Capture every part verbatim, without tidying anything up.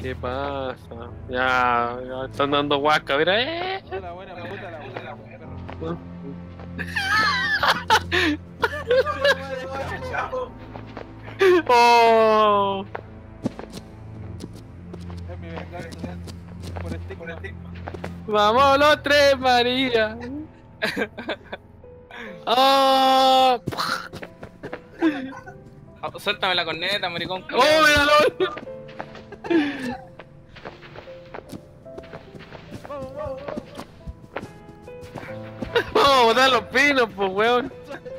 ¿Qué pasa? Ya, ya están dando guasca, mira, eh. La buena puta, la buena perro. Oh. Es mi venganza. Por estigma. Vamos los tres, María. Oh. Oh, suéltame la corneta, maricón. Oh, míralo. Vamos, vamos, vamos. Vamos a botar los pinos, pues, weón.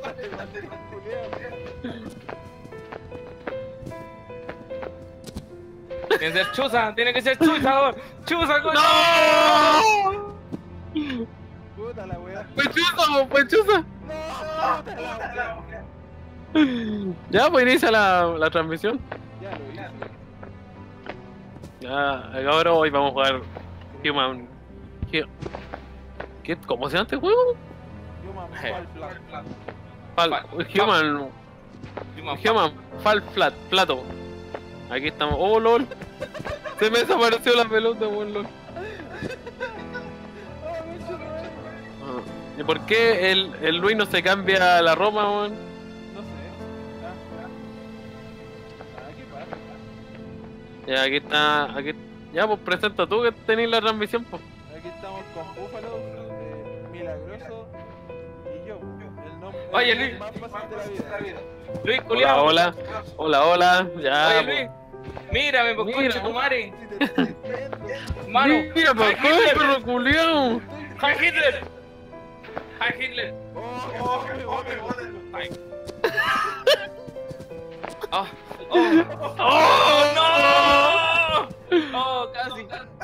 Tiene que ser chuza, tiene que ser chuza, weón. Chuza, coño. ¡No! Puta la weá. ¡Pues chuza, pues chuza! No, puta la weá. Ya, pues inicia la, la transmisión. Ya lo hice. Ya, ahora hoy vamos a jugar Human. Hu- ¿Qué? ¿Cómo se llama este juego? Human Eh. Fall Flat. Fal, Fal- Human. Human Human Fall Flat, plato. Aquí estamos. Oh, lol. Se me desapareció la pelota, weón, lol. Ah, me echo de ahí. Ah, ¿y por qué el, el Luis no se cambia la Roma, weón? No sé. Ah, ah. Ah, ¿qué pasa? Ya, aquí está. Aquí... Ya, pues presenta tú que tenés la transmisión, pues. Aquí estamos con Búfalo, eh, Milagroso y yo. El nombre Oye, el Luis. más fácil de la vida. Luis, Hola, culiao. hola. Hola, hola. Ya, Oye, pues. Luis. Mírame, pues, Mira. concha tu madre. Si te estoy diciendo. Mano. Mira, Heil pues, Hitler. perro culiao. Heil Hitler. Heil Hitler. Oh, oh, me voy, me voy. Ay. Oh, oh, ¡Oh, no. Oh, casi.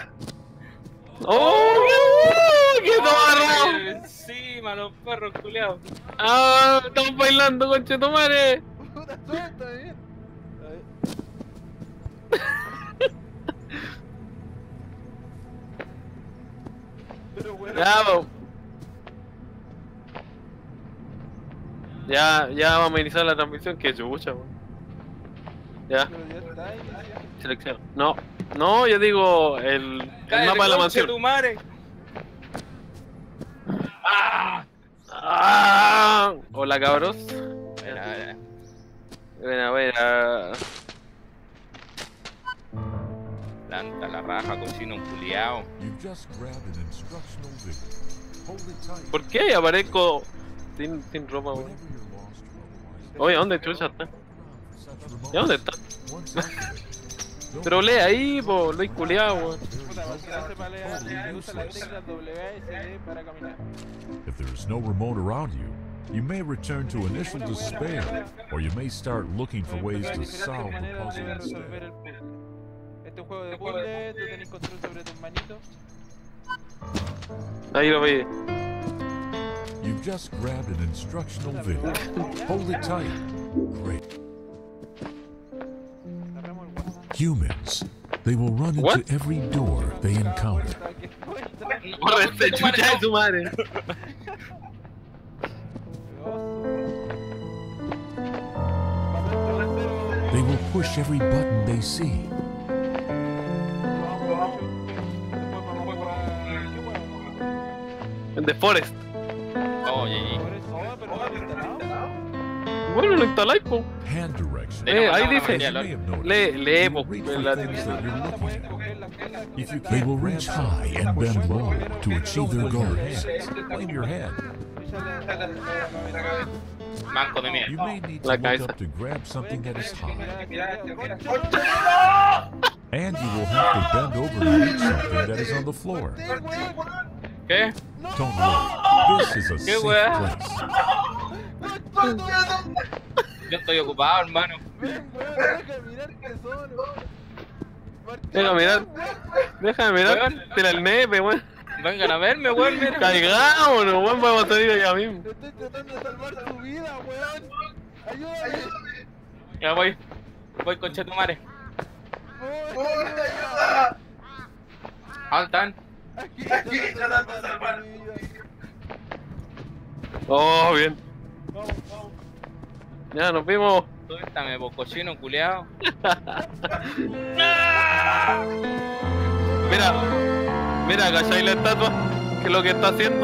¡Oh! ¡Qué tomarro! Ay, sí, mano, perro culiao. ¡Ah! ¡Estamos bailando, conchetumare! Puta, suelta, bien. A ver. Pero bueno. Ya, po. Ya, ya vamos a iniciar la transmisión. Que chucha, weón. Ya, Pero ya está ahí, ya. selecciona. No, no, yo digo el, el Cállate, mapa de la concha mansión. tu madre. Ah. ¡Ah! Hola, cabros. Mira, mira. Buena, buena. Planta la raja, cochino culiao. You just grabbed an instructional video. Hold it tight. ¿Por qué aparezco sin, sin ropa, weón? Whenever you're lost or otherwise, Oye, ¿dónde chucha está? such remote- ¿Ya dónde está? Once activated, don't Pero lee ahí, po, Luis culiao, weón. Puta, para que no sepa leer, usa las teclas W A S D para caminar. If there is no remote around you, you may return to initial despair, or you may start looking for ways Hay to diferentes solve the maneras puzzle de resolver instead. el puzzle. Este es un juego de puzzle, tú tenés control sobre tus manitos. Ahí lo vi. You've just grabbed an instructional video. Hold it tight. Great. Cerramos el WhatsApp. Humans. They will run into What? every door they encounter. Hasta que encuentra. ¡Corre, chucha de su madre! They will push every button they see. En The Forest. Oye, Bueno, lo instaláis, po. Hand direction. De Eh, ahí no, dice. As you may have noticed, Lee, lee, you po. will reach en for la things that you're looking at. If you They will reach high and bend low to achieve their goals. Blame your head. manco de You mierda. may need to La look cabeza. up to grab something that is high, and you will have to bend over to reach something that is on the floor. ¿Qué? Don't worry, this is a ¿Qué safe weá? place. Yo estoy ocupado, hermano. Deja mirar. Déjame mirar. Weón. Tira el nepe, weón. Vengan a verme, weón, mira. Caigámonos, weón. Vamos a salir allá mismo. Estoy tratando de salvar tu vida, weón. Ayúdame. Ya voy. Voy con Chetumare. Ayuda. ¿Dónde están? Aquí, aquí, tratando de salvar mi vida. Oh, bien. Vamos, vamos. Ya, nos vimos. ¿Dónde está mi cochino culeado? ¡Ah! Mira, mira, ¿cachai la estatua? ¿Qué es lo que está haciendo?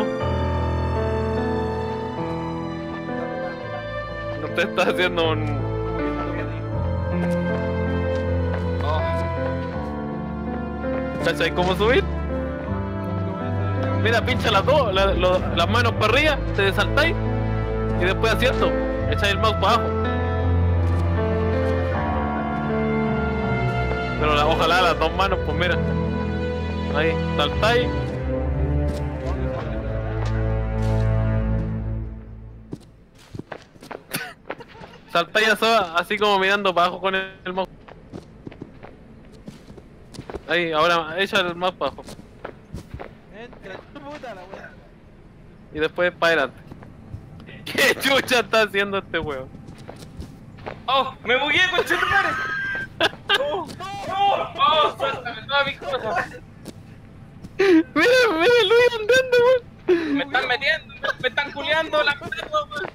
No te está haciendo un... Oh, ¿Cachai cómo subir? Mira, pincha las dos, la- lo- las manos para arriba, te saltáis y después acierto, echáis el mouse para abajo. Pero la- ojalá las dos manos, pues mira. Ahí, saltáis. Saltáis así, así como mirando para abajo con el, el mouse. Ahí, ahora echa el mouse para abajo. Entra, puta la wea. Y después para adelante. ¿Qué chucha está haciendo este weón? oh, me bugué, conchetumare. Oh, oh, oh, suéltame todas mis cosas. Mira, mira, Luis andando, weón. Me están metiendo, me, me están culeando la estatua, weón.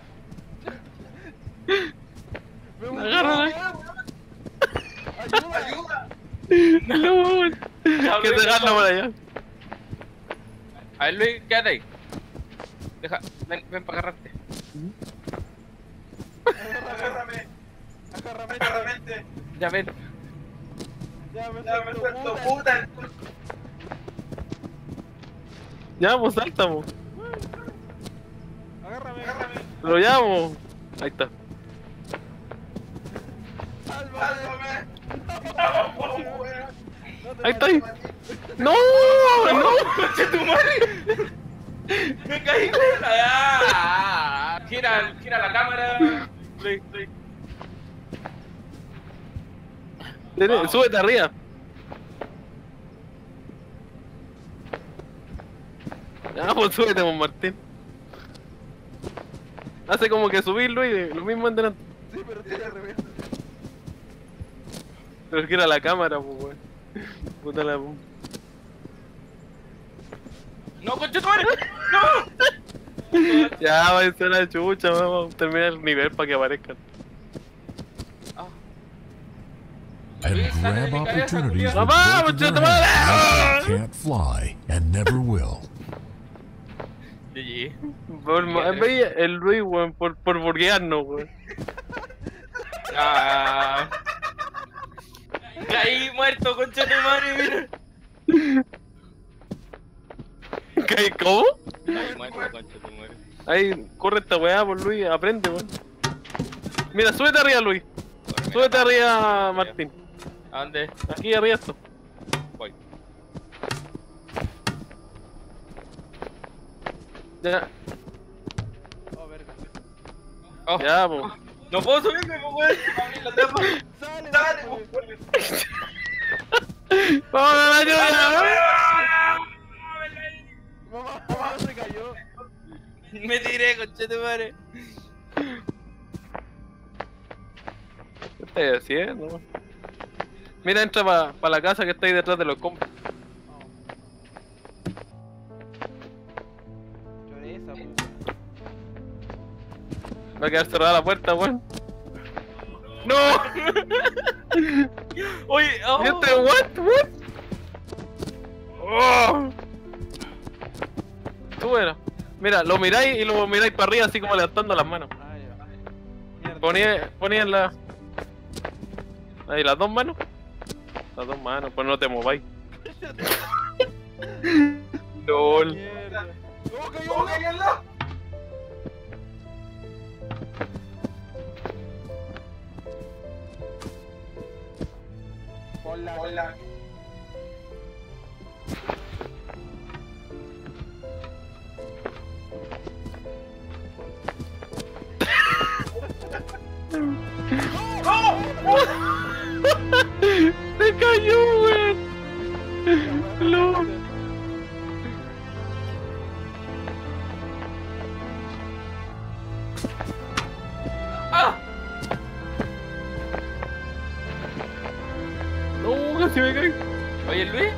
Me voy, Agárrala. Ayuda, ayuda. No, weón. Que se gana por allá. A ver, Luis, quédate ahí. Deja, ven, ven para agarrarte. Agárrame. Agárrame, agárrame. Ya ven. Ya me suelto, puta. Ya, pues saltamos. Agárrame, agárrame. Lo llamo. Ahí está. Sálvame. Ahí está ahí. No, no. ¡Conchetumare! Me caí, güey. Ah, gira, gira la cámara. Luis, Luis. Tiene- Súbete arriba. Ya, pues súbete, pues Martín. Hace como que subirlo y lo mismo en delante. Sí, pero tiene al revés. Pero gira la cámara, pues weón. Puta la. ¡No, conchetumare! ¡No! Ya, va a ser la chucha, vamos a terminar el nivel para que aparezcan. Ah, And Luis, sale de grab mi cabeza, opportunities culiao. with Mamá, both of muchacho, their madre. hands. They can't fly and never will. G G. Por, ma- veía el Luis, weón, por, por burguearnos, weón. Ah. Caí muerto, conchetumare, mira. ¿Qué? ¿Cómo? Caí muerto, conchetumare. Ahí, corre esta weá por Luis, aprende, weón. Mira, súbete arriba, Luis. Súbete arriba, Martín. ¿A dónde? Aquí arriba esto. Voy. Ya, Oh, verga. Oh, ya, po. no puedo subirme, pues, weón. Abrí la tapa. Sale, Dale, sale. pues, weón. ¡Vamos a la lluvia! Mamá, mamá se cayó. Me tiré, conchetumare. ¿Qué estás haciendo, weón? Mira, entra para pa la casa que está ahí detrás de los compras. Choreza, po. Va a quedar cerrada la puerta, weón. ¡No! Oye, oh. ¿Y este what? What? ¡Oh! Súbelo. Mira, lo miráis y lo miráis para arriba así como levantando las manos. Ah, ya. Mierda. Ponía, ponía en la... Ahí, las dos manos. Las dos manos, pues no te mováis. LOL. Mierda. ¡Oh, cayó! ¡Oh, cayó al lado! Hola, hola. Se cayó, weón. LOL. ¡Ah! No, casi me caí. Oye, Luis.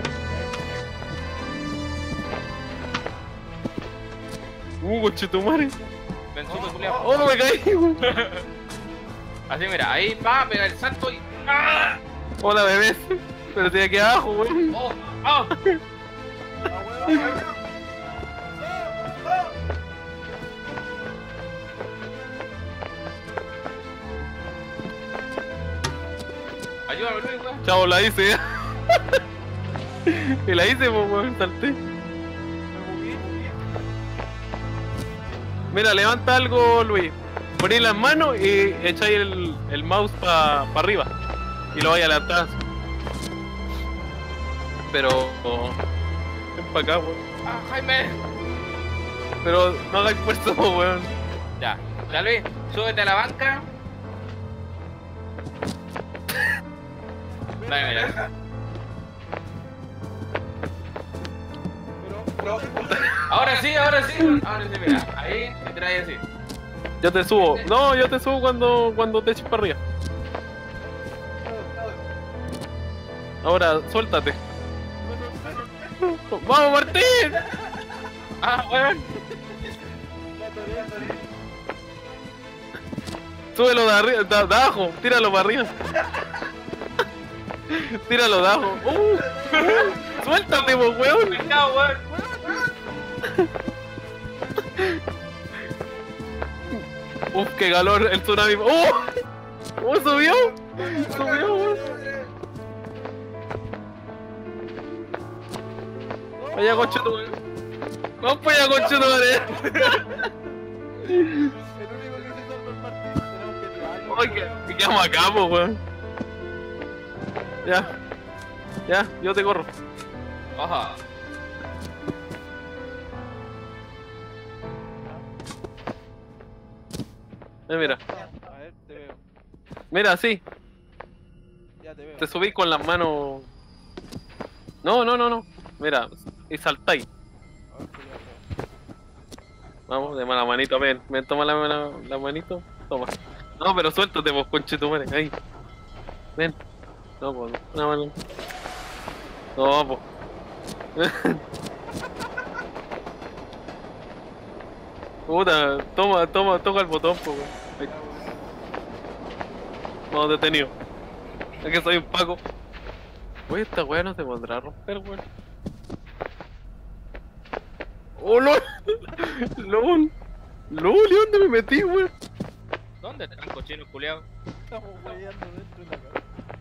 Uh, conchetumare. Ven, sube, culiao. Oh, me caí, weón. Así, mira, ahí va a pegar el salto y. ¡Ah! Hola, bebés. Pero estoy aquí abajo, weón. ¡Oh! ¡Oh! Ah, weón. Ayúdame, Luis, weón. Chavo, la hice. Y la hice, pues, weón, salté. Me bugué. Mira, levanta algo, Luis. Poní las manos y echáis el, el mouse para pa arriba. Y lo vaya a levantar. Pero... ven pa' acá, weón. ¡Ah, Jaime! Pero no hagas esfuerzo, weón. Ya, ya Luis, súbete a la banca. Dale, mira. Pero, pero, Ahora sí, ahora sí. Ahora sí, mira. Ahí te traes así. Yo te subo. No, yo te subo cuando, cuando te eches para arriba. Ahora, suéltate. ¡Vamos, Martín! Ah, weón. Súbelo de arriba, de, de abajo, tíralo para arriba. Tíralo de abajo. Uh, uh, suéltate, po, weón. Pescado, weón. Uf, qué calor el tsunami. ¡Uh! ¡Uh, subió! Subió, weón. Vaya concha tu madre. Vamos para allá, concha tu madre. el único que se salva el Martín. Tenemos que tirarlo. Ay, que, que quedamos acá, po, weón. Ya. Ya, yo te corro. Ajá. Eh, mira. A ver, te veo. Mira, así. Ya te veo. Te subís con las manos. No, no, no, no. Mira, y saltáis. A ver, te veo. Vamos, de la manito, ven. Ven, toma la, la, la manito. Toma. No, pero suéltate, vos, conchetumare. Ahí. Ven. No, pues, una mano. No, pues. Puta, toma, toma, toca el botón, pues, weón. Ahí. No, detenido. Es que soy un Paco. Oye, esta weá no se podrá romper, weón. ¡Oh, lol! ¡Lol! ¡Lol! ¿Y dónde me metí, weón? ¿Dónde están cochinos culiados? Estamos weyando dentro de la casa.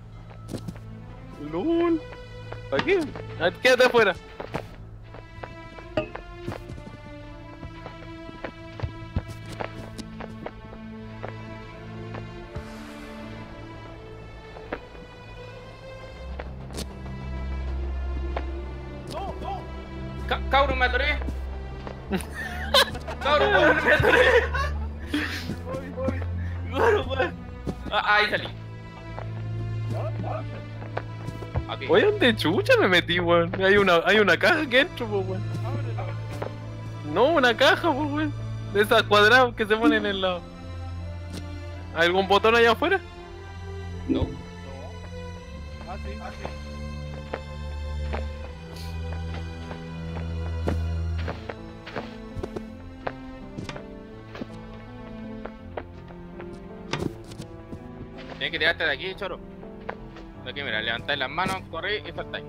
¡Lol! ¿Para qué? A ver, quédate afuera. ¡No, no! Ca Cabrón, me atoré. Cabrón, weón, me atoré. Voy, voy. Cabrón, weón. Ah, ahí salí. No, no. Ok. Oye, ¿dónde chucha me metí, weón? Hay una, hay una caja aquí dentro, po, weón. Ábrelo. No, una caja, po, weón. De esas cuadradas que se ponen en la... ¿Hay algún botón allá afuera? No. No. Ah, sí, ah, sí. Tienes que tirarte de aquí, choro. De aquí, mira, levantáis las manos, corrí y saltáis.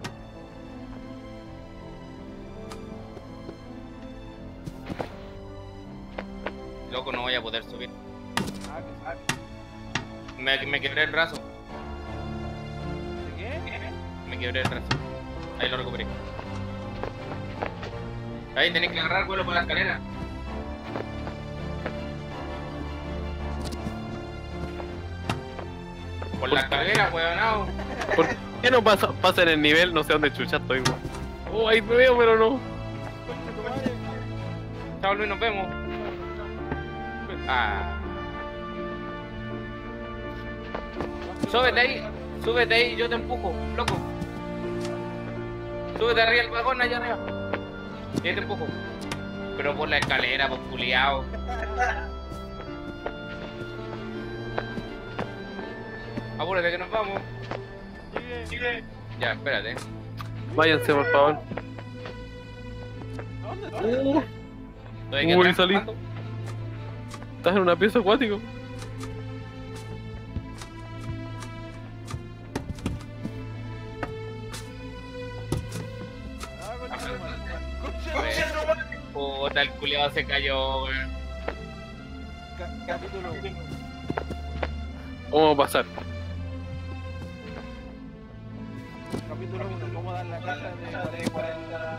Loco, no voy a poder subir. Ah, que sabe. Me, me quebré el brazo. ¿De qué? Me quebré el brazo. Ahí lo recuperé. Ahí tenés que agarrar vuelo por la escalera. Por la escalera, weonao. ¿Por qué no pasa, pasa en el nivel? No sé dónde chucha estoy, weón. Oh, ahí me veo, pero no. Concha tu madre. Chao Luis, nos vemos. Ah. Súbete ahí, súbete ahí, yo te empujo, loco. Súbete arriba del vagón, allá arriba. Y ahí te empujo. Pero por la escalera, por culiao. Apúrate que nos vamos. Sigue. Sigue. Ya, espérate. Váyanse, por favor. ¿Dónde estás? Uh, Estoy aquí Uy, atrás, salí. jugando. estás en una pieza acuática. Puta, el culiado se cayó, weón. Ca capítulo uno. ¿Cómo pasar? Capítulo uno. ¿Cómo dar la caja de cuarenta?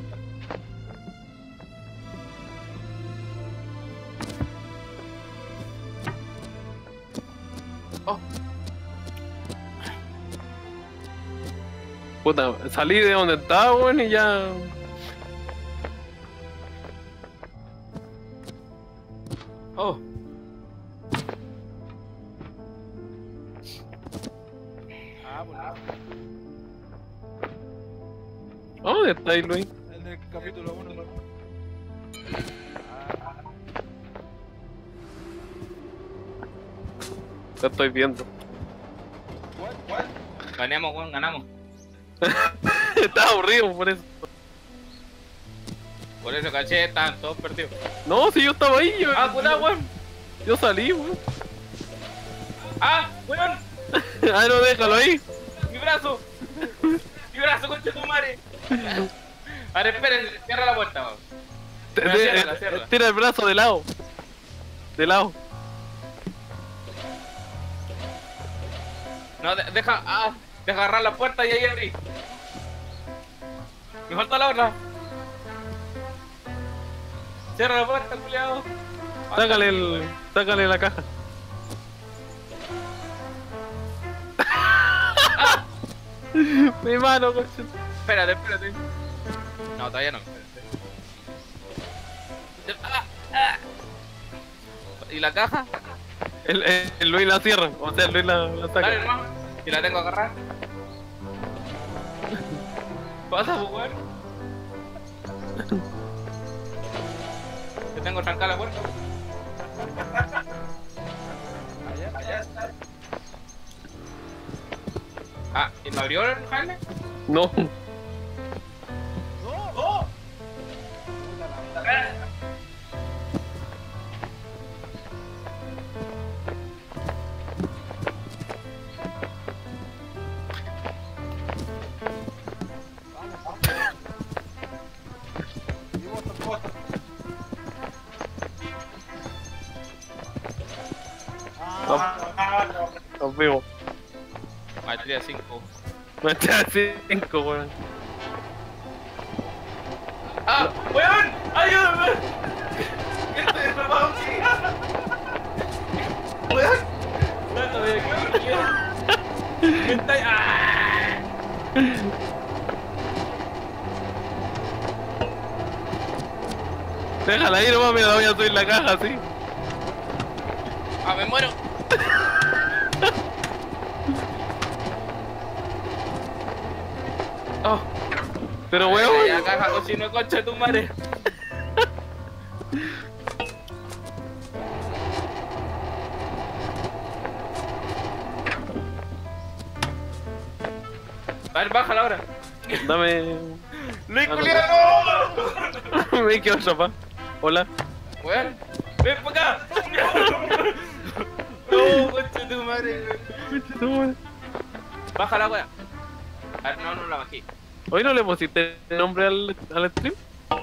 Oh, Puta, salí de donde estaba, weón, y ya. oh. Ah, por la- ¿Dónde estáis, Luis? en el capítulo uno. Ah, Te estoy viendo. what? What? Ganamos, weón, ganamos. Estaba aburrido por eso. Por eso, caché, estaban todos perdidos. No, si yo estaba ahí, yo. Ah, cuidado, weón. Yo salí, weón. Ah, weón. Ah, no, déjalo ahí. Mi brazo. Mi brazo, concha tu madre. A ver, esperen, cierra la puerta, weón. Te- Ya, te- ciérrala, eh, ciérrala. Tira el brazo de lado. De lado. No, de- deja, ah, deja agarrar la puerta y ahí abrí. Me falta la otra. Cierra la puerta, culiado. Sácale el. Sácale la caja. Mi mano, coche. Espérate, espérate. No, todavía no. Espérate. Ah, ah. ¿Y la caja? El, el, el Luis la cierra. O sea, el Luis la, la saca. Dale, hermano. Y la tengo que agarrar. ¿Pasa, jugar? Yo tengo trancada la puerta. Allá, allá está. Ah, ¿y me abrió el Jaime? No. ¡No! ¡No! Puta la madre. Nos vemos. Maestría cinco. Me está cinco, weón. ¡Ah! ¡Weón! ¡Ayúdame! ¡Estoy atrapado aquí! ¡Weón! ¡Trátame de aquí! ¡Me está... ¡Ah! Déjala ahí nomás, me la voy a subir la caja, así. ¡Ah, me muero! ¡Oh! Pero Ay, weón. ya, caja, cochino, concha de tu madre. A ver, bájala ahora. Dame. ¡Luis Ah, no. culiado! Me quedo atrapado. Hola. Weón, ven para acá. No, concha de tu madre. weón. Bájala, weón. A ver, no, no la bajé. ¿Hoy no le pusiste el nombre al, al stream?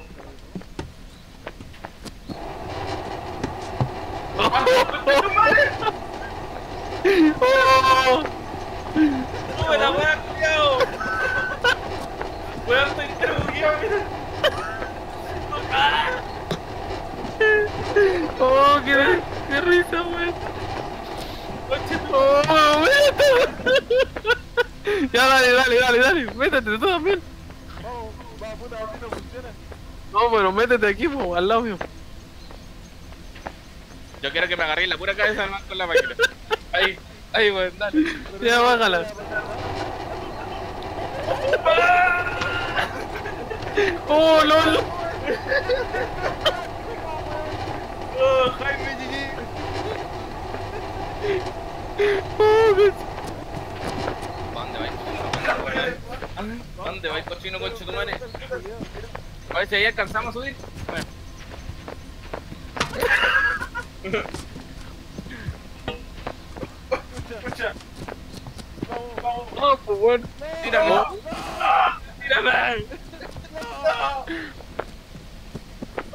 ¡Ah, concha de tu madre! ¡Oh! ¡Sube la weón, culiao! Weón, estoy entero bugueado, mira. ¡Ah! ¡Oh, qué, qué risa, weón! Concha de tu ¡Oh, métete! Ya, dale, dale, dale, dale, métete tú también. Vamos, va, puta, así no funciona. No, pero métete aquí, po, al lado mío. Yo quiero que me agarréis la pura cabeza del man con la máquina. Ahí, ahí, weón, dale. Ya, bájala. ¡Oh, lol! ¡Oh, Jaime, Gigi! ¡Oh, qué... ¿Dónde vais, cochino? ¿Dónde vais, cochino, concha de tu madre? A ver si ahí alcanzamos a subir. Bueno. Escucha. Vamos, vamos. ¡Oh, pues bueno! Tírame. Tírame.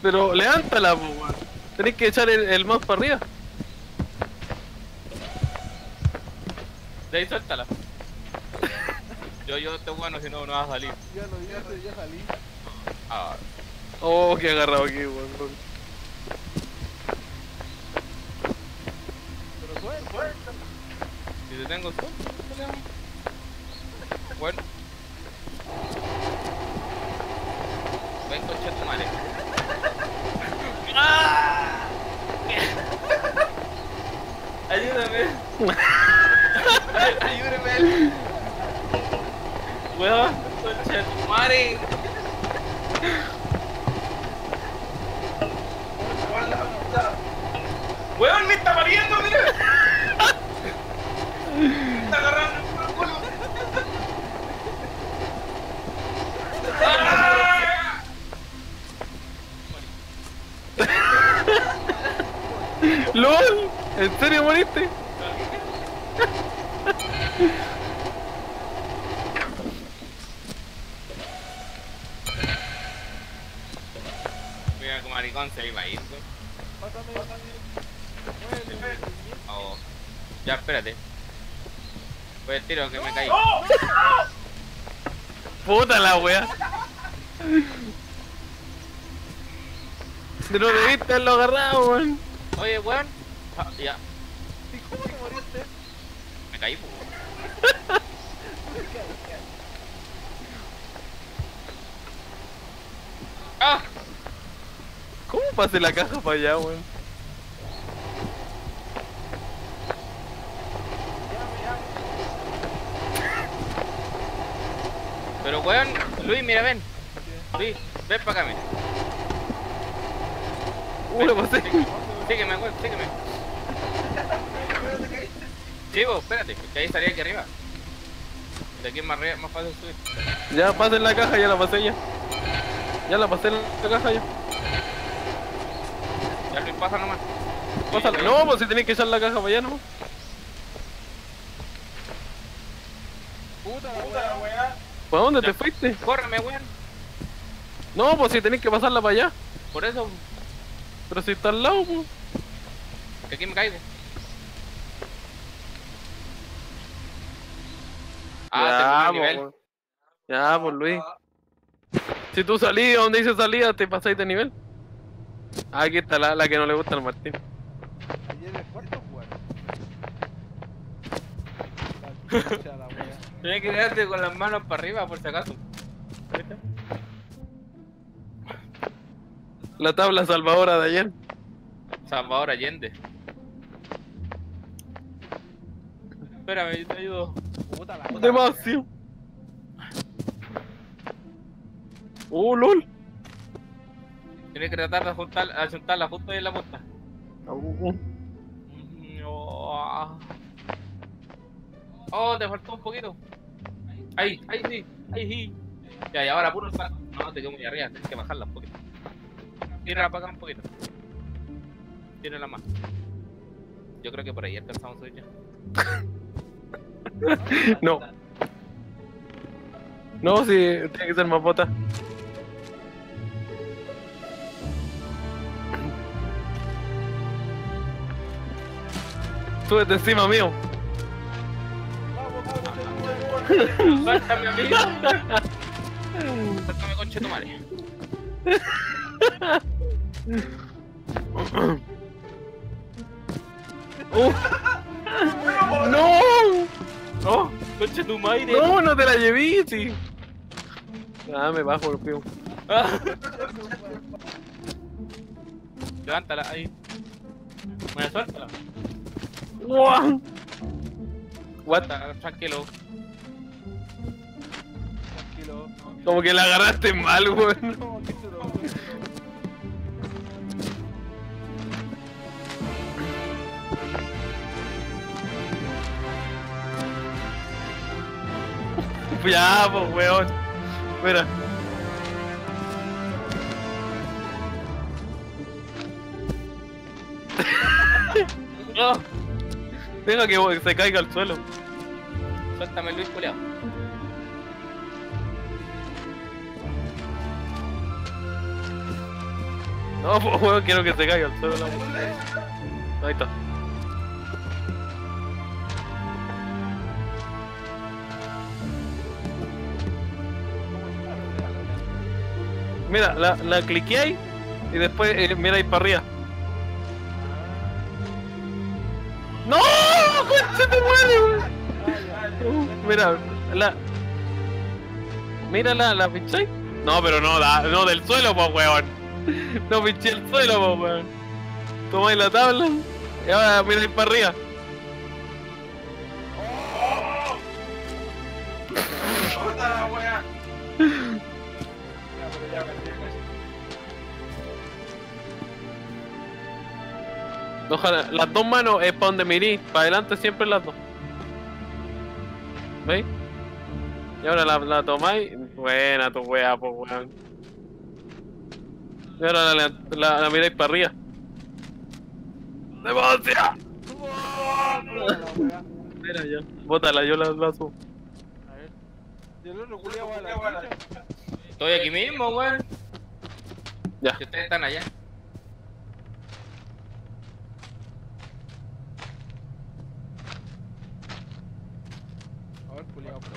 Pero levántala, po, weón. Tenés que echar el, el mouse para arriba. De ahí suéltala. Yo, yo te bueno, si no, no vas a salir. Ya lo hice, ya salí. Ah, Oh, qué agarrado aquí, weón. Pero suelta. si te tengo suelto, bueno. Ven, concha tu madre. ¡Ah! Ayúdame. Ay, ayúdame. Weón, concha tu madre. Weón, me está pariendo, mira. Me está agarrando el culo. ¡Ah! ¡Lol! ¿En serio moriste? Mira, como maricón se iba a ir, güey. Pásame, pásame. Oh. Ya, espérate. Voy al tiro que me caí. Puta la wea. De no debiste haberlo agarrado, weón. Oye, weón. Ah, ya, ¿Y cómo te moriste? me caí, pues. ¡Ah! ¿Cómo pasé la caja para allá, weón? Pero weón, Luis, mira, ven. Luis, ven para acá, mira. Uh, lo pasé. Sígueme, weón, sígueme. Sí, vos, espérate, que ahí estaría aquí arriba. De aquí es más, re- más fácil subir. Ya pasé en la caja, ya la pasé ya. Ya la pasé en la caja ya. Ya Luis, pasa nomás. Pásala. Sí, No, pues si tenés que echar la caja para allá, ¿no? Puta la weá. ¿Para dónde Ya. te fuiste? Córreme, weón. No, pues si tenés que pasarla para allá. Por eso, Pero si está al lado, pues. que aquí me caigo. Ah, segundo nivel. pues. Ya, pues Luis. Si tú salías donde dice salida, te pasáis de nivel. Ah, aquí está la, la que no le gusta al Martín. Ayer el cuarto jugar. La chucha la weá. Tienes que quedarte con las manos para arriba, por si acaso. ¿Viste? La tabla salvadora de ayer. Salvador Allende. Espérame, yo te ayudo. Puta la weá. Demasiado. Uh, lol. Tienes que tratar de juntar, a juntarla justo ahí en la punta. Uh, Oh, oh, te faltó un poquito. Ahí, ahí sí, ahí sí. Ya, y ahora puro salto. No, te quedo muy arriba, tienes que bajarla un poquito. Tírala para acá un poquito. Tírala más. Yo creo que por ahí alcanzamos a subir ya. no. No, si tiene que ser más bota. Súbete encima mío. Suéltame, amigo. Suéltame, conche tu madre. Uh. ¡No! No, conche tu madre. ¡No, no te la llevé, sí! Ah, me bajo el pío. Ah. Levántala ahí. Bueno, suéltala. ¡Wow! What? Suéltala, tranquilo. Tranquilo. Como que la agarraste mal, weón. Como que se lo Ya, pues, weón. Mira. No. Deja que se caiga al suelo. Suéltame, Luis, culiao. No, pues weón, quiero que se caiga al suelo la weón. Ahí está. Mira, la, la cliqueáis y después eh, mira ahí para arriba. ¡No! ¡Concha tu madre, weón! Uh, mira, la. Mira la, la pincháis. No, pero no, la, no del suelo, pues weón. No pinché el suelo, pues weón. Tomáis la tabla y ahora mira ahí para arriba. ¡Puta la wea! Ojalá, las dos manos es para donde mirís, para adelante siempre las dos. ¿Veis? Y ahora la, la tomáis. Buena tu wea, pues weón. Y ahora la, la, la miráis para arriba. ¡Demoncia! Mira ya, bótala, yo la, la subo. A ver. Y el otro culiao va a la chucha. Estoy aquí mismo, weón. Ya. Si ustedes están allá. A ver, culiao, pero.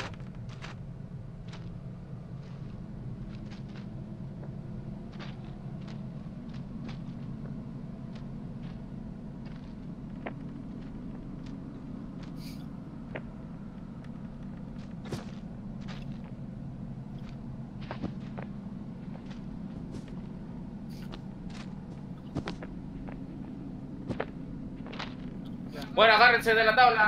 Bueno, agárrense de la tabla.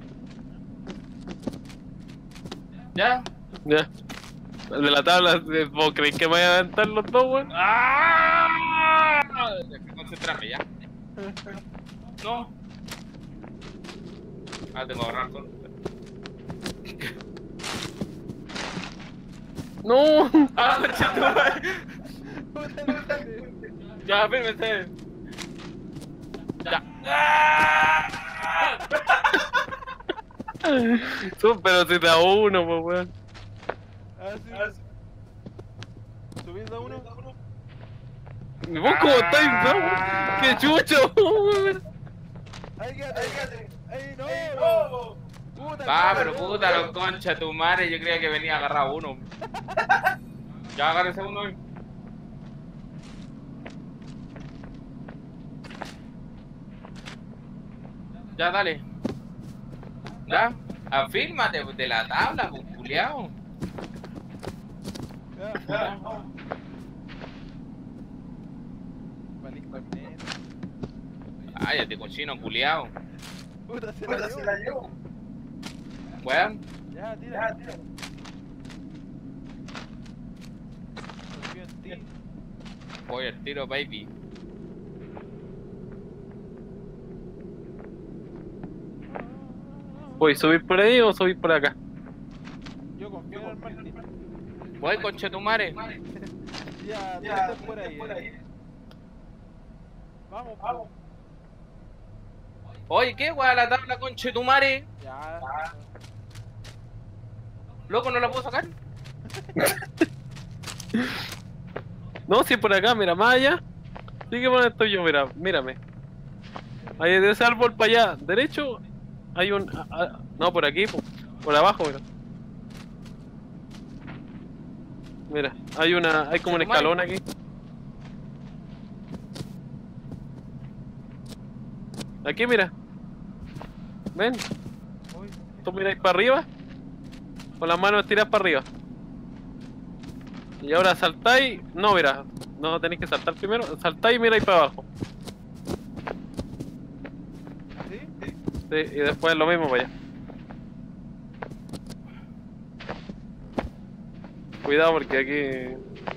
¿Ya? Ya. De la tabla, ¿vos creéis que me voy a aventar los dos, weón? ¡Ah! Concentrarme ya. No. Ah, tengo que agarrar con. ¡No! ¡Ah, conchetumare! Ya, fírmense. Ya. ¡Ah! Tú, pero si te da uno, pues weón. Ah, sí. ¿Subís de uno? ¿Y vos cómo estáis, no? ¡Qué chucho! weón! ¡Ahí quédate! ¡Ahí quédate! ¡Ahí no! Puta, Ah, pero no, puta, no. los concha tu madre, yo creía que venía a agarrar uno. Ya agárrese uno hoy. Ya, dale. Ya, afírmate de la tabla, pues, culiao. Ya, ya. Valís con neta. Cállate, cochino, culiao. Puta, se la llevo. Weón, Ya, tira. Ya, tira. Confío en ti. voy al tiro, baby. ¿Voy a subir por ahí o subir por acá? Yo confío en el Martín. Voy, concha tu madre. Ya, ya, tú por ahí. Eh. Vamos, vamos. Oye, ¿qué weón la tabla, concha tu madre? Ya. Loco, ¿no la puedo sacar? No, si por acá, mira, más allá. Sigue por donde estoy yo, mira, mírame. Ahí de ese árbol para allá, derecho, hay un... ah, ah, no, por aquí, por, por abajo, mira. Mira, hay una... hay como un escalón aquí. Aquí, mira. Ven, Uy, tú miráis para arriba. Con las manos tiradas para arriba. Y ahora saltáis... no, mira, no tenéis que saltar primero. Saltáis y miráis para abajo. ¿sí? Sí, y después lo mismo para allá. Cuidado porque aquí...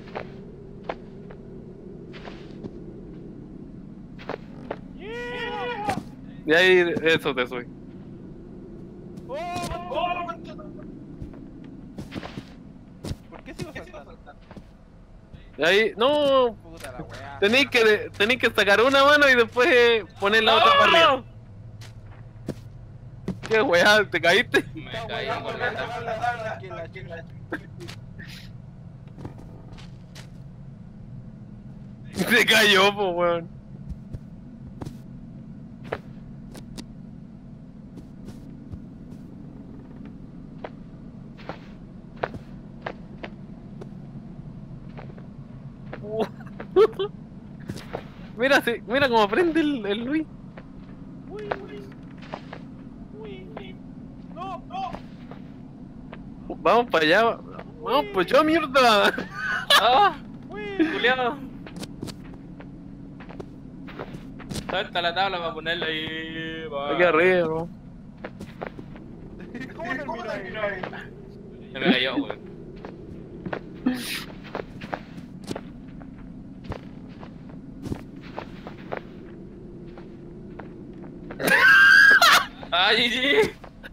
Y ahí eso te subí. ¡Oh! ¡Oh! ¿Por qué sigo saltando? Y ahí... no... Puta la weá. Tenéis que, tenéis que sacar una mano y después poner la otra para arriba. ¿Qué weá? ¿Te caíste? Me caí con la tabla. Que la chica. Se cayó, po, weón. Mira, sí, mira cómo prende el, el Luis. Uy, uy. Uy, uy. No, no. Vamos para allá. Vamos pues yo, mierda. ¡Ah! Uy. ¡Culeado! Salta la tabla para ponerla ahí. Va. Aquí arriba, bro. ¿Cómo terminó ahí? Se me cayó, weón. ¡Ay, sí!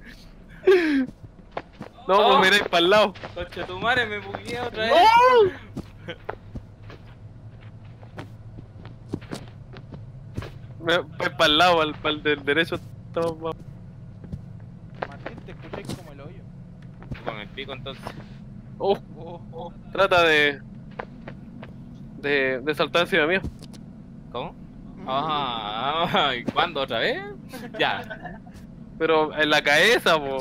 No, Oh. pues miráis para el lado. Concha tu madre, me bugueé otra vez. ¡No! Me voy para el lado, para el del derecho. Estamos más- Martín, te escuché como el hoyo. Con el pico entonces. Oh, Oh, oh. trata de. de. de saltar encima mío. ¿Cómo? Ah, ¿y cuándo otra vez? Ya. Pero en la cabeza, po.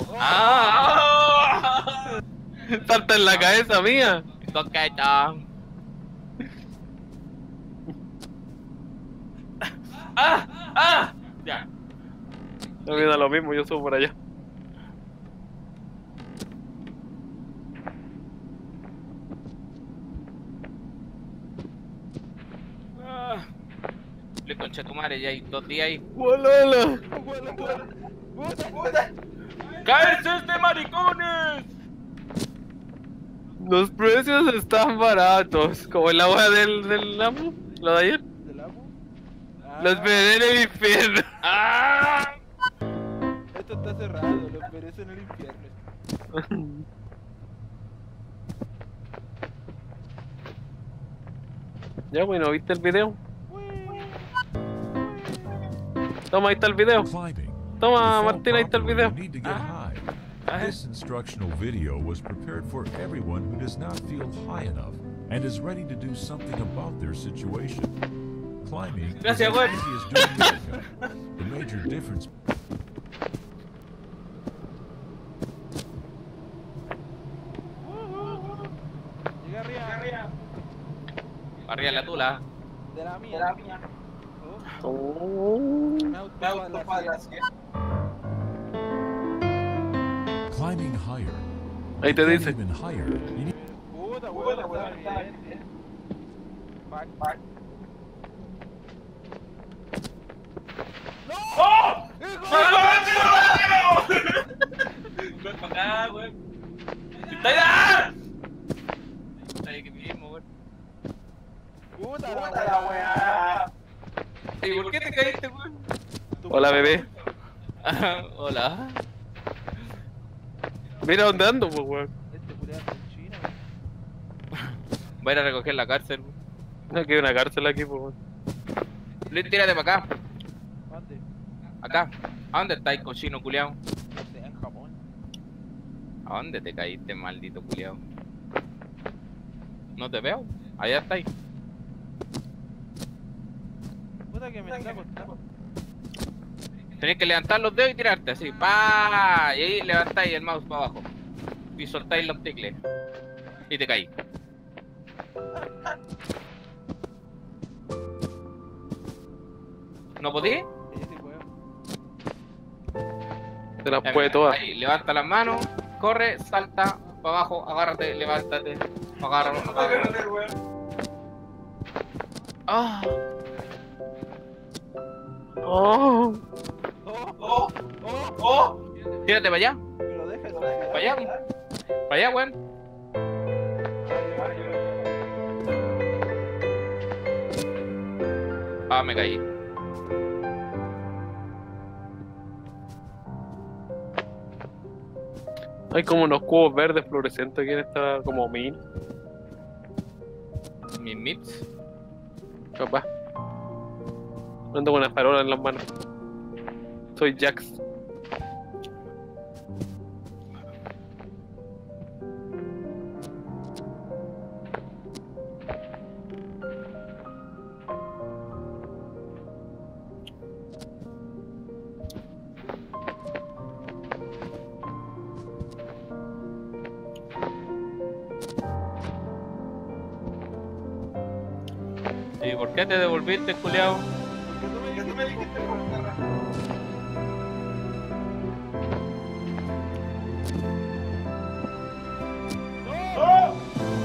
¡Ah! Salta en la cabeza mía. Coqueta. ¡Ah! ¡Ah! Ya. No me da lo mismo, yo subo por allá. Ah. Le concha tu madre, ya hay dos días ahí. ¡Walala! Puta, puta, puta. ¡Cállate de maricones! Los precios están baratos. Como el agua del, del Lambo, la de ayer. ¿Del amo? Los Ah, veré en el infierno. ¡Ah! Esto está cerrado, lo perece en el infierno. Ya, bueno, ¿viste el video? Uy. Toma, ahí está el video. Climbing. Toma, To fall Martín, ahí está el properly, video. you need to get high. This instructional video was prepared for everyone who does not feel high enough and is ready to do something about their situation. Climbing is Gracias, as güey. easy as doing yoga. The major difference Llega arriba, arriba. Arriba la tula. De la mía. De la mía. Oh, Oh. me autopa la silla. climbing higher. Ahí te Can't dice. even higher. You need Puta, bueno, está bien. Back, back. ¡Oh! ¡No! Ven para acá, weón. ¡Está ahí! Está ahí que mismo, weón. Puta la weá. ¿Y por qué te caíste, weón? Hola, bebé. Ah, hola. Mira dónde ando, pues, weón. Este culiado en China. Va a ir a recoger la cárcel, weón. No, que hay una cárcel aquí, pues, weón. Luis, tírate para acá. ¿Dónde? Acá. ¿A dónde estáis, cochino culiao? No sé, en Japón. ¿A dónde te caíste, maldito culiao? No te veo. Allá estáis. Puta que me está costando. Tenés que levantar los dedos y tirarte así. ¡Pah! Y ahí levantáis el mouse para abajo. Y soltáis los ticles. Y te caí. ¿No podí? Sí, sí puedo. Se las Ya, puede mira, todas. ahí, levanta las manos, corre, salta, para abajo, agárrate, levántate. Agárralo, agárralo. Ah. Oh. ¡Oh! ¡Oh! ¡Oh! ¡Oh! Tírate para allá, Me lo dejas. para allá, para allá, weón. Ah, me caí. Hay como unos cubos verdes fluorescentes aquí en esta como min. Mis mips. Capaz. Ando con una farola en las manos. Soy Jax. ¿Por qué te devolviste, culiao? Porque tú me dijiste por la ¡No!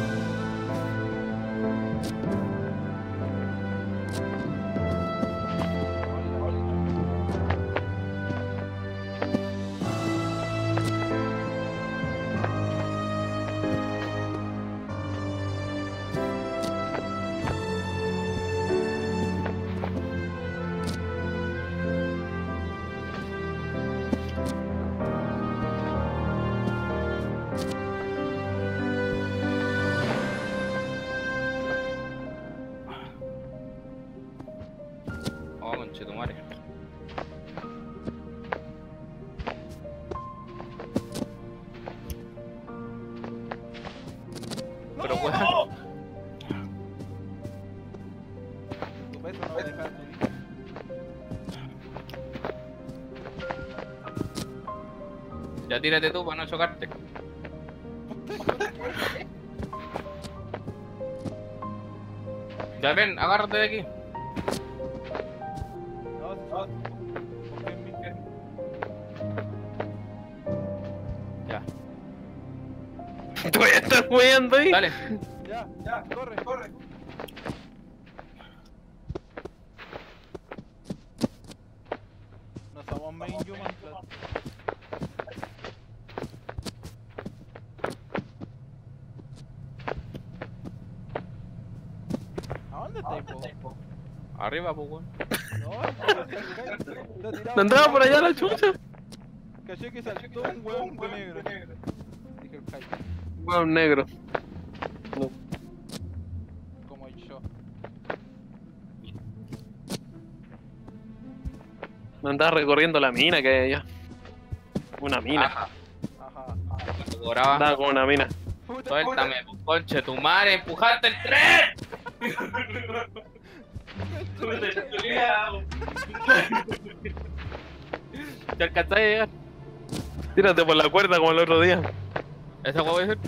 Oh, conchetumare. Pero weón. Tu peso no me deja subir. Ya tírate tú para no chocarte. Ya ven, agárrate de aquí. No, no, porque en mi Ya. ¿Tú ya estás jugando ahí? Dale. Ya, ya, corre, corre. No somos main human class. ¿A dónde estáis, po? Arriba, pues, weón. No, te tiraba ¿No andaba por allá la chucha? Caché que saltó un hueón de negro. Dije el Kai, Bueno, negro. No. como yo. No andaba recorriendo la mina que hay allá. Una mina. Ajá. Ajá. Cuando cobraba. Andaba con una mina. Puta, Suéltame, pues, conche tu madre, empujaste el tren. ¿Te alcanzaste a llegar? Tírate por la cuerda como el otro día. ¿Esa hueá voy a hacer?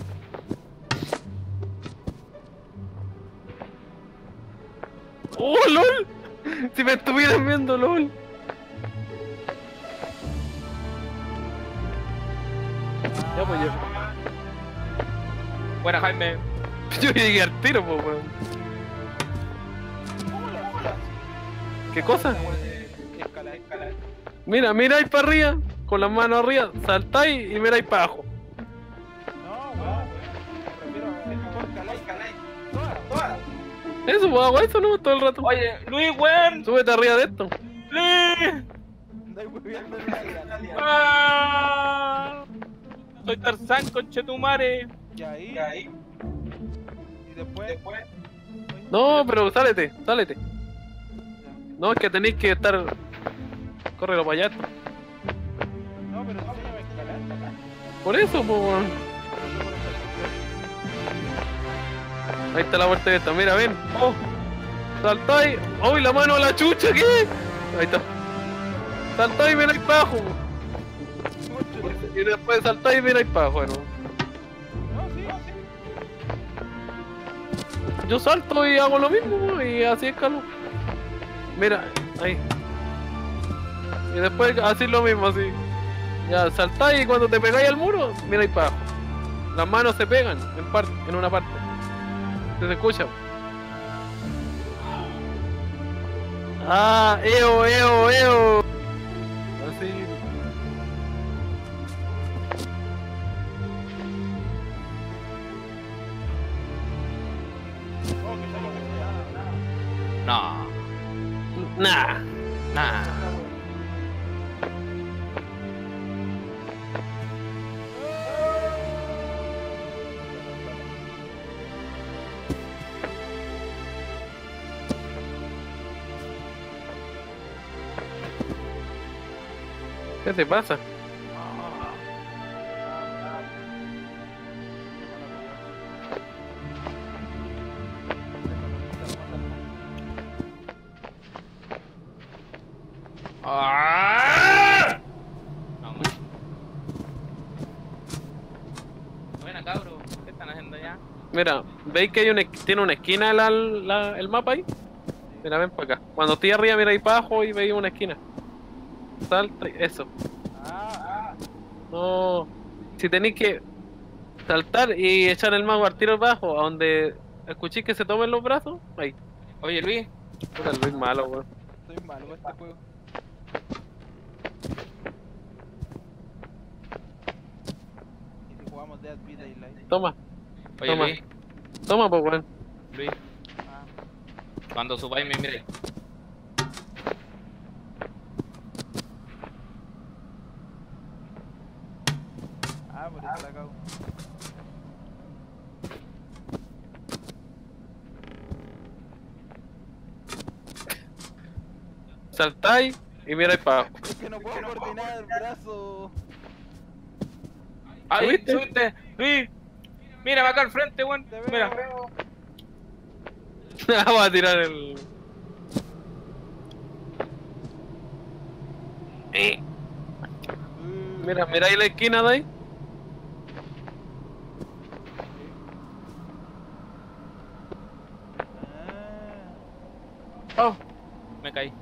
¡Oh, LOL! Si me estuvieran viendo, LOL. Ya pues yo. Buena, Jaime. Yo llegué al tiro, pues, weón. ¿Qué cosa? escala, escala. Mira, miráis para arriba, con las manos arriba, saltáis y miráis para abajo. No, weón. Me refiero a tú escalá, escalá. Toda, toda. Eso, pues hago eso, ¿no? Todo el rato. Oye, Luis, weón. Súbete arriba de esto. Luis. Andai hueveando en la gracia. Ah, soy Tarzán, conchetumare. Y ahí, y ahí. Y después, después. No, pero sálete, sálete. No, es que tenéis que estar... Córrelo para allá esto. No, pero no se me escalar. Por eso, pues, weón. Ahí está la puerta de esta, mira, ven. Oh, saltáis. ¡Oh, y la mano a la chucha! ¿Qué? Ahí está. Saltáis y miráis para abajo. Y después saltáis y miráis para abajo, ¿no? No, sí, sí. Yo salto y hago lo mismo, y así escalo. Mira, ahí. Y después así lo mismo, así. Ya, saltáis y cuando te pegáis al muro, miráis para abajo. Las manos se pegan en, parte, en una parte. ¿Se, se escucha? Ah, eo, eo, eo. Así. Oh, que ya lo que No, Nah. nah. ¿Qué te pasa? ¡Ah! No, man. Buena, cabro. ¿Qué están haciendo ya? Mira, ¿veis que hay una, tiene una esquina la, la- el mapa ahí? Mira, ven para acá. Cuando estoy arriba, mira ahí para abajo y veis una esquina. Salta y eso. Ah, No. Si tenéis que saltar y echar el mago al tiro abajo, a donde escuché que se tomen los brazos, ahí. Oye, Luis. Puta, el Luis malo, weón. soy malo para este juego. ¿Y si jugamos Dead by Daylight? Toma, Oye, Toma. Luis. toma, pues, weón. Luis. Ah, Cuando subáis me miréis. ah, por eso la cago. Saltáis y miráis para abajo. Es que no puedo coordinar el brazo. ¡Ahí! ¿Subiste? ¡Subiste! ¡Luis! Mira, acá al frente, weón. Te veo. Mira. Vamos a tirar el. Eh, Uh, Mira, mira ahí la esquina de ahí. Ah, Oh, me caí.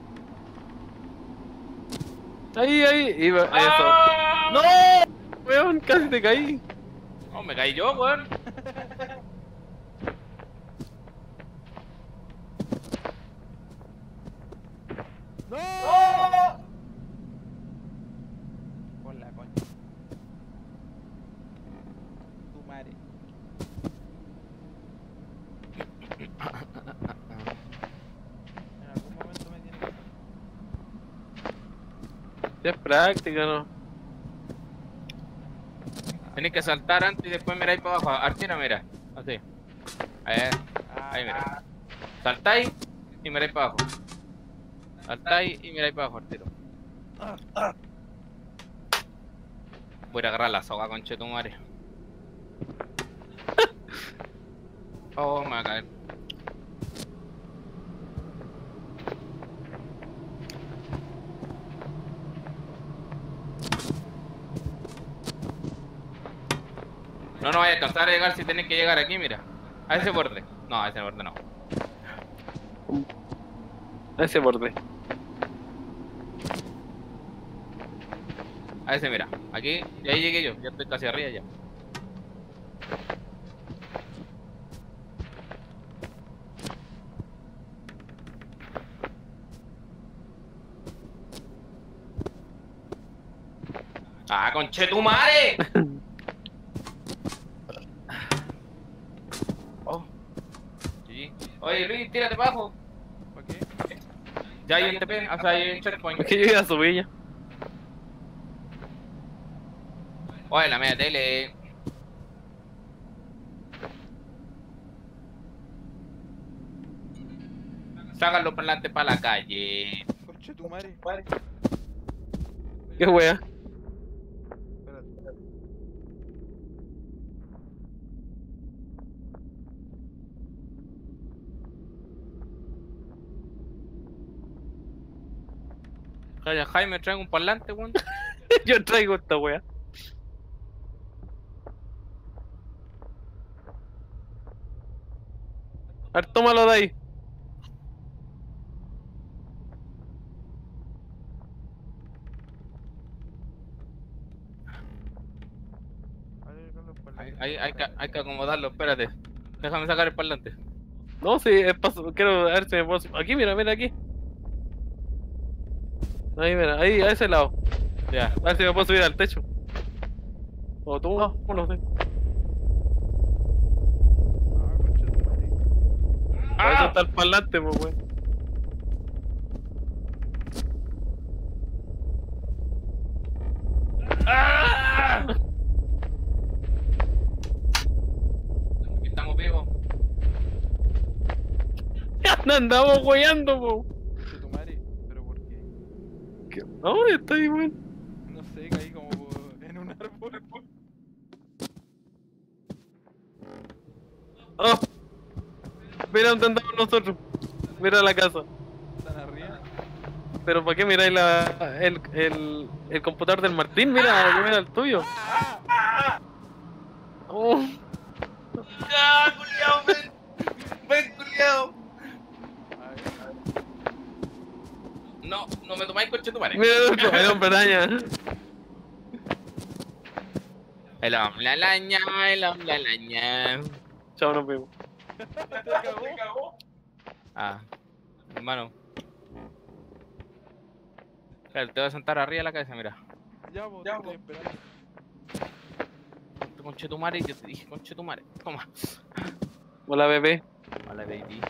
Ahí, ahí. Y va- eso. ¡Ah! ¡No! Weón, casi te caí. No, me caí yo, weón. ¡No! Por la concha. Tu madre. En algún momento me tiene que... Ya es práctica, ¿no? Tenéis que saltar antes y después miráis para abajo. Artina, mira. Así. A ver. Ah, Ahí, mira. Saltáis y miráis para abajo. Saltáis y miráis para abajo, Arturo. Voy a ir a agarrar la soga, conchetumare. Oh, me va a caer. No, no vaya a alcanzar a llegar si tenés que llegar aquí, mira. A ese borde. No, a ese borde no. A ese borde. A ese, mira. Aquí, y ahí llegué yo. Ya estoy casi arriba ya. ¡Ah, conchetumare! Oh. Sí. Oye, Luis, tírate para abajo. ¿Para qué? Ya hay un T P, o sea, hay un checkpoint. Es que yo iba a subir ya. Oye, la media tele. Sacan los parlantes para la calle. Conche tu madre. Qué wea. Espérate. Oye, Jaime, trae un parlante, weón. Yo traigo esta wea. A ver, tómalo de ahí. A ver, con los Hay, parlantes. hay, hay, que, hay que acomodarlo, espérate. Déjame sacar el parlante. No, sí, es paso. Quiero ver si me puedo. Aquí, mira, mira aquí. Ahí, mira, ahí, a ese lado. Ya. A ver si me puedo subir al techo. O tú, no, no sé. Ah, conche tu madre. Para eso ¡Ah! está el parlante, pues, weón. ¡Ah! Aquí estamos vivos. Ya andamos weyando, po. Conche tu madre. ¿Pero por qué? ¿Qué? ¿Dónde está ahí, weón? No sé, caí como en un árbol. Oh. Mira dónde andamos nosotros. Mira la casa. Están arriba. Pero ¿para qué miráis la, el, el, el computador del Martín? Mira, mira el tuyo. Oh. ¡Ah, culiao, ven! ¡Ven, culiao! A ver. me tomáis, conche tu madre. Mira el otro, el hombre araña. El hombre araña, el hombre araña. Chao, nos vemos. Te cagó. Ah, hermano. Claro, te voy a sentar arriba de la cabeza, mira. Ya, vos, te estoy esperando. Conche tu madre, yo te dije, conche tu madre. Toma. Hola, bebé. Hola, baby.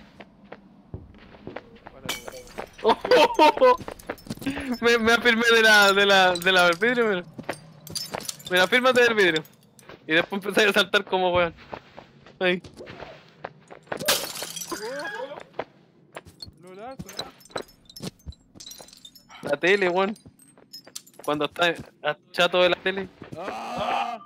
Oh, oh, oh, oh. Me, me afirmé de la, de la, de la del vidrio, mira. Mira, afírmate del vidrio. Y después empecé a saltar como weón. Ahí. Lo lazo. La tele, weón. Cuando está chato de la tele. ¡Ah!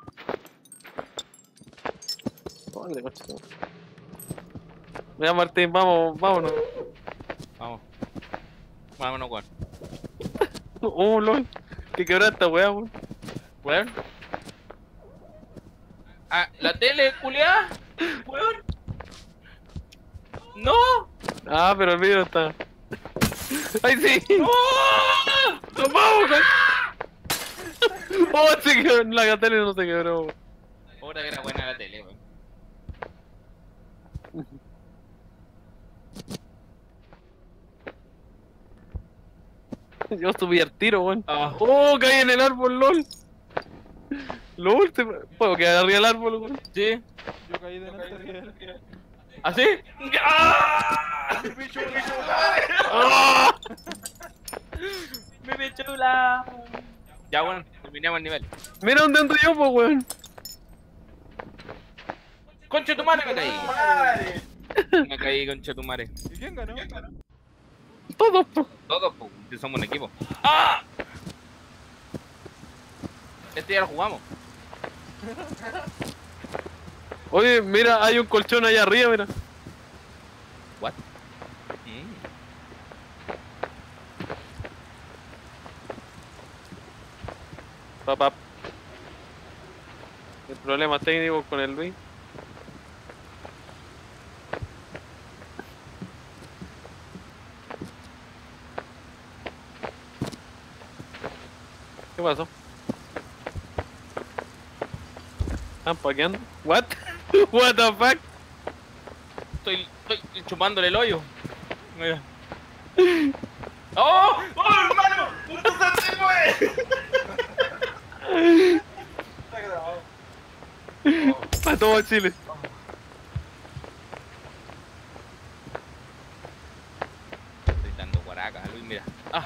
Vale, coche. Mira, Martín, vamos, vámonos. Vamos. Vámonos, weón. Oh, lol. Que quebrada esta weá, weón. Weón. Ah, la tele, culiá. Weón. No. Ah, pero el vidrio está. ¡Ay, sí! No. ¡Nos vamos, weón! Oh, se quebró. La tele no se quebró, weón. Ahora que era buena la tele, weón. Yo subí al tiro, weón. Ah. Oh, caí en el árbol, lol. Lol, te... puedo quedar arriba del árbol, weón. Sí. Yo caí delante de él. ¿Así? ¡Ah! ¡Ah! ¡Me chula! Ya, bueno, terminamos el nivel. Mira dónde ando yo, po, weón. ¡Concha tu madre, me caí! Me caí, concha tu madre. ¿Y quién ganó? Todos, po. Todos, pues, que somos un equipo. ¡Ah! Este ya lo jugamos. Oye, mira, hay un colchón allá arriba, mira. What? Mm. Papá. El problema técnico con el Luis. ¿Qué pasó? ¿Están paqueando? ¿What? ¿What the fuck? Estoy, estoy chupándole el hoyo. Mira. ¡Oh! ¡Oh, hermano! ¡No se mueve! Está grabado. Para todo Chile. Estoy dando guaraca, Luis, mira. ¡Ah!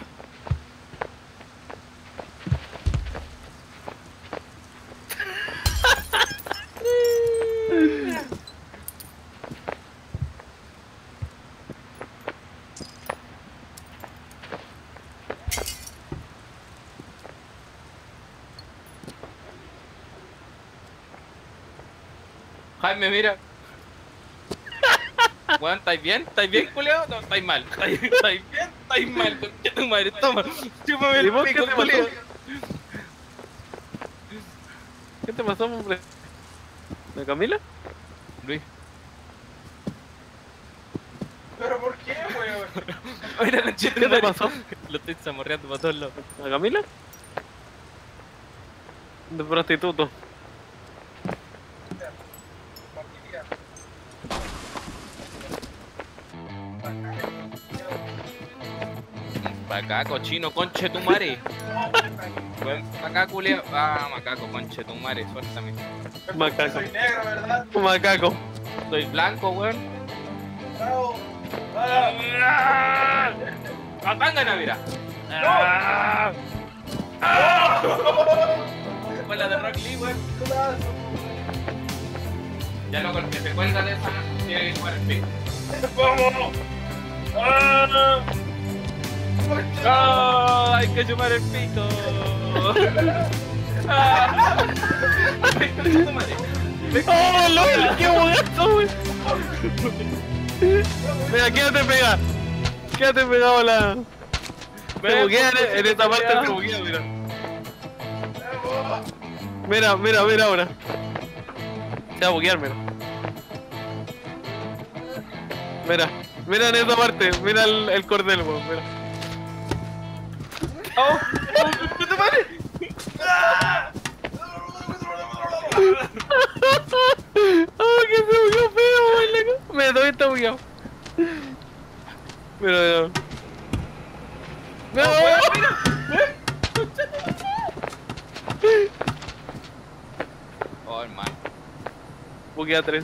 Jaime, mira. Weón, ¿estáis bien? ¿Estáis bien, culiao? No, estáis mal. ¿Estáis estáis bien? ¿Estáis mal? Concha tu madre, toma. Chúpame ¿Y el vos qué pico, te culiao. pasó? ¿Qué te pasó, hombre? ¿De Camila? Luis. ¿Pero por qué, weón? Mira, concha tu ¿Qué te madre. pasó? Lo estoy zamorreando para todos lados. ¿A Camila? De prostituto. Pa' acá, cochino, conche tu madre. Weón, pa' acá, culiao. Ah, macaco, conche tu madre, suéltame. Macaco. Soy negro, ¿verdad? Macaco. Soy blanco, weón. Bravo. ¡Ah! ¡Atangana, mira! ¡Ah! ¡Ah! Fue la de Rock Lee, weón. Ya loco, el que se cuelga de esa tiene que jugar el pico. ¡Vamos! ¡Ah! ¡Ah! ¡Hay que chupar el pito! ¡Ah! ¡Ay, concha tu madre! ¡Oh, lol! ¡Qué bogazo, wey! Mira, quédate pegado. Quédate pegado a la... Se buguea en, en esta parte, se buguea, mira. Mira, mira, mira ahora. Se va a buguear, mira. Mira, mira en esa parte, mira el, el cordel, weón, mira. ¡Oh! ¡Oh, tu madre! ¡Oh, que se bugueó feo, weón! Mira, todavía está bugueado. Mira, mira. ¡No! Oh, hermano. Buguea tres.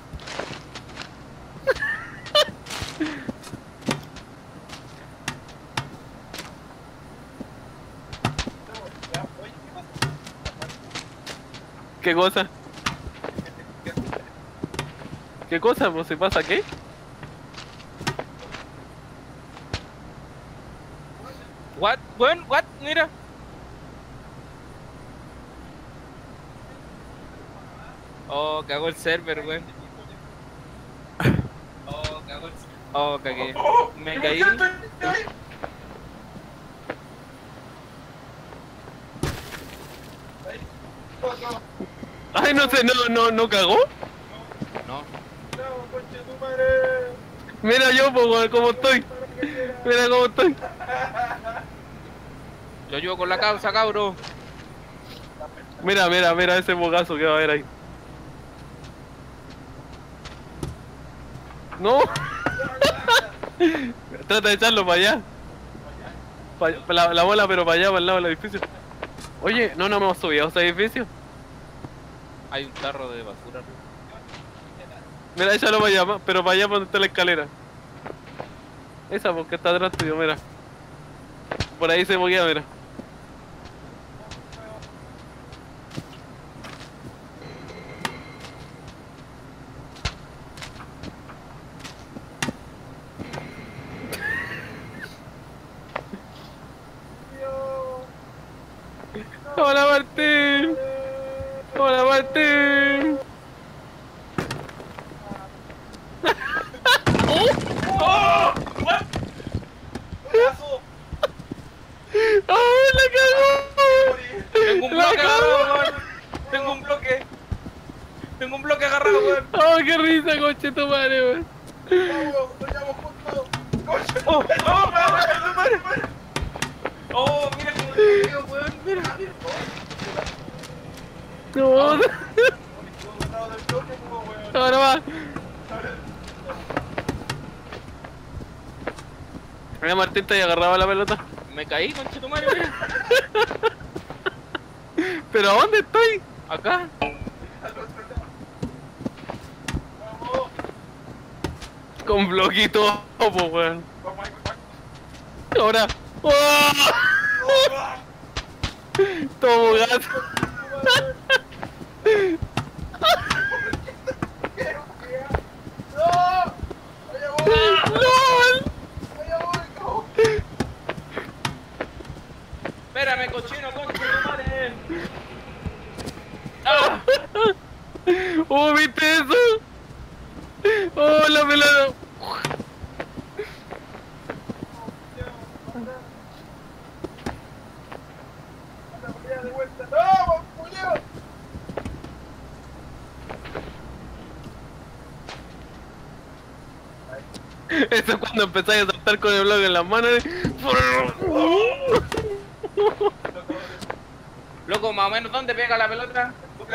¿Qué cosa? ¿Qué cosa? ¿Pues se pasa qué? What? Weón, what? Mira. Oh, cagó el server, weón. Oh, cagó el server. Oh, cagué. Me caí. Ay, no sé, no, no, no cagó. No. Mira yo, pues, cómo estoy. Mira cómo estoy. Yo ayudo con la causa, cabro. Mira, mira, mira ese bogazo que va a haber ahí. No. Trata de echarlo para allá. Pa- pa- la, la bola, pero para allá, para el lado del edificio. Oye, no, no hemos subido a ese edificio. Hay un tarro de basura. Mira, échalo para allá, ma- pero para allá donde está la escalera. Esa, porque está atrás tuyo, mira. Por ahí se boguea, mira. Hola, Martín. Hola, Martín. ¡Oh! ¿What? ¡Oh, la cagó! Tengo un La bloque cagó. agarrado, weón. Tengo un bloque. Tengo un bloque agarrado, weón. ¡Oh, qué risa, coche tu madre, weón! ¡Oh! ¡Oh! ¡Madre! ¡Oh! Mira cómo te veo, weón. Mira, mira. No, ahora va. Mira, Martín, te agarraba la pelota. Me caí, concha tu madre, mira. ¿Pero a dónde estoy? Acá. Con bloquito, oh, pues, weón. Ahora. ¡Oh! Todo gato. ¡LOL! Espérame, cochino, concha tu madre. ¡Ah! ¡Oh, viste eso! ¡Oh, la pelota! Eso es cuando empezáis a saltar con el bloque en las manos. Loco, más o menos, ¿dónde pega la pelota?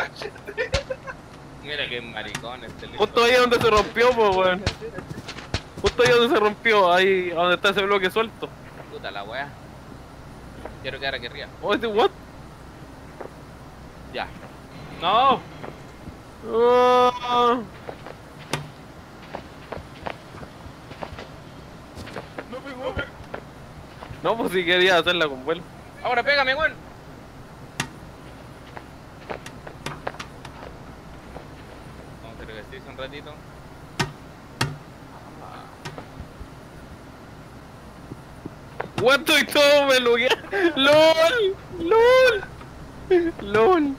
Mira qué maricón este lindo. Justo ahí donde se rompió, pues, weón. Justo ahí donde se rompió, ahí donde está ese bloque suelto. Puta la wea. Quiero quedar aquí arriba. Oh, este what? Ya. ¡No! Oh. No, pues si quería hacerla con vuelo. Ahora pégame, weón. Vamos a hacer ejercicio un ratito. What y todo me loguea. LOL, LOL, LOL.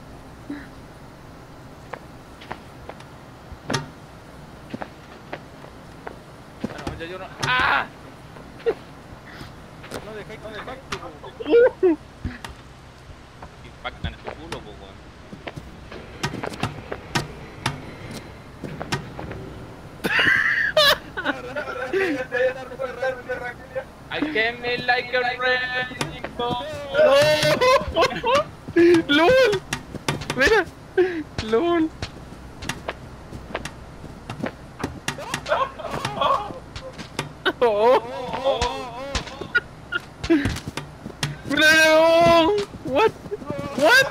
Bueno, yo, yo no. ¡Ah! No dejáis con el pacto, po. Impactan en tu culo, po, weón. I came in like a rain. ¡Lol! ¡Mira! ¡Lol! ¡Oh! ¡Mira! ¡Oh! ¿What? ¿What?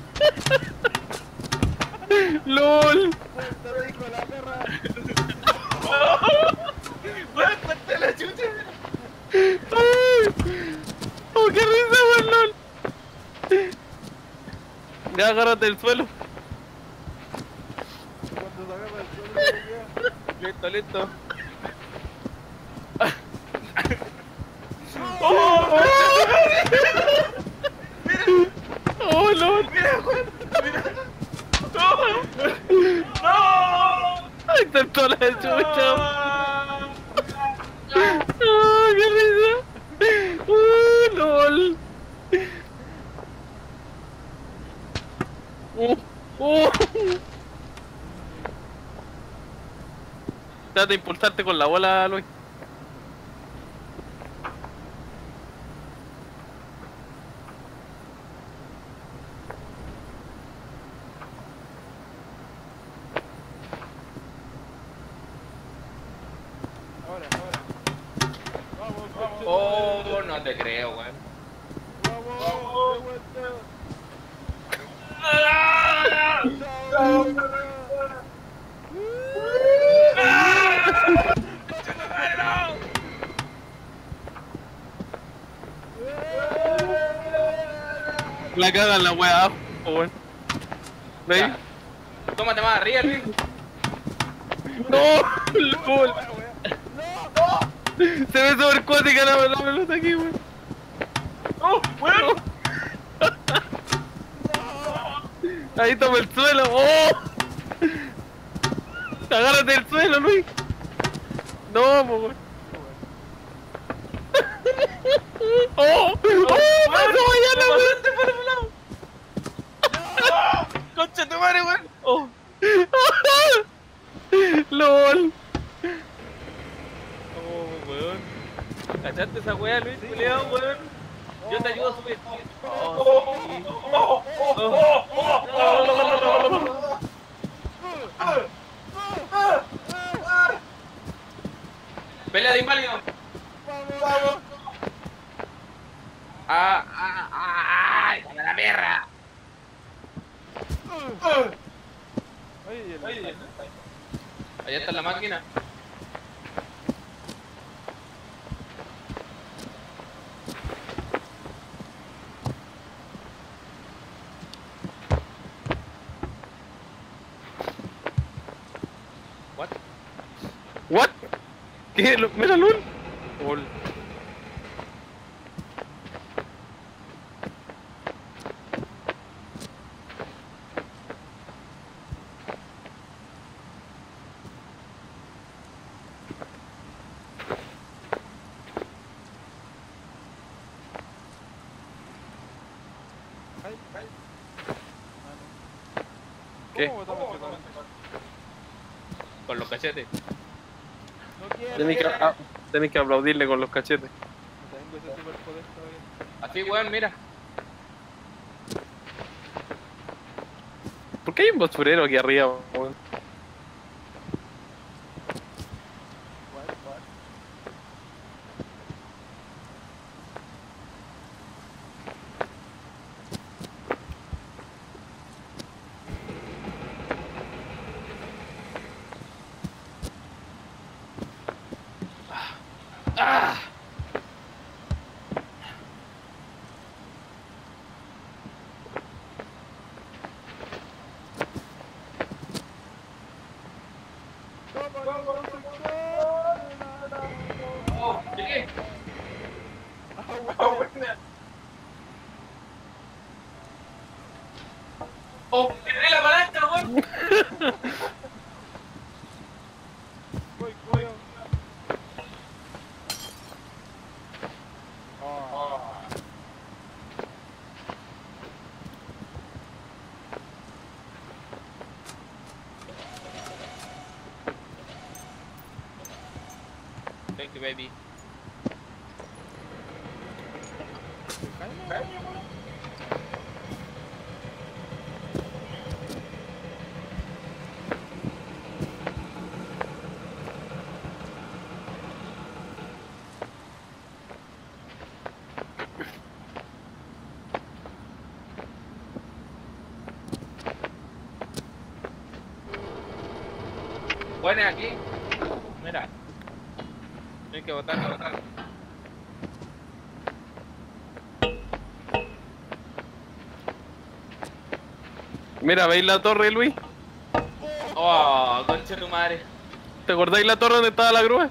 ¡Lol! Suéltame, hijo de la perra. ¡Weón, cuéntale la chucha! ¡Ay! ¡Oh, qué risa, weón! ¡Lol! Ya agárrate del suelo. Cuando se agarra el suelo, ya. Listo, listo. ¡Oh, Lol! ¡Mira, Juan! ¡Mira! ¡No! ¡No! ¡Ay, intentó la chucha! ¡No! ¡Oh, qué risa! ¡Oh, Lol! ¡Oh! ¡Oh! Trata de impulsarte con la bola, Luis. Ahora, ahora. Vamos, vamos. Oh, no te creo, weón. Vamos, de vuelta. ¡Ah! Chao. La cagan la weá, weón. ¿Veis? Ya. Tómate más arriba, Luis. ¡No! ¡Lol! Se ve súper cuática la, la pelota aquí, weón. ¡Oh, weón! Ahí toma el suelo. ¡Oh! Agárrate del suelo, Luis. No, po, weón. ¡Oh! ¡Oh! ¡Pasó mañana, weón! ¡Te para el lado! ¡Concha tu madre, weón! ¡Oh! ¡Lol! Oh, weón. ¿Cachaste esa weá, Luis? Culeado, weón. Yo te ayudo a subir. Oh, sí. Oh, pelea de inválido. Vamos. Ah, ah, ah, ¡ay, con la perra! Oye, el- Allá está la máquina. What? ¿What? ¿Qué? Lo- ¿Mira, Lul? Ol. Ay, ay. ¿Qué? ¿Cómo botamos este cabrón? Con los cachetes. No quiero. Tenéis que, ah, tenéis que aplaudirle con los cachetes. No tengo ese superpoder todavía. Así, weón, mira. ¿Por qué hay un basurero aquí arriba, weón? What, what? ¡Ah! ¡Oh, llegué! ¡Oh, buena! ¡Oh, perdí la palanca, weón! Voy, voy. Oh. Thank you, baby. ¿Se calma? Bueno, aquí. Mira. Hay que botar, botar. Mira, ¿veis la torre, Luis? Oh, concha tu madre. ¿Te acordáis la torre donde estaba la grúa?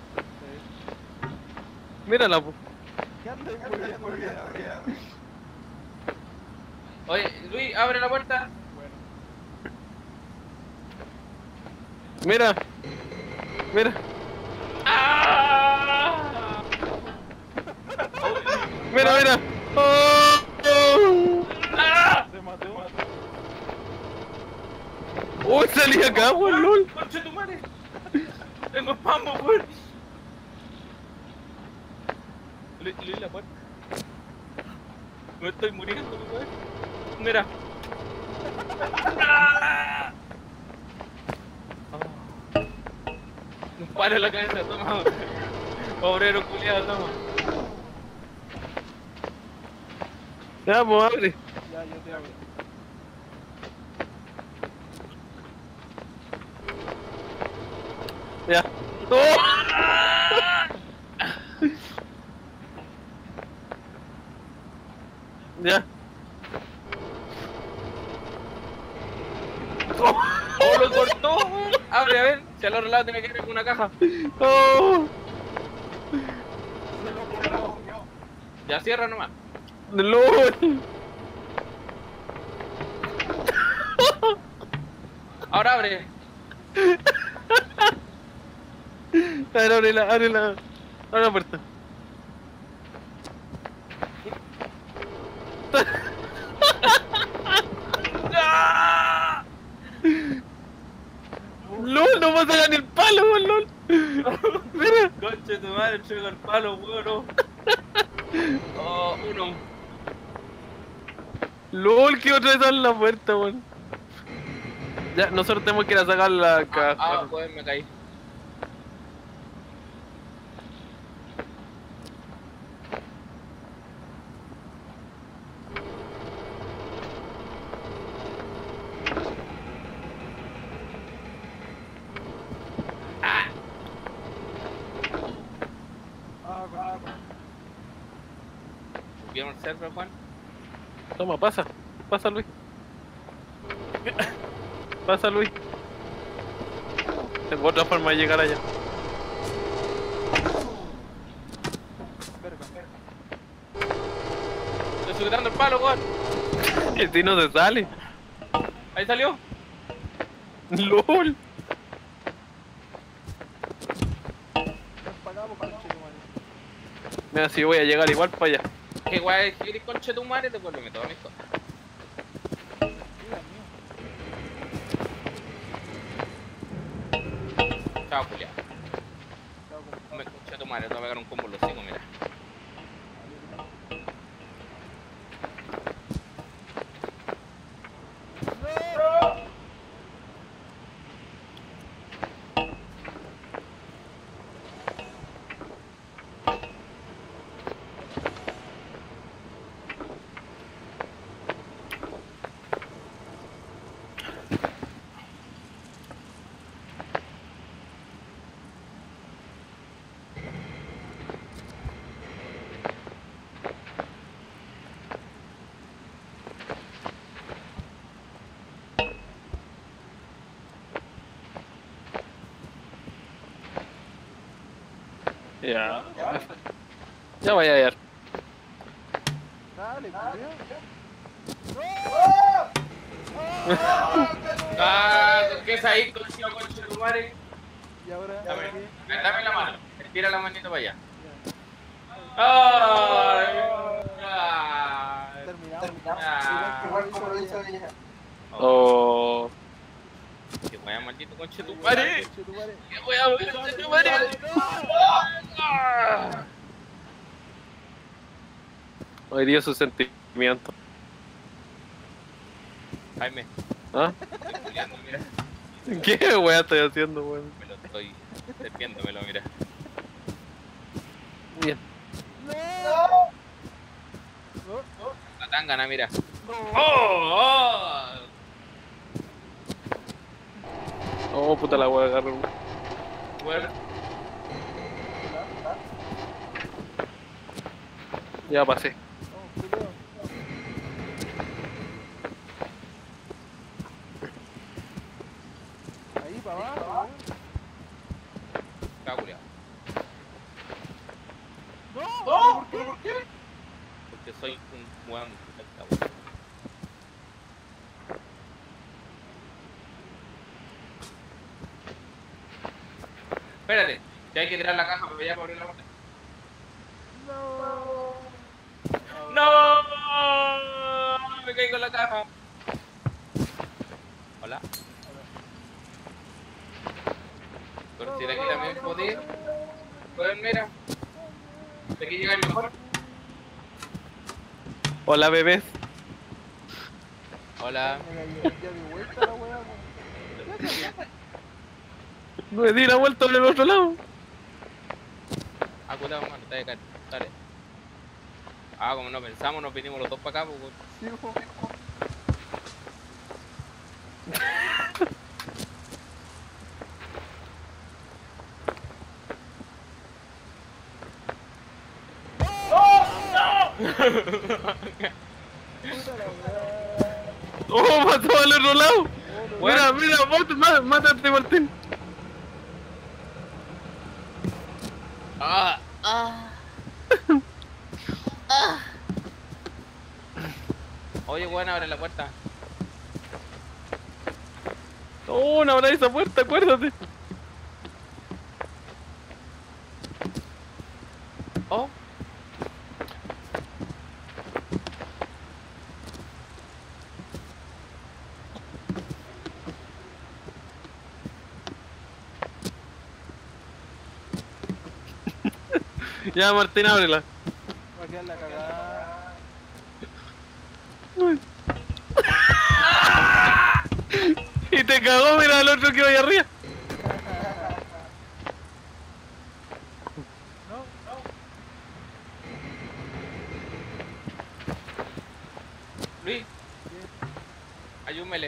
Mírala, po. ¿Qué andas muriendo, muriendo? Oye, Luis, abre la puerta. Bueno, Mira. Mira. ¡Ah! Mira, mira. Oh, oh. ¡Ah! se mató. Uy, salí acá, weón, lol. Concha tu madre. Tengo spam, weón. Luis, Luis, la puerta. Me estoy muriendo, weón. Mira. ¡Ah! Un palo en la cabeza, toma. Obrero culiado, toma. Ya, pues, abre. Ya, yo te abro. Ya. Oh. Ya. ¡Oh, lo cortó, weón! Abre, a ver. Si al otro lado tiene que ir con una caja. Oh. Ya cierra nomás. LOL. Ahora abre. A ver, ábrela, ábrela. Abre la puerta. ¡Ah! LOL, no vas a ganar el palo, weón, LOL. Mira. Conche tu madre, entrega el palo, weón. Oh, uno. LOL, que otra vez abre la puerta, weón. Ya, nosotros tenemos que ir a sacar la Ah, caja. ah, joder, me caí. Ah, con ah, ¿Vieron el server, Juan? Toma, pasa. Pasa, Luis. Pasa, Luis. Tengo otra forma de llegar allá. verga. Estoy sujetando el palo, Juan. El tío no se sale. Ahí salió. LOL. Nos pagamos con el chico, madre. Mira, si voy a llegar igual para allá. Que guay, si eres conche tu madre, devuélveme todas mis cosas. Dios mío. Chao, Julián. Chao, No me conche tu madre, te voy a pegar un combo en los cinco, mira. Ya. Ya voy a ir. Dale, culiao. Ah, ¿qué es ahí, conche conche tu madre? Y ahora, Dame, ahora qué? dame la mano. Tira la manito para allá. Ya. Ay, ay. Terminamos. Ah. Igual como lo hizo ella. Oh. Qué wea, maldito conche tu madre. Conche tu madre. Qué wea, conche tu madre. Ah. Hoy día su sentido. Miento. Jaime, ¿Ah? estoy culiando, mira. ¿Qué weá estoy haciendo, weón? Me lo estoy serpiéndomelo, mira. Bien. ¡No! La tangana, mira. ¡No! ¡Oh! ¡Oh! Oh, puta la weá, agarré un. Bueno, Ya pasé. No, culiao. Ahí para abajo, weón. está culiado. ¡No! ¿Pero por qué? Porque soy un weón. Esta weá. Espérate, ya hay que tirar la caja para allá para abrir la puerta. No. ¡No! Me caigo en la caja. Hola. Pero si de aquí también podía. Pues mira. De aquí llega el mejor. Hola, bebés. Hola. Ya di vuelta la weá, weón. Me di la vuelta por el otro lado. Ah, cuidado, mano, está de cara. Dale. Ah, como no pensamos, nos vinimos los dos para acá, pues. Sí, weón. Puta la weá. Oh, mató al otro lado. Oh, Mira, no. mira, vos, má- mátate, Martín. Ah, ah. Oye, weón, abre la puerta. Oh, no abra esa puerta, acuérdate. Oh. Ya, Martín, ábrela. Va a quedar la cagada. Y te cagó, mira al otro que va ahí arriba. No, no. Luis. Ayúmele.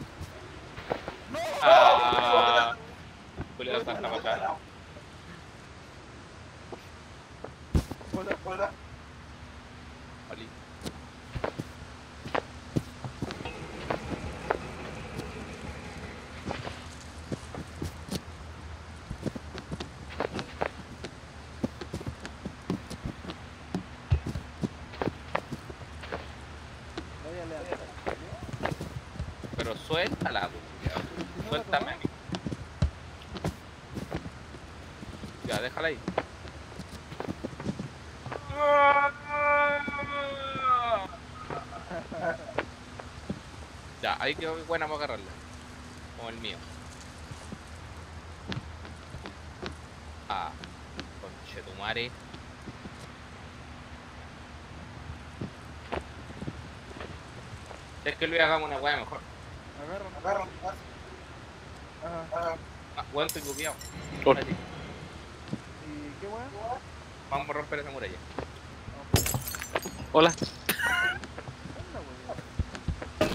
Ah. Julio está para acá. Hola, hola. Oli. Vaya a leer. Pero suéltala, weón. Suéltame a mí. Ya, déjala ahí. Ya, ahí quedó buena para agarrarla. Como el mío. Ah, conchetumare. Es que Luis hagamos una weá mejor. Agarra, agarra. Ajá. Ah, weón, estoy bugueado. Por- Así. ¿Y qué weá? Vamos a romper esa muralla. Hola. Anda, weá.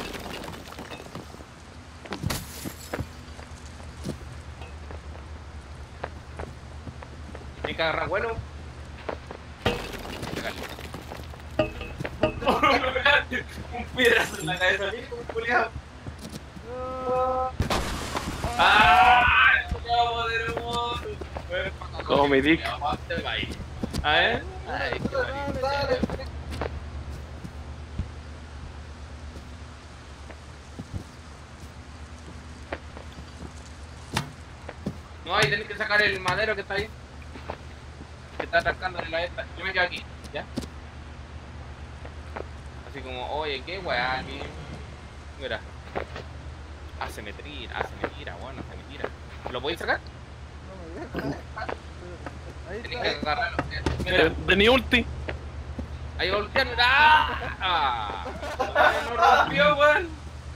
Hay que agarrar bueno. Un piedrazo en la cabeza, mira como un culiao. ¡Ah! ¡El culiao poderoso! Como mi dick. A ver. Ay, qué bonito. No, ahí tenés que sacar el madero que está ahí. Que está atascando en la esta. Yo me quedo aquí, ¿ya? Así como, oye, qué weá aquí. Mira. Hace me tira, hace me tira, bueno, hace me tira. ¿Lo podéis sacar? No me deja. Ahí Tenés que está. agarrarlo. De, Mira, de mi ulti. Ahí volteando. ¡Ah! ¡Ah! No rompió, weón.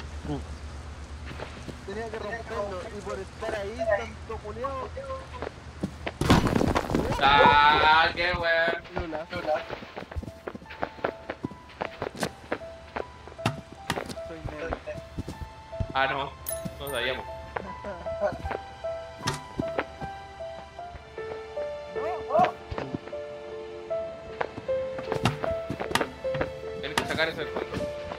Tenía que romperlo y por estar ahí tanto culiao. ¡Ah! ¡Qué weón! Lula, Lula. Soy negro. Ah, no. No sabíamos. Tienes que sacar eso del fondo.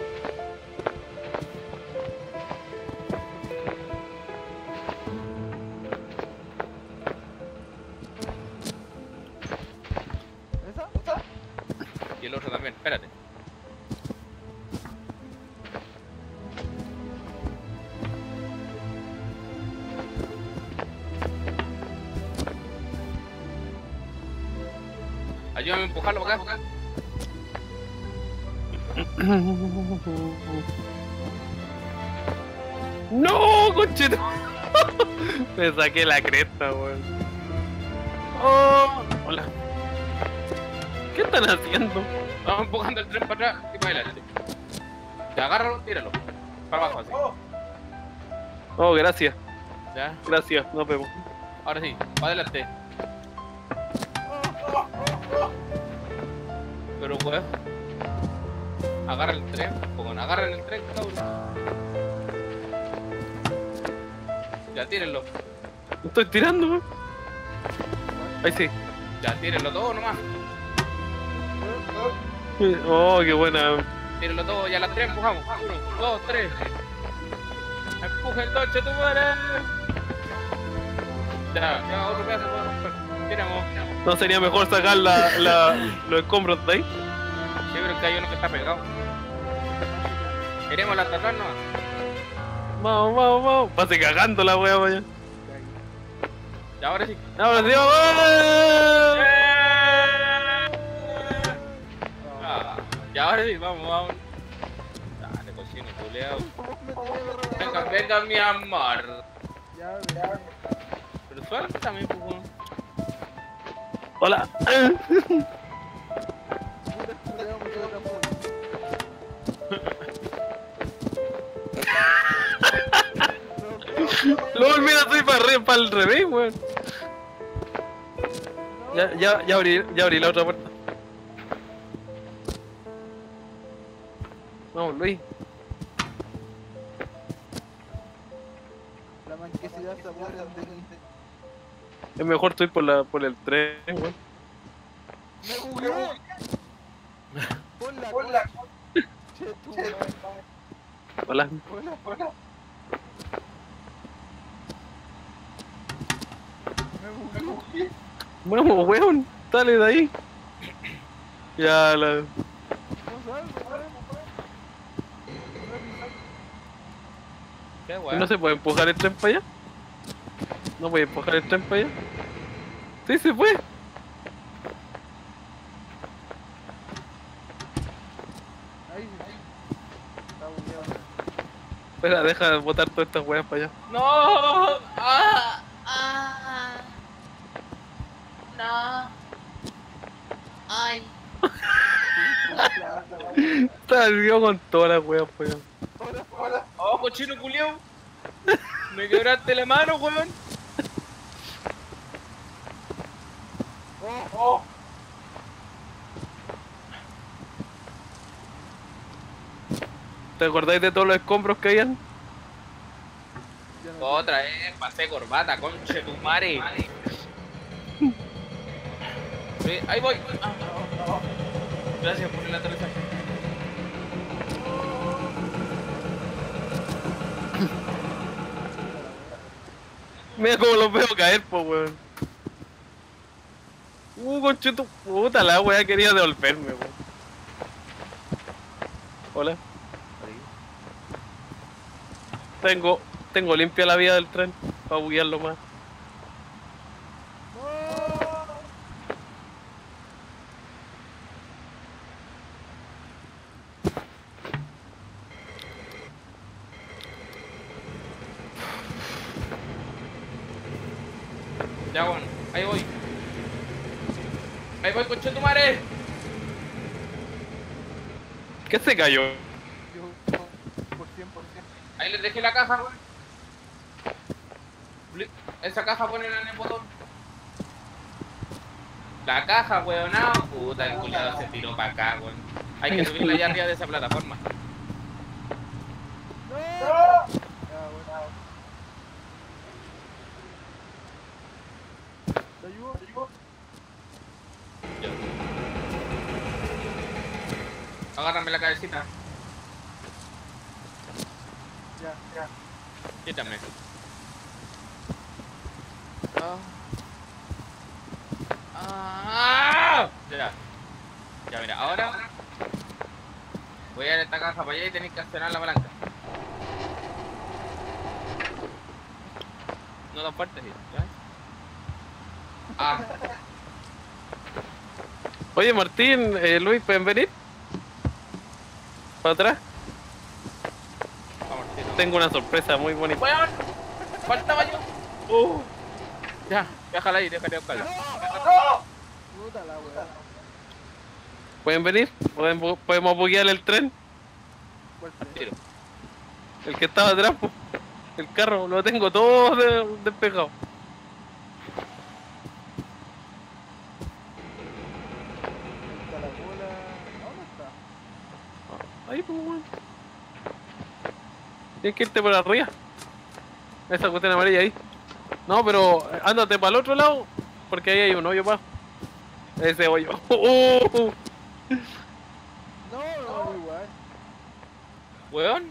¿Esa? ¿Esa? Y el otro también, espérate. Ayúdame a empujarlo para acá. ¡No, conchito! Me saqué la cresta, weón. Oh, hola. ¿Qué están haciendo? Vamos empujando el tren para atrás y para adelante. Ya, agárralo, tíralo. Para abajo, así. Oh, gracias. Ya, Gracias, nos vemos. ahora sí, para adelante. Pero, weón. Agarra el tren, pongan, agarren el tren, cabrón. Ya, tírenlo. Me estoy tirando, weón. Ahí sí. Ya, tírenlo todo nomás. Oh, qué buena. Tírenlo todo, ya las tres empujamos. Uno, dos, tres. Empuja el coche, tu madre. Ya, ya otro pedazo para romper. Tiramos. ¿No sería mejor sacar la, la, los escombros de ahí? Sí, pero que hay uno que está pegado. Queremos la atrás nomás. Vamos, vamos, vamos. Pase cagando la wea, vaya. Ya, ahora sí. Ahora sí, vamos. Ah, ya, ahora sí, vamos, vamos. Dale, cochino, culeado. Venga, venga, mi amor. Ya, ya. Pero suéltame, pues, weón. Hola. Puta culiao, me quedo atrapado. LOL, mira, estoy para re, pa el revés, weón. Ya, ya, ya abrí, ya abrí la otra puerta. Vamos, Luis. La manquesidad se aburre de aquí. Es mejor estoy por la, por el tren, weón. ¡Me bugueé! ¡Ponla, ponla! Che, tú, madre. Hola. Ponla, ponla. Me bugueé. Vamos, weón. Dale de ahí. Ya, la. No salgo, salgo, Qué ¿No weón. se puede empujar el tren para allá? ¿No puede empujar el tren para allá? Sí, se puede. Ahí sí. Está bugueado. Espera, deja de botar todas estas weas para allá. ¡No! ¡Ah! ¡Ah! ¡No! ¡Ay! Salió con todas las weas para allá. Hola, hola. ¡Oh, cochino culiao! Me quebraste la mano, weón. Oh, oh. ¿Te acordáis de todos los escombros que habían? Ya no- Otra vez, pasé corbata, conche tu madre. Sí, ahí voy. Ah, oh, oh. Gracias por el aterrizaje. Mira cómo los veo caer, po, weón. Uh, conchito, puta, la wea quería devolverme, weón. Hola. Tengo, tengo limpia la vía del tren para buguearlo más. Ya, bueno, ahí voy. Ahí voy, conche tu madre. ¿Qué se cayó? Yo, por cien por ciento. Ahí les dejé la caja, weón. Bli- Esa caja ponela en el botón. La caja, weón, no. Puta, el culiado se tiró para acá, weón. Hay que subirla allá arriba de esa plataforma. ¡No! Ya, bueno. ¿Te ayudo? ¿Te ayudo? Yo. Agárrame la cabecita. Ya, ya. Quítame. Ah. Ya. Ya, mira, ahora voy a dar esta caja para allá y tenéis que accionar la palanca. No tan fuerte, sí. ¿Ya? Ah, Oye, Martín, eh, Luis, ¿pueden venir? ¿Para atrás? vamos, tiro. Tengo una sorpresa muy bonita. ¡Weón! ¡Faltaba yo! Uh. Ya, déjala ahí, déjale buscarla. Puta la weá. ¿Pueden venir? ¿Pueden bu- ¿Podemos buguear el tren? ¿Cuál fue? Tiro. El que estaba atrás, po. El carro, lo tengo todo de- despejado. Está la bola. ¿Dónde está? Ahí, pues, weón. Tienes que irte por arriba. Esa cuestión amarilla ahí. No, pero ándate para el otro lado, porque ahí hay un hoyo abajo. Ese hoyo. Uh, No, no, igual. ¿Weón?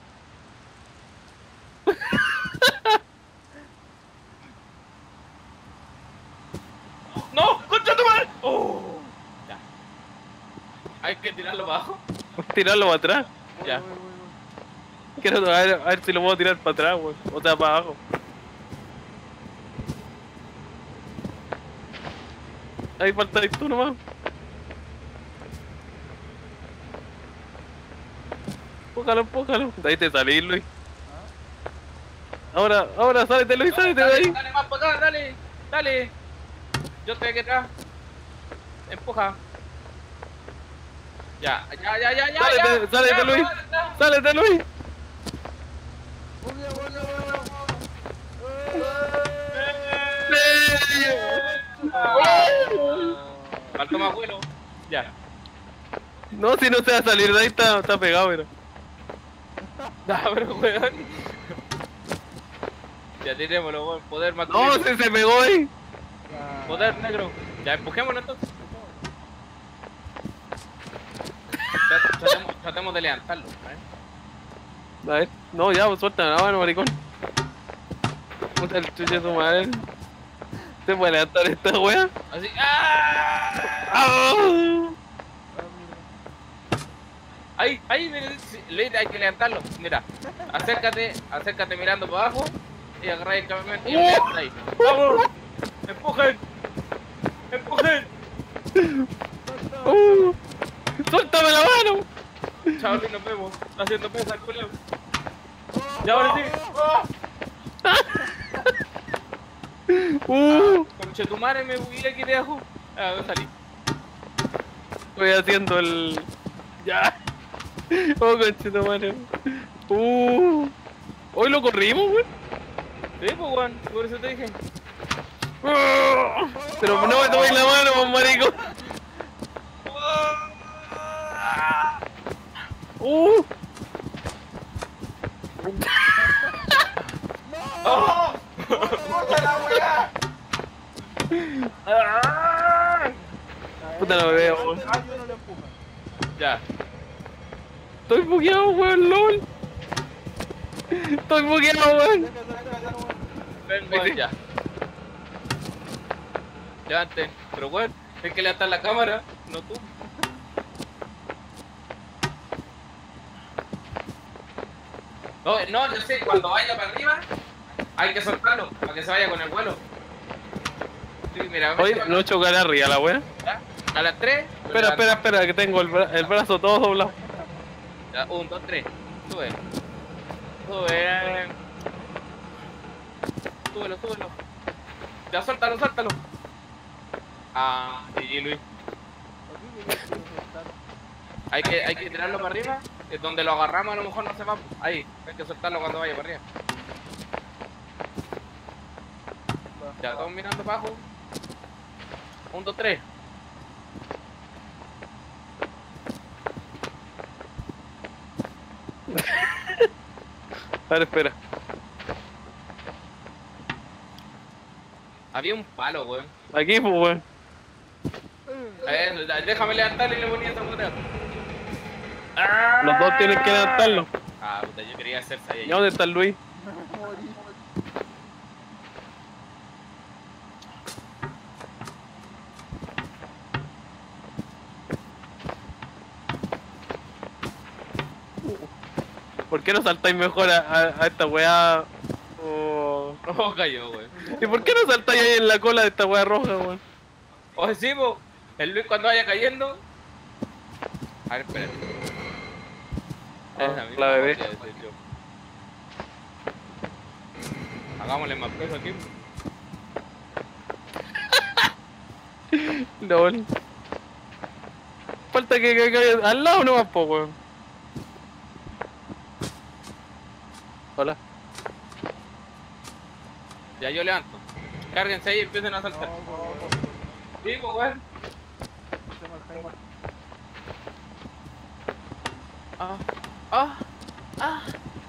¡No! ¡Concha tu madre! ¡Oh! Ya. Hay que tirarlo para abajo. tirarlo para atrás. Voy, Ya. voy, voy, voy. Quiero a ver, a ver si lo puedo tirar para atrás, weón. O sea, para abajo. Ahí falta tú nomás. Empújalo, empújalo. De ahí te salís, Luis. Ahora, ahora, sálete, Luis, sálete de Dale, ahí. dale más para acá, dale. Dale. Yo estoy aquí atrás. Empuja. Ya, ya, ya, ya, ya. Sálete, ya. sálete, Ya, Luis. ya, ya. Sálete, Luis. Muy bien, bueno, bueno. Falta más vuelo. Ya. No, si no se va a salir de ahí, está, está pegado, pero. No, pero weón. Ya tirémoslo, weón. Poder No, masculino. si se pegó ahí. Ah, Poder negro. Ya empujémoslo entonces. Tra- Tratemos, tratemos de levantarlo. ¿eh? A ver, no, ya, pues suelta la mano, maricón. Puta el chuche de su madre. ¿Se puede levantar esta wea? Así. ¡Ah! ¡Ah! ah, mira. Ahí, ahí, mira, sí, Luis, hay que levantarlo. Mira, acércate, acércate mirando para abajo y agarra el camioneta y lo levantas ahí. ¡Vamos! ¡Empujen! ¡Empujen! ¡Uh! ¡Suéltame la mano! Chao, Luis, nos vemos. Está haciendo pesa el culeo. Ya, ahora sí. ¡Uh! Conche tu madre, me voy aquí de abajo. Ah, voy a salir. Estoy haciendo el. Ya. Oh, conchito, madre. ¡Uh! Hoy lo corrimos, wey. Sí, pues, weón, por eso te dije. ¡Uh! Pero no me tomes la mano, pues, marico. ¡Uh! ¡Oh! Puta, no me veo, weón. Ah, yo no le empujo. Ya. Estoy bugueado, weón, LOL. Estoy bugueado, weón. Deja, deja, deja, deja, weón. Ven, weón, ya. Levanten. Pero, weón, hay que levantar la cámara, no tú. No, no, yo sé, cuando vaya para arriba, hay que soltarlo, para que se vaya con el vuelo. Sí, mira, Oye, vete no chocar arriba la wea. para acá. A las tres. Espera, espera, espera, que tengo el, bra- el brazo todo doblado. Ya, un, dos, tres. Sube. Sube. Súbelo, súbelo. Ya, suéltalo, suéltalo. Ah, G G, Luis. Horrible, yo quiero soltar. Hay que, hay que tirarlo para arriba. Es donde lo agarramos a lo mejor no se va. Ahí, hay que soltarlo cuando vaya para arriba. Ya, todos mirando para abajo. Un, dos, tres. A ver, espera. Había un palo, weón. Aquí, pues, weón. A ver, déjame levantarlo y le ponía esa puta. Los dos tienen que levantarlo. Ah, puta, yo quería hacer ahí. ¿Y dónde está el Luis? Morí. ¿Por qué no saltáis mejor a, a, a esta weá? Oh. Oh, cayó, weón. ¿Y por qué no saltáis ahí en la cola de esta weá roja, weón? O sí, po. El Luis cuando vaya cayendo. A ver, espérate. Ah, Esa misma la bebé. botella de ese tío. Hagámosle más peso aquí. LOL. Falta que caiga al lado nomás, po, weón. Hola. Ya yo levanto. Cárguense ahí y empiecen a saltar. No, no, no. Sí, pues, weón. Se llama el Jaime. Ah, ah, ah.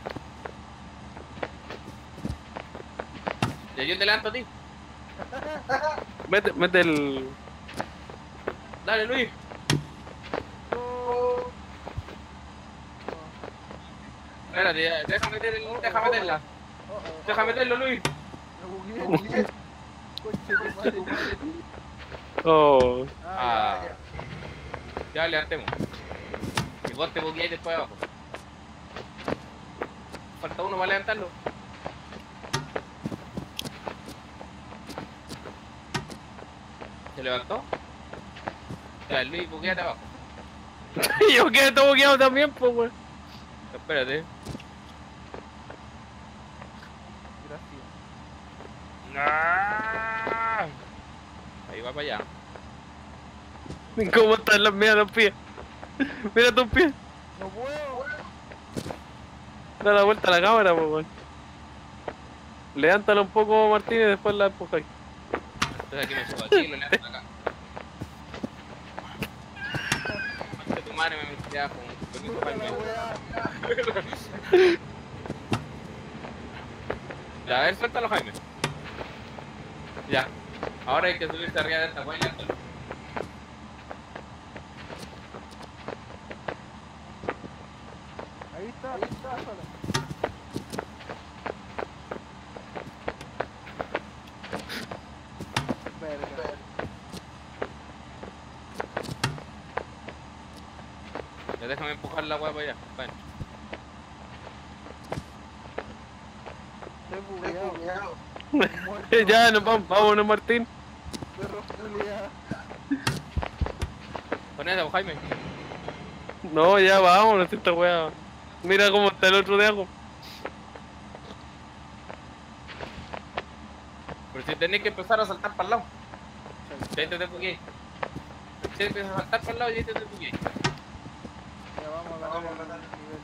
Ya yo te levanto a ti. Mete, mete el... Dale, Luis. Espérate, ya, deja meter el, deja meterla. Oh, oh, Deja meterlo, Luis. Me bugueé, me bugueé. Conche tu madre. Oh. Ah. Ah, Ya levantemos. Y vos te bugueáis después abajo. Falta uno para levantarlo. ¿Se levantó? Ya, Luis, bugueate abajo. Yo quedé todo bugueado también, pues, weón. Espérate. Gracias. Ah. Ahí va para allá. ¿Cómo están las mías los pies? Mira tus pies. No puedo. Da la vuelta a la cámara, pues, weón. Levántala un poco, Martín, y después la empujáis. Entonces aquí me subo aquí y lo levanto acá. Concha tu madre me metí abajo. Permiso, Puta Jaime. la wea. Ya, a ver, suéltalo, Jaime. Ya. Ahora hay que subirse arriba de esta wea y levantarlo. Ahí está, ahí está. Pásala. Verga. Ya déjame empujar la wea para allá. Ven. Estoy bugueado. Ya, nos vamos, vámonos, Martín. Perro culiao. Con eso, Jaime. No, ya vámonos, esta weá. Mira cómo está el otro de ajo. Pero si tenés que empezar a saltar para el lado. Ya te te bugueé. Si empiezas a saltar para el lado, ya te te bugueé. Ya vamos a ganar el nivel.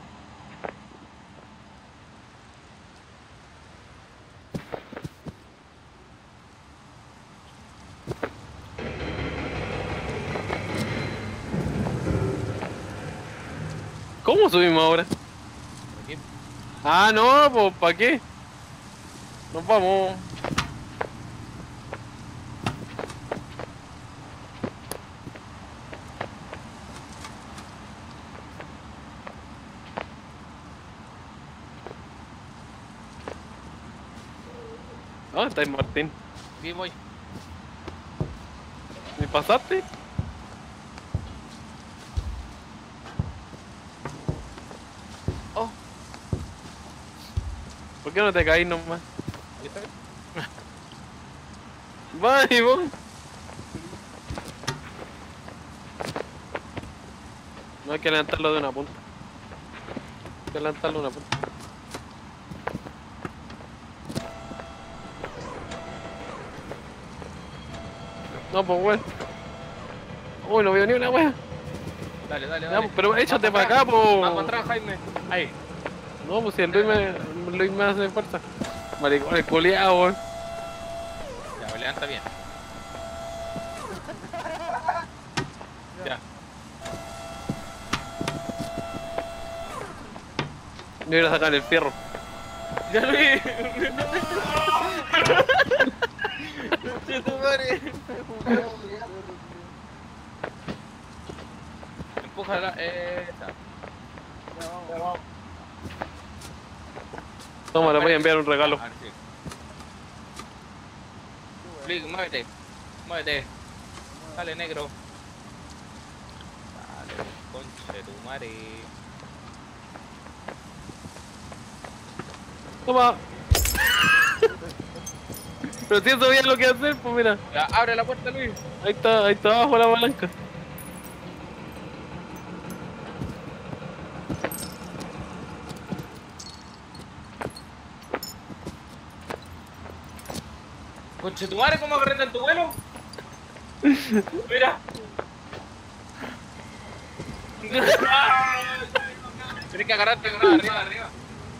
¿Cómo subimos ahora? Aquí. Ah, no, pues, ¿para qué? Nos vamos. ¿Dónde estáis, Martín? Aquí voy. ¿Me pasaste? Oh. ¿Por qué no te caís nomás? Ahí está. Vale, vos. No hay que levantarlo de una punta. Hay que levantarlo de una punta. No, pues weón. Uy, no veo ni una wea. Dale, dale, Ya, dale. pues, pero échate Vamos para acá, atrás. po. Vamos atrás, Jaime. Ahí. No, pues si el Luis me, Luis me hace fuerza. Maricón, el culiao, weón. Ya, me levanta bien. Ya. Yo iba a sacar el fierro. Ya, Luis. ¡Che, tu madre! Empújala, eh. Ya vamos. Toma, le voy a enviar un regalo. Ah, sí. Luis, muévete. Muévete. Dale, negro. Dale, concha de tu madre. Toma. Pero si eso bien lo que hacer, pues mira. Ya, abre la puerta, Luis. Ahí está, ahí está abajo la palanca. Concha de tu madre, ¿cómo agarraste en tu vuelo? Mira. Tienes que agarrarte con arriba, arriba.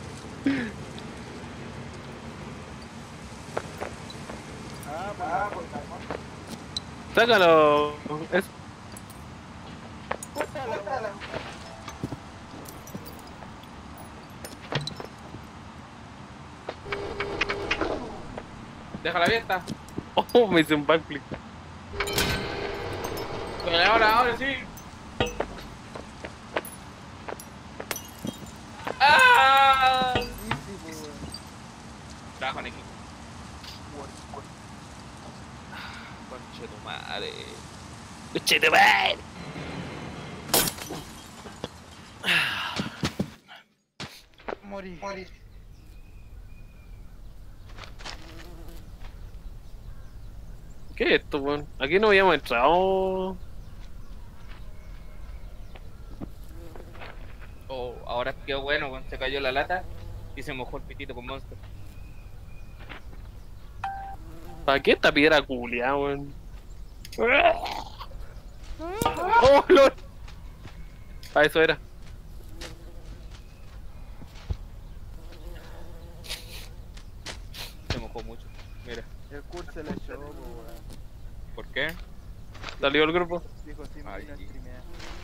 Ah, pues, Sácalo. Es... Déjala abierta. Oh, me hice un backflip. Pero ahora, ahora sí. ¡Ah! easy, pues, weón. Trabajo en equipo. Conche tu madre. Che, te va. Morí. ¿Qué es esto, weón? Aquí no habíamos entrado. Oh, ahora quedó bueno, cuando se cayó la lata y se mojó el pitito con Monster. ¿Para qué esta piedra culia, weón? ¡Oh, lol! Ah, eso era. Se mojó mucho. Mira. El curso se le echó, pues, weón. ¿Por qué? Salió el grupo. Dijo, sí, me Ay. vino a streamear.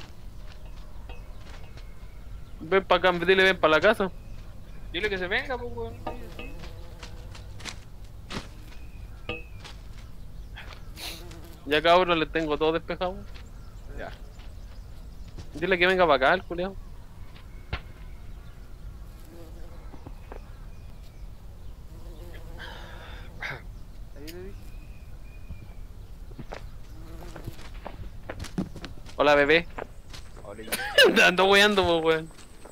Ven para acá, dile, ven para la casa. Dile que se venga, pues, weón. Ya cabrón, le tengo todo despejado. Ya. Dile que venga para acá, el culiao. Ahí le dije. Hola, bebé. Ando weando, pues, weón.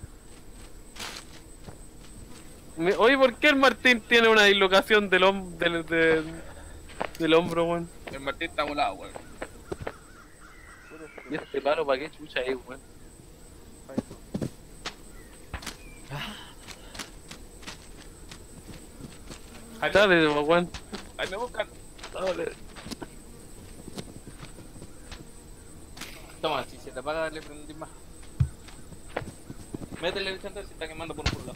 Me- Oye, ¿por qué el Martín tiene una dislocación del, hom del, del, del hombro, weón? El Martín está volado, weón. ¿Y este palo para qué chucha es, weón? Jaime, Dale, weón. ahí me buscan. Dale. Toma, si se te apaga, dale prendí más. Métele el centro, se está quemando por un lado.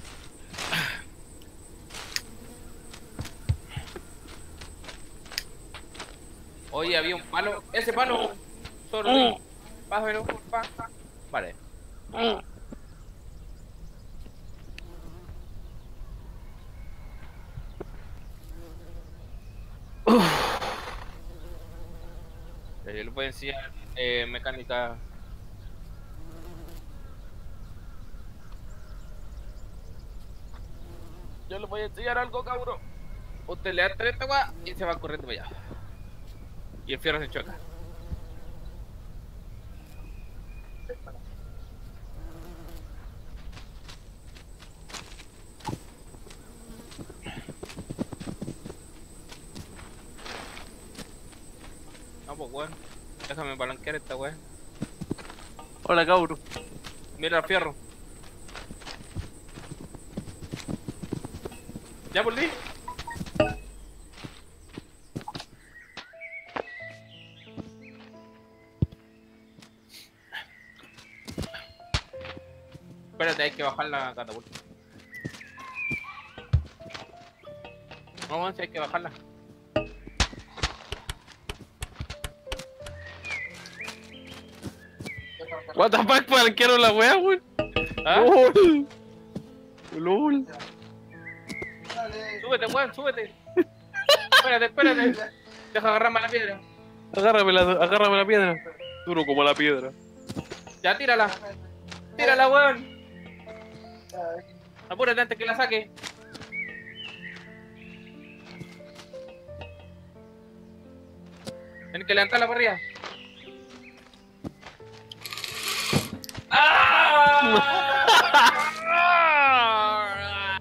Oye, había un palo. Ese palo. Solo. Bájalo, pa. Vale. Ya, yo le voy a enseñar eh, mecánica. Yo le voy a enseñar algo, cabrón. Usted le da esta weá y se va corriendo para allá. Y el fierro se choca. No, pues weón. Déjame balancear esta weá. Hola, cabrón. Mira el fierro. ¿Ya volví? Espérate, hay que bajar la catapulta. No, si hay que bajarla. What the fuck, palanquearon la wea, weón. ¿Ah? LOL. LOL. Dale. Súbete, weón, súbete. Espérate, espérate. Deja agarrarme la piedra. Agárrame la, agárrame la piedra. Duro como la piedra. Ya, tírala. Tírala, weón. Apúrate antes que la saque. Tienes que levantarla para arriba. ¡Ah!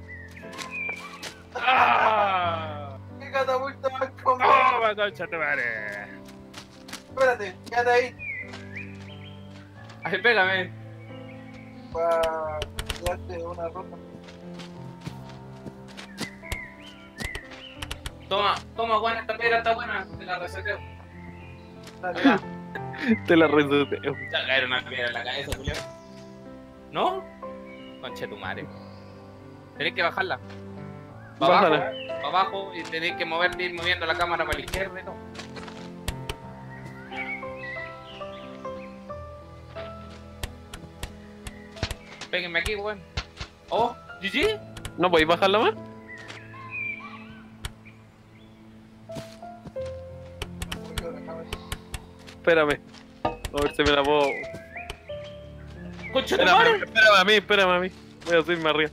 ¡Ah! ¿Qué catapulta más conmigo? ¡Oh, concha tu madre! Espérate, quédate ahí. Ay, pégame. Para darte una ronda. Toma, toma, Juan, esta piedra está buena. Te la reseteo. Dale. Ya, Te la reseteo. ya caer una piedra en la cabeza, Julio. ¿No? Conche tu madre. Tenés que bajarla. Para abajo, Bájala. para abajo, y tenés que mover, ir moviendo la cámara para la izquierda y todo. Péguenme aquí, weón. Oh, G G. ¿No podéis bajarla más? Espérame. A ver si me la puedo. Conche tu Espérame, madre. espérame a mí, espérame a mí. Voy a subirme arriba.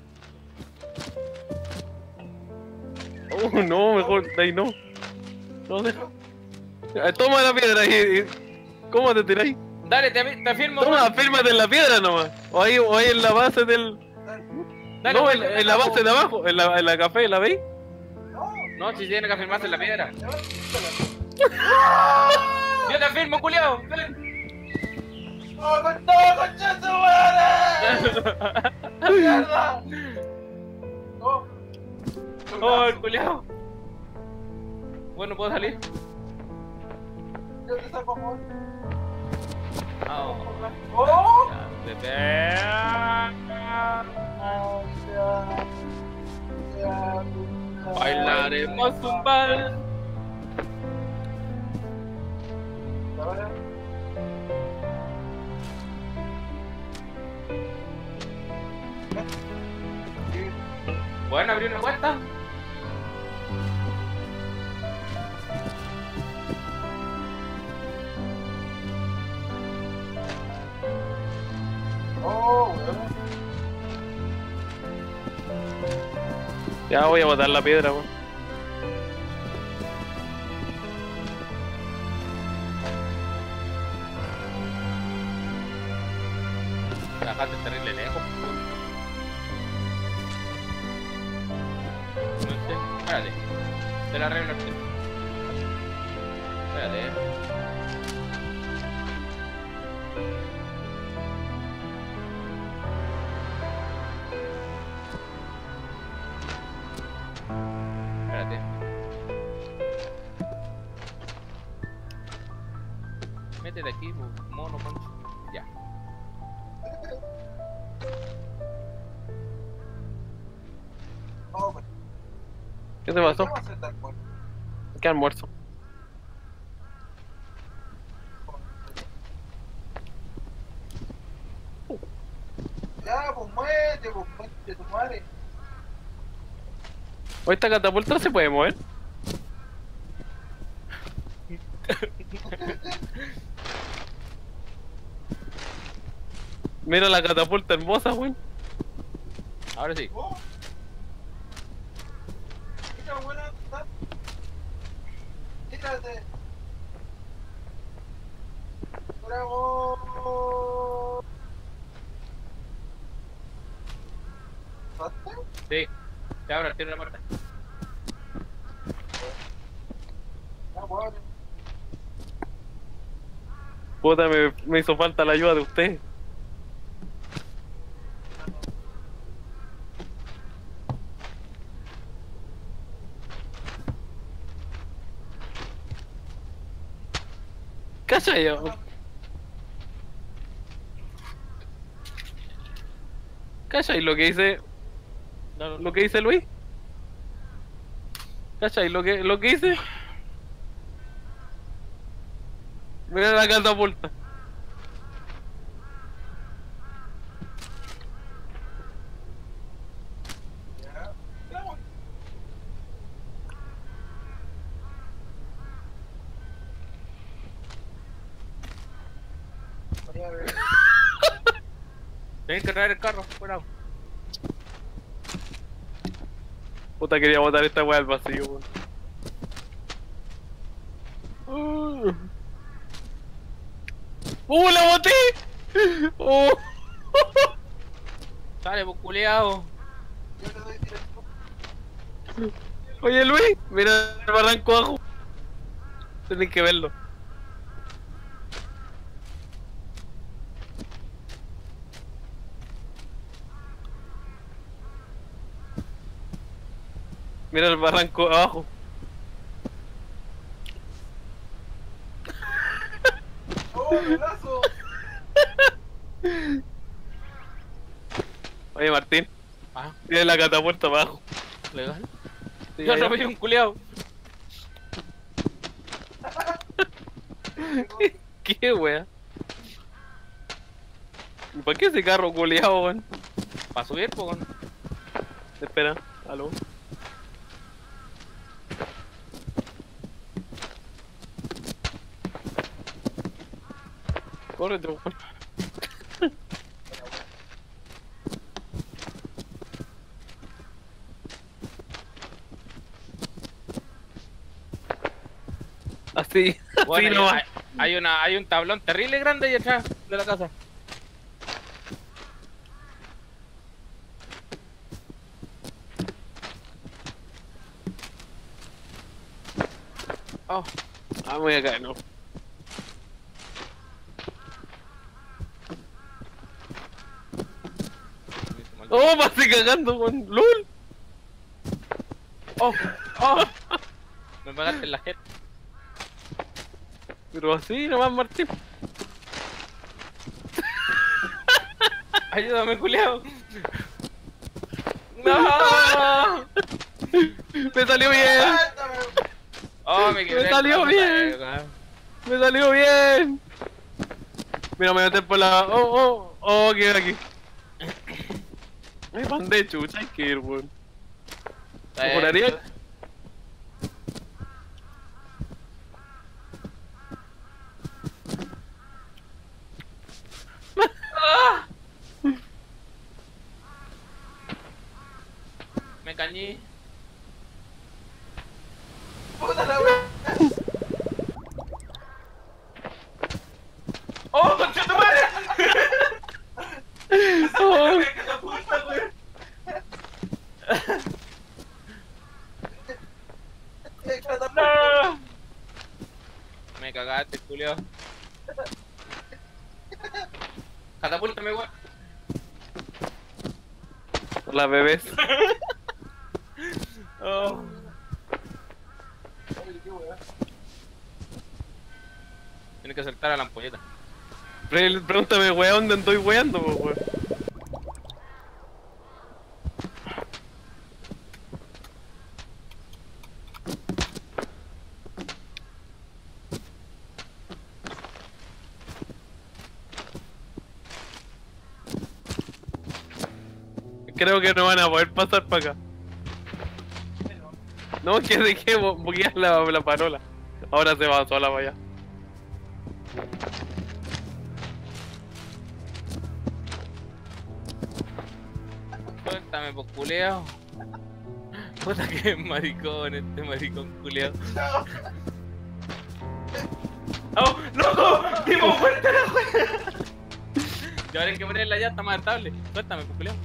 Uh, no, mejor de ahí no. No, deja. Eh, Toma la piedra y, y- ¿cómo te tiráis? Dale, te, te firmo. Toma, weón. fírmate en la piedra nomás. O ahí, o ahí en la base del. Dale, no, weón, en, yo me en la tapo. base de abajo, en la, en la café, ¿la veis? No, No, si tiene que firmarse en la piedra. levántala. Yo te firmo, culiao. Ven. ¡No, con todo, concha de tu madre! ¡Mierda! ¡Oh! Oh, el culiao. Bueno, ¿puedo salir? Yo te saco amor. Oh. ¡Oh! Ya, bebé. Bailaremos un vals. Ahora. ¿Pueden abrir una cuenta? Oh, weón. Ya voy a botar la piedra, weón. La parte terrible lejos. No sé, espérate. Te la arreglo al tiro. Espérate, eh. Espérate. Métete aquí, mono mancho. Ya. Oh, pues. ¿Qué te pasó? ¿Qué vas a hacer tal cual? ¿Qué almuerzo? Ya, pues muévete, pues muévete tu madre. ¿O esta catapulta se puede mover? Mira la catapulta hermosa, weón. Ahora sí. Oh. Mira, buena, está. Tírate. Bravo. ¿Pasaste? Sí. Te abro el tiro de la puerta. Ah, bueno. Puta, me, me hizo falta la ayuda de usted. ¿Qué hace yo? ¿Cachai lo que dice? Lo que dice Luis. ¿Cachai lo que, lo que dice? Mira la catapulta. Tenés que traer el carro, cuidado. Puta, quería botar esta weá al vacío, weón. Uh. ¡Uh, la boté! ¡Oh! Sale, pues culeado. Oye, Luis, mira el barranco abajo. Tenés que verlo. Mira el barranco abajo. ¡Oh, brazo! Oye, Martín, Ah, tiene la catapulta abajo. legal. Sí, Yo allá. atropellé un culeado. ¿Qué wea? ¿Y ¿Para qué ese carro culiao, weón? Para subir, pues. Con... Espera, aló. Córrete, weón. Así, Bueno, así hay, nomás. hay- hay una, hay un tablón terrible grande ahí atrás de la casa. Oh, Ah, me voy a caer, no. Oh, pasé cagando con LOL. oh, oh. Me pagaste en la jeta. Pero así nomás, Martín. Ayúdame, culiao. No. Me salió bien. ¡Suéltame! Oh, me quedé. Me salió bien. Me salió bien. Mira, me voy a meter por la... Oh, oh, oh, queda aquí. Ay, pan de chucha, hay que ir, weón. ¿Mejoraría? Me cañé. ¡Puta la wea! ¡Oh, concha tu madre! Oh, ¡Puta, wea! ¡Qué catapulta! ¡No! Me cagaste, culiao. Catapúltame, weón. las bebés. Oh. Tienes que saltar a la ampolleta. Pre- Pregúntame, weón, ¿dónde estoy weando, po, weón? Creo que no van a poder pasar para acá. No, que dejé bo- buguear la, la parola. Ahora se va sola para allá. Suéltame, pues, culeo. Puta que maricón este maricón culeado. ¡Oh, loco! ¡Dimos vuelta a la wea! Y ahora hay que ponerla ya, está más estable. Suéltame, pues, culeado.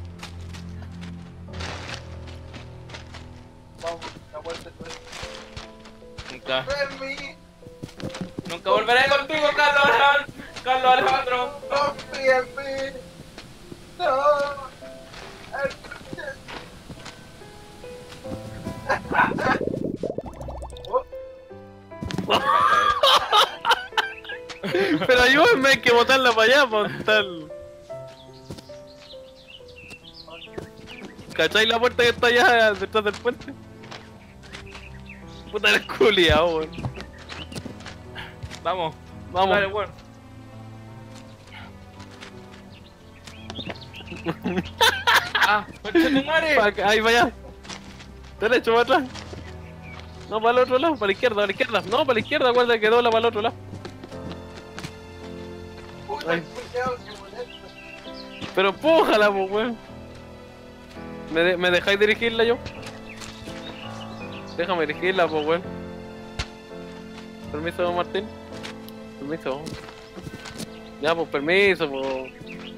Vamos, la vuelta es Nunca, Fermi, nunca volveré contigo, Carlos Alejandro. Carlos Alejandro. confía en mí. No. Pero ayúdenme, hay que botarla para allá, para tal. ¿Cachai la puerta que está allá detrás del puente? Puta el culiao, weón. Vamos, Vamos. dale, weón. Ah, concha tu madre. Pa' acá, ahí, para allá. Derecho, para atrás. No, para el otro lado, para la izquierda, para la izquierda. No, para la izquierda, guarda que dobla para el otro lado. Ay. Pero empújala, pues, weón. ¿Me, de ¿Me dejáis dirigirla yo? Déjame dirigirla, pues, weón. Permiso, Martín. Permiso. Ya, pues, permiso, pues.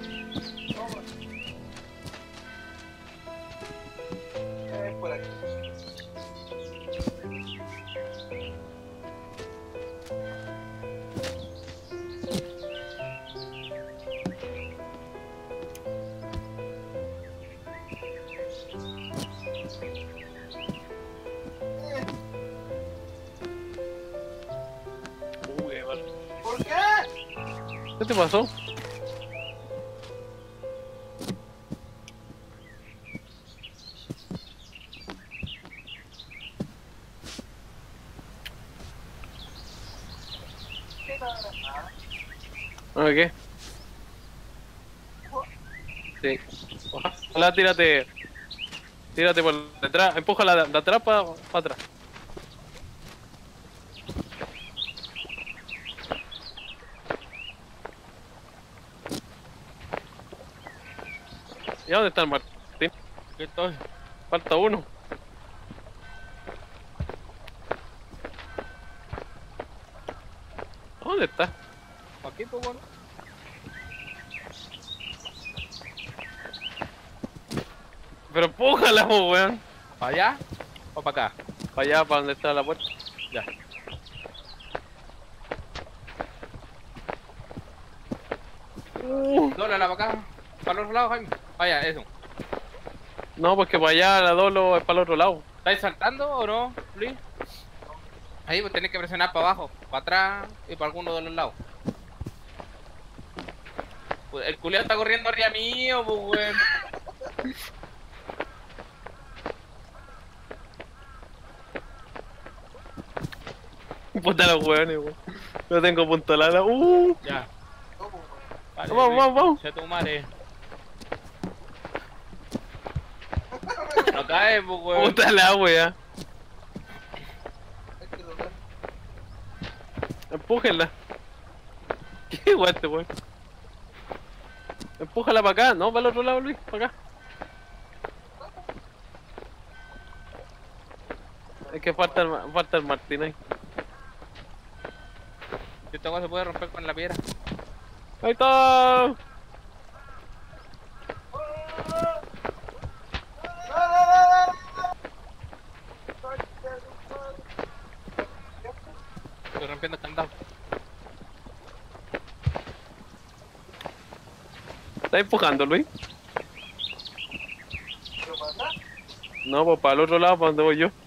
Uy, vale. ¿Por qué? ¿Qué te pasó? ¿Ah, qué? Sí. Ojalá tírate. Tírate por detrás. Empújala de, de atrás para pa atrás. ¿Y dónde está el Martín? ¿Qué estoy? Falta uno. ¿Dónde está? Aquí, pues, bueno. Pero empújala, po, weón. ¿Para allá o para acá? Para allá, para donde está la puerta. Ya. Uh, Dóblala para acá. Para el otro lado, Jaime. Vaya, eso. no, porque para allá la doblo es para el otro lado. ¿Estáis saltando o no, Luis? Ahí pues tenés que presionar para abajo, para atrás y para alguno de los lados. Pues el culiao está corriendo arriba mío, pues weón. Puta los weones, weón. No tengo punto lala. Uh, Ya. Vale, Vamos, Luis, vamos, vamos. concha tu madre. No cae, pues weón. puta la wea. Empújenla. ¿Qué guante, weón? Empújala para acá, no, para el otro lado, Luis, para acá. Es que falta el, Ma- falta el Martín ahí. Esta cosa se puede romper con la piedra. Ahí está. Estoy rompiendo el candado. ¿Estás empujando, Luis? No, pues para el otro lado, para donde voy yo.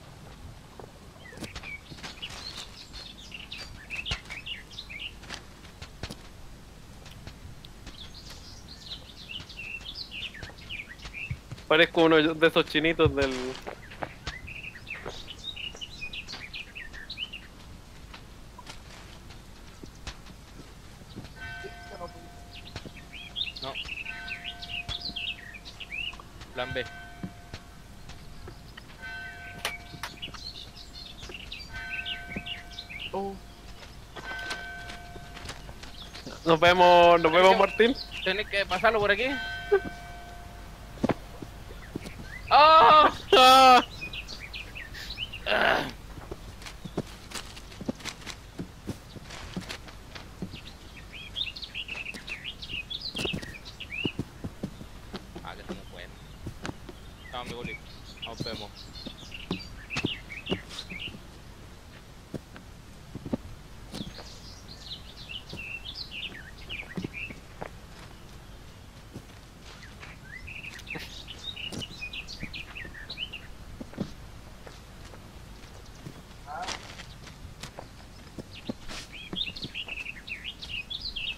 Parezco uno de esos chinitos del... No. Plan B. Nos vemos, nos vemos, Martín. Tenés que pasarlo por aquí. ¡Oh! ¡Ah! Ah. Ah, que se me fue. Chao, mi boli. Nos vemos.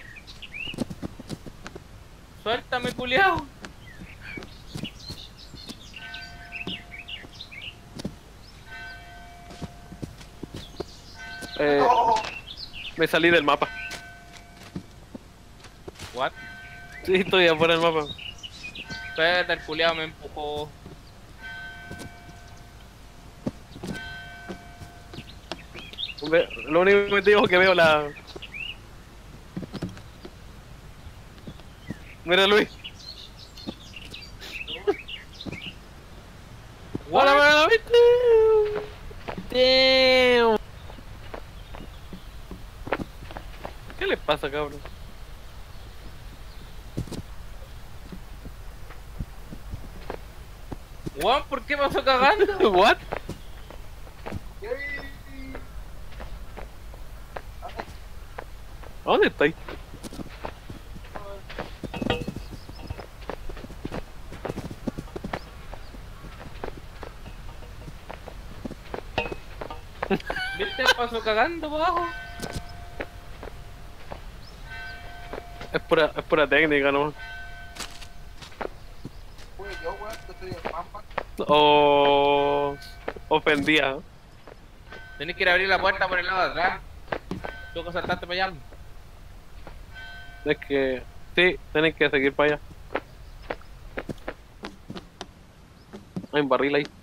Suéltame, culiao. Eh, me salí del mapa. What? Sí, estoy afuera del mapa. Espérate, el culiao me empujó. Ve- Lo único que te digo es que veo la... Mira, Luis. Hola, hola, ¿viste? Damn. ¿Qué les pasa, cabrón? Juan, ¿por qué pasó cagando? What? ¿A dónde estáis? ¿Viste? Pasó cagando por abajo. Es pura, es pura técnica, ¿no? O... Ofendía. Tenés que ir a abrir la puerta por el lado de atrás. Tengo que saltarte para allá. Es que... Sí, tenés que seguir para allá. Hay un barril ahí.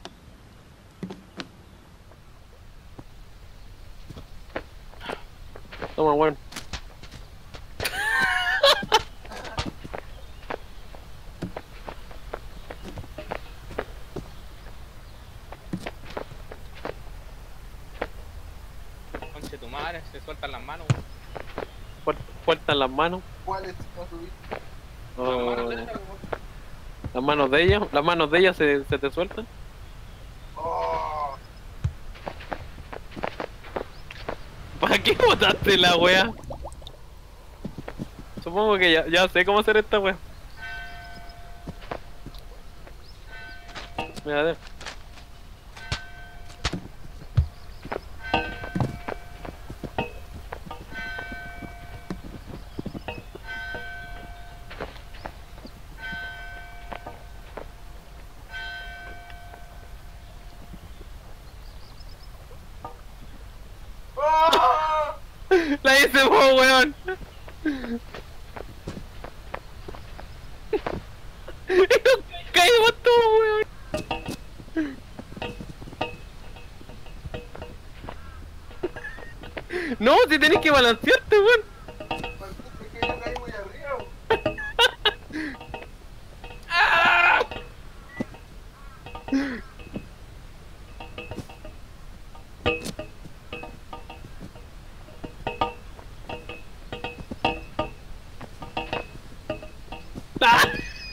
Toma, bueno. Conche tu madre, se sueltan las manos. Puer- Puerta en las manos. ¿Cuáles no subí? O- Las manos de ella, las manos de ella. Las manos de ella se, se te sueltan. Oh, ¿Para qué botaste la wea? Supongo que ya, ya sé cómo hacer esta wea. Mira, a ver. oh, La hice vos, weón. Caímos todos, weón. No, si tenés que balancearte, weón. parece que yo caí muy arriba. Ah.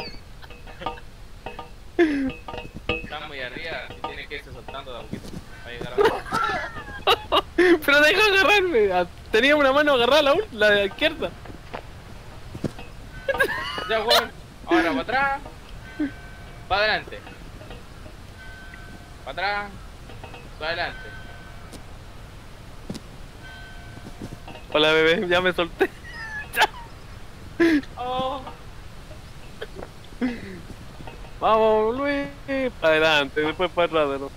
Está muy arriba, y tiene que irse soltando de a poquito para llegar a... Pero deja agarrarme. Ah, tenía una mano agarrada, la, ul- la de la izquierda. Ya, Juan. Ahora para atrás. Para adelante. Para atrás. Para adelante. Hola, bebé, ya me solté. Oh. Vamos, Luis. Para adelante, después para atrás de nuevo.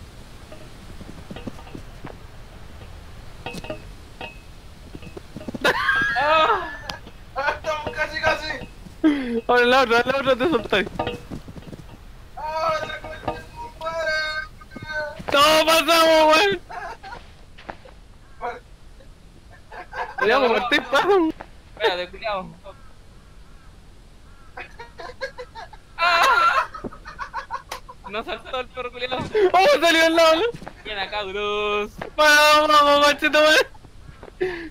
Ah. Ah, estamos casi, casi. Ahora la otra, la otra te soltáis. Ah, la concha de tu madre. Todos pasamos, weón. Vale. Ya me partí, paso. Espérate, cuidado. ¡Ah! No saltó el perro culiado. ¡Oh, salió el lado! Ven acá, Bruce. ¡Vamos, vamos, machito, weón!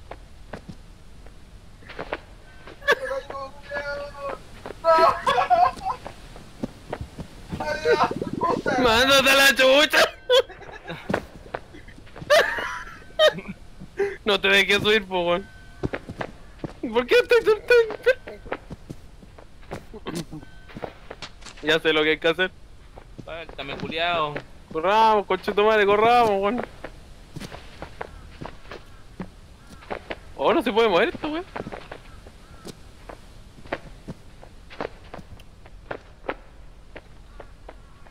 ¡No! ¡Adiós! ¡Puta! ¡Mándate la chucha! No te dejes subir, po, weón. ¿Por qué estoy soltando? Ya sé lo que hay que hacer. Suéltame, culiado. Corramos, conchito madre, corramos, weón. Oh, no se puede mover esto, weón.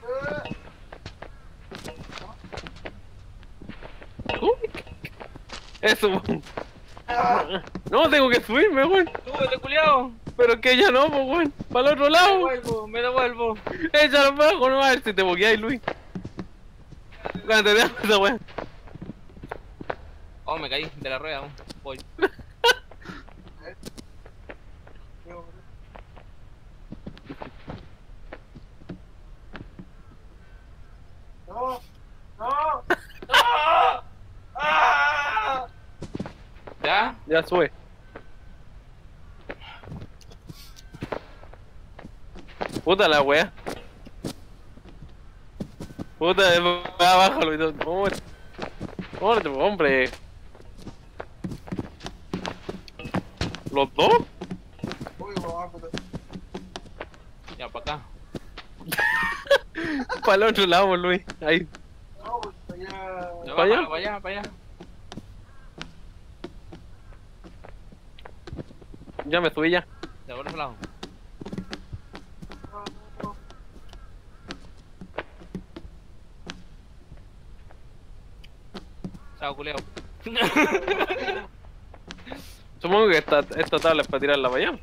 ¿Cómo? eso, weón. No, tengo que subirme, weón. Súbete, culiao. Pero que ya no, pues, weón. Para el otro Me lado. devuelvo, me devuelvo. Échalo para abajo, no, a ver si te boqueáis, Luis. Cuando te dejo esa weón. Oh, me caí de la rueda, aún. Voy. No, no. ¿Ya? Ya sube. Puta la wea. Puta, bájalo y todo. Hombre, hombre, hombre. ¿Los dos? Uy, mamá, puta. Ya, para acá. Para el otro lado, Luis. Ahí. No, pues allá. Ya, ¿Para allá? Para allá, para allá. Ya me subí ya. Ya, por otro lado. No, no, Chao, culiao. Supongo que esta, esta tabla es para tirarla para allá.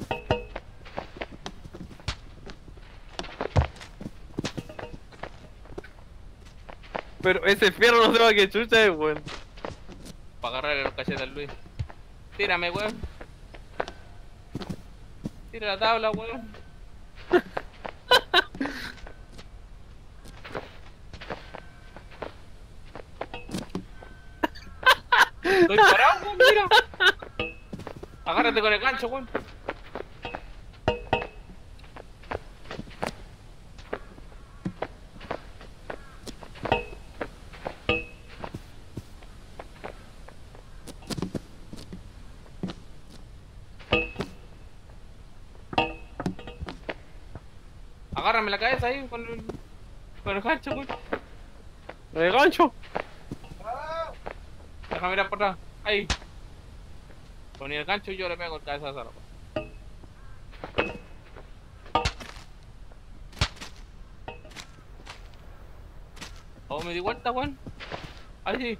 Pero ese fierro no se va a que chucha es, weón. Para agarrarle los cachetes al Luis. Tírame, weón. Tira la tabla, weón. Estoy parado, weón, mira. Agárrate con el gancho, weón. Agárrame la cabeza ahí con el, con el gancho, weón. ¿El gancho? Déjame mirar por atrás. Ahí. Poní el gancho y yo le pego el cabezazo a la weón. Oh, me di vuelta, weón. Ahí sí.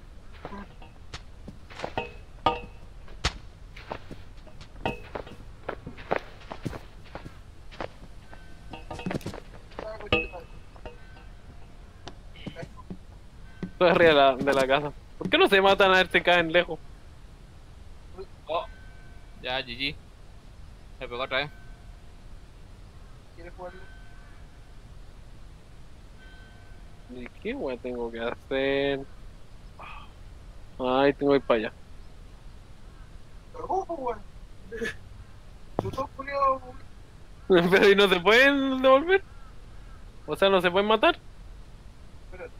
Estoy arriba de la, de la casa. ¿Por qué no se matan a ver si caen lejos? Oh. Ya, G G. Me pegó otra vez. ¿Quieres jugarlo? ¿Y qué weón tengo que hacer? Ay, tengo que ir para allá. Cagó, pues, weón. Los dos culiados, weón. Pero ¿y no se pueden devolver? O sea, ¿no se pueden matar? Espérate.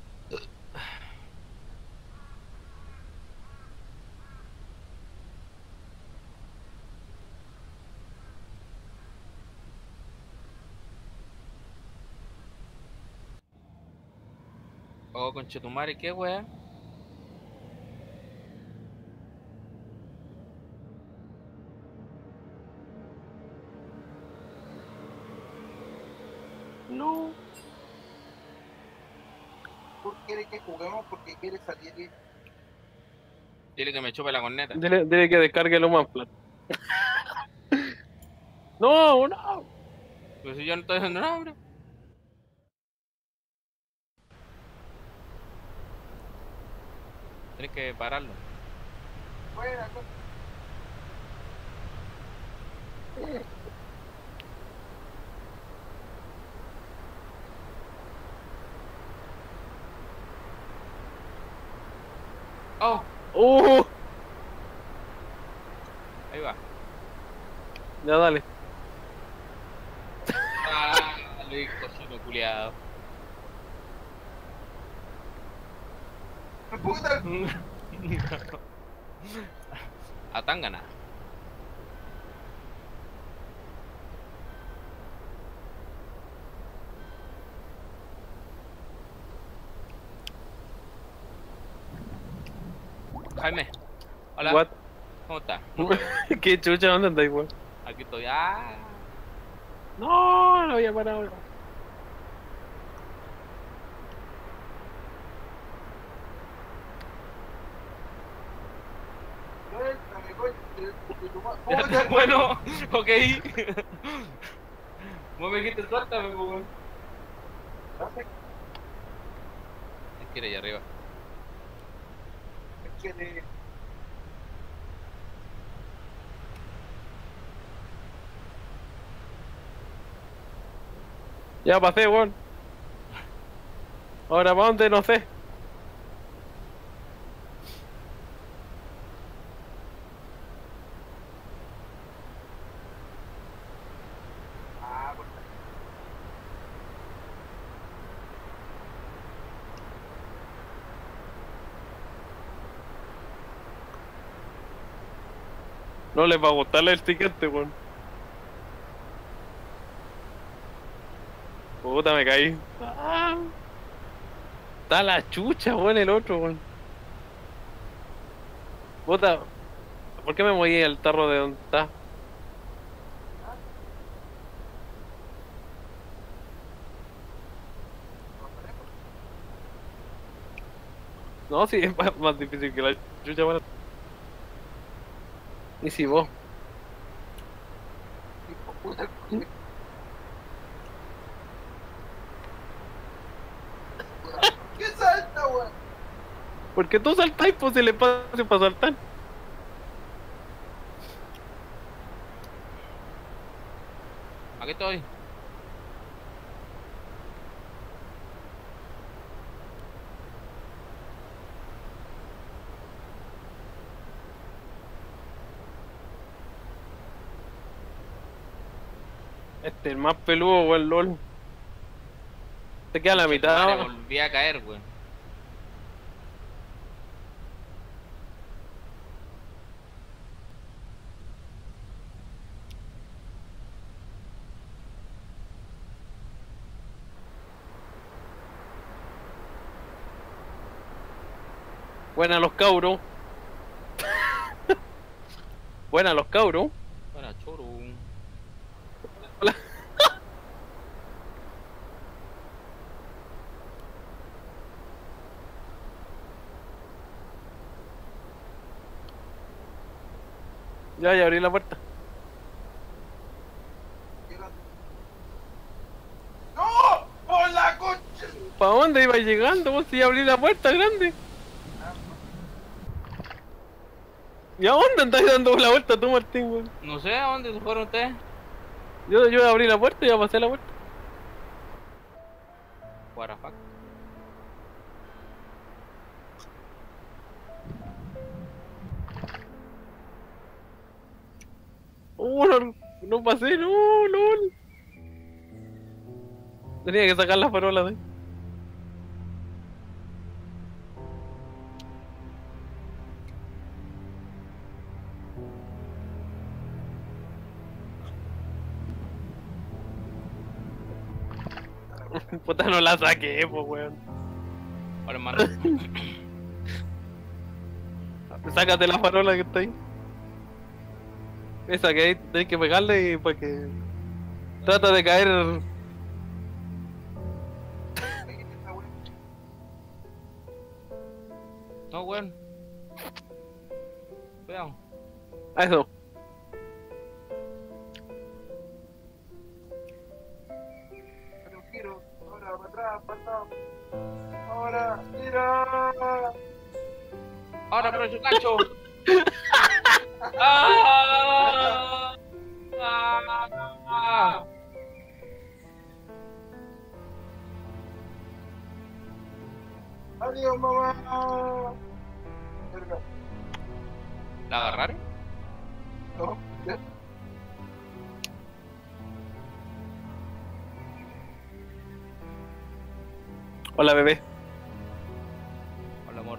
Oh, conchetumare, ¿qué weá? No. ¿Por qué quiere que juguemos? Porque quiere salir y... Dile que me chupe la corneta. Dile, dile que descargue lo más plan. No, no. Pero si yo no estoy haciendo nada, bro. Tienes que pararlo. Buena, cosa. Oh, Uh, ahí va. ya dale. Ah, Luis, cochino culiado. Puta. A Tangana. Jaime, hola. What? ¿Cómo estás? ¿Qué chucha? ¿Dónde andáis, weón? Aquí estoy. Ah, No, no había parado. Ya está bueno, ok. Vos me dijiste suéltame, pues, weón. Es que era allá arriba. Ya pasé, weón. Ahora, ¿para dónde? No sé. No les va a gustar el siguiente, weón. Puta, me caí. Ah. Está la chucha, weón, el otro, weón. Puta, ¿por qué me moví al tarro de donde está? No, sí, es más, más difícil que la chucha, weón. Y si vos. ¿Qué salta, weón? Porque tú saltáis, pues se le pase para saltar. Aquí estoy. Este, el más peludo, weón, LOL. Te queda la Madre, mitad. volví a caer, weón. Buena los cabros. Buena los cabros. Buena, choro. Hola. Ya, ya abrí la puerta. ¡No! ¡Por la concha! ¿Para dónde iba llegando? Vos si abrí la puerta grande. ¿Y a dónde andáis dando la vuelta tú, Martín, weón? No sé a dónde se fueron ustedes. Yo, yo abrí la puerta y ya pasé la puerta. What the fuck. Uh, no, no pasé, no, no. Tenía que sacar la farola de ahí. Puta, no la saqué, pues, weón. Hola, hermano. Sácate la farola que está ahí. Esa que ahí tenés que pegarle y para que... Trata de caer... No, weón. Cuidado. A eso. Pero giro, ahora para atrás, para atrás. Ahora, mira. Ahora, pero su cacho. ¡Ah! ¡Ah! Adiós, mamá. Verga. ¿La agarraron? No, ya. Hola, bebé. Hola, morro.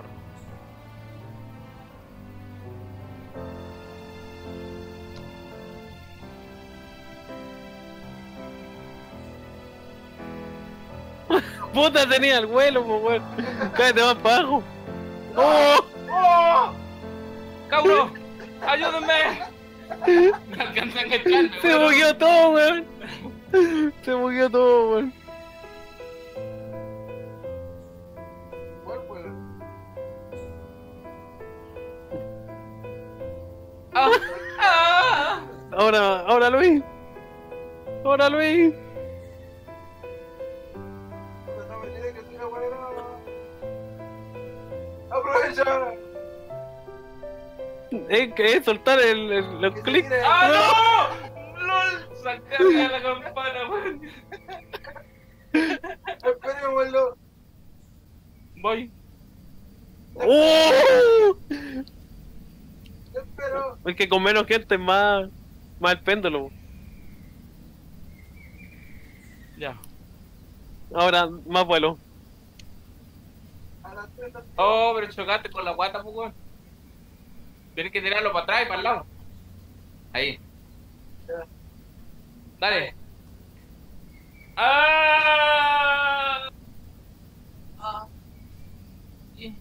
Puta, tenía el vuelo, pues, weón. Cállate más para abajo. ¡Oh! ¡Oh! ¡Cabro! ¡Ayúdenme! Me alcanzan a engancharme, Se bugueó todo, weón. Se bugueó todo, weón. ¿Cuál fue? Ah, ah. Ahora, ahora Luis. Ahora Luis. No me tiene que decir la buena. Aprovecha. Es que es soltar el, el, los Que se clics. tire. ¡Ah, no! ¡Lol! Sacarle a la campana, weón. Esperémoslo. Voy. ¡Oh! Espero. Es que con menos gente es más, más el péndulo. Ya. Ahora, más vuelo. A las tres. Oh, pero chocaste con la guata, pues, weón. Tienes que tirarlo para atrás y para el lado. Ahí. Ya. Dale. ¡Ah! Ah. Sí.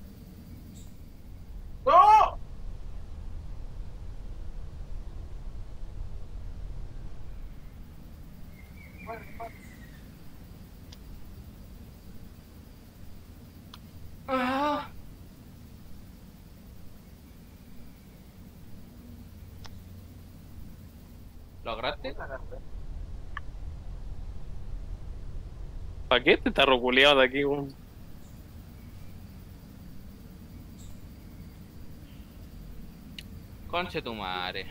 ¡No! Ah. ¿Lo agarraste? ¿Para qué te está roculeado de aquí, weón? Conche tu madre.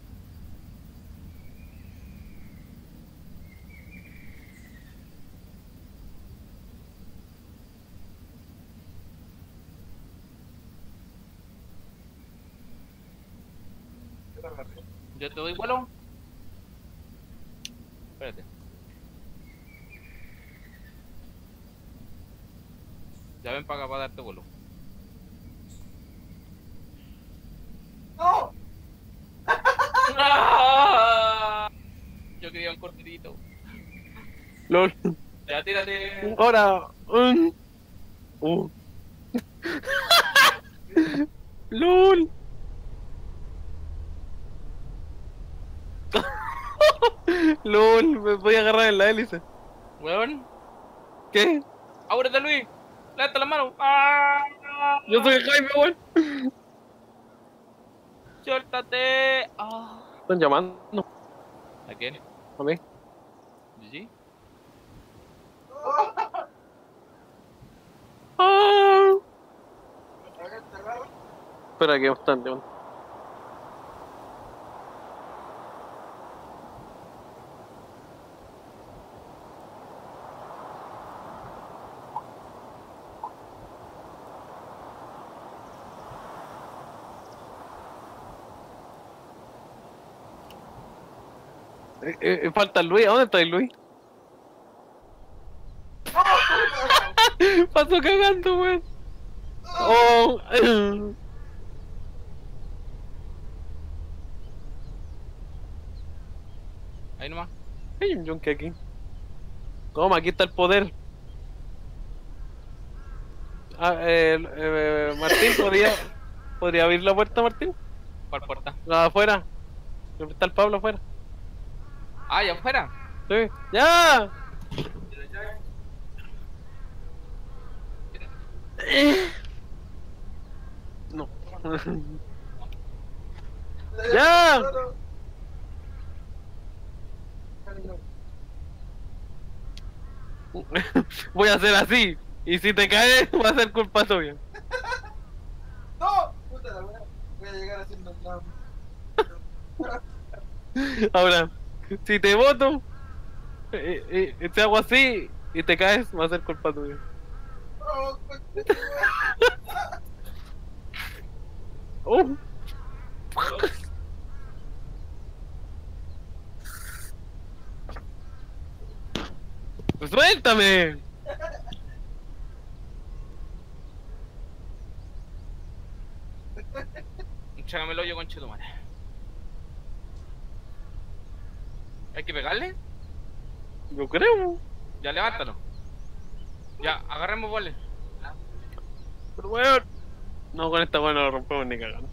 Yo te doy vuelo. Espérate. Ya ven para acá para darte vuelo. ¡No! ¡Ah! Yo quería un cortito. LOL. Ya tírate. Ahora. Um. Uh. LOL. LOL, me voy a agarrar en la hélice. Weón. ¿Qué? Ábrete, Luis. Levanta la mano. ¡Ah! Yo soy Jaime, weón. Suéltate. Ah. Están llamando ¿A quién? a mí. ¿Sí? Ah. Espera que están llamando. Eh, eh, falta el Luis. ¿A dónde está el Luis? Pasó cagando, weón. Oh. eh. Ahí nomás. Hay un yunque aquí. Toma, aquí está el poder. Ah, eh, eh, Martín, ¿podría, ¿podría abrir la puerta, Martín? ¿Cuál puerta? La de afuera. Siempre está el Pablo afuera. Ah, ya afuera. Sí. ¡Ya! No. ¡Ya! Voy a hacer así. Y si te caes, va a ser culpa tuya. ¡No! Puta la wea. Voy a llegar haciendo el slam. Ahora, si te boto, eh, eh, te hago así y te caes, va a ser culpa tuya. ¡Oh, coche, wea! Oh. ¡Suéltame! Chágame el hoyo, conche tu madre. ¿Hay que pegarle? Yo creo. Ya, levántalo. Ya, agarremos boles. Pero weón. No, con esta weón no lo rompemos ni cagando.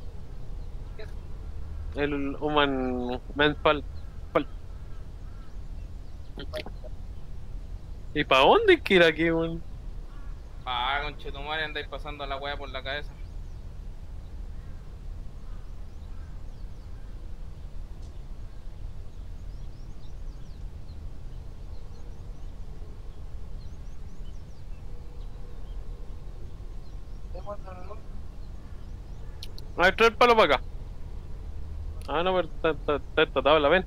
El human mental. ¿Y para dónde hay que ir aquí, weón? Ah, conche tu madre, andáis pasando la wea por la cabeza. A ver, trae el palo para acá. Ah, no, pero está, está, está esta tabla, ven.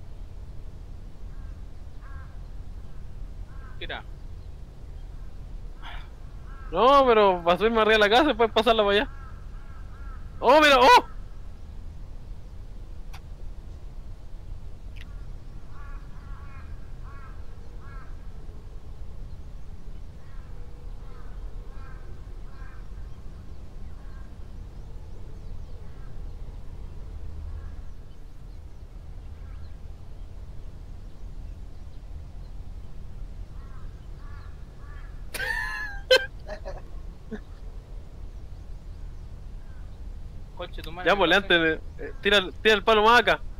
Mira. No, pero para subirme arriba de la casa y puedes pasarla para allá. ¡Oh, mira! ¡Oh! Conche tu madre. Ya, pues, antes, eh, tira, tira el palo más acá.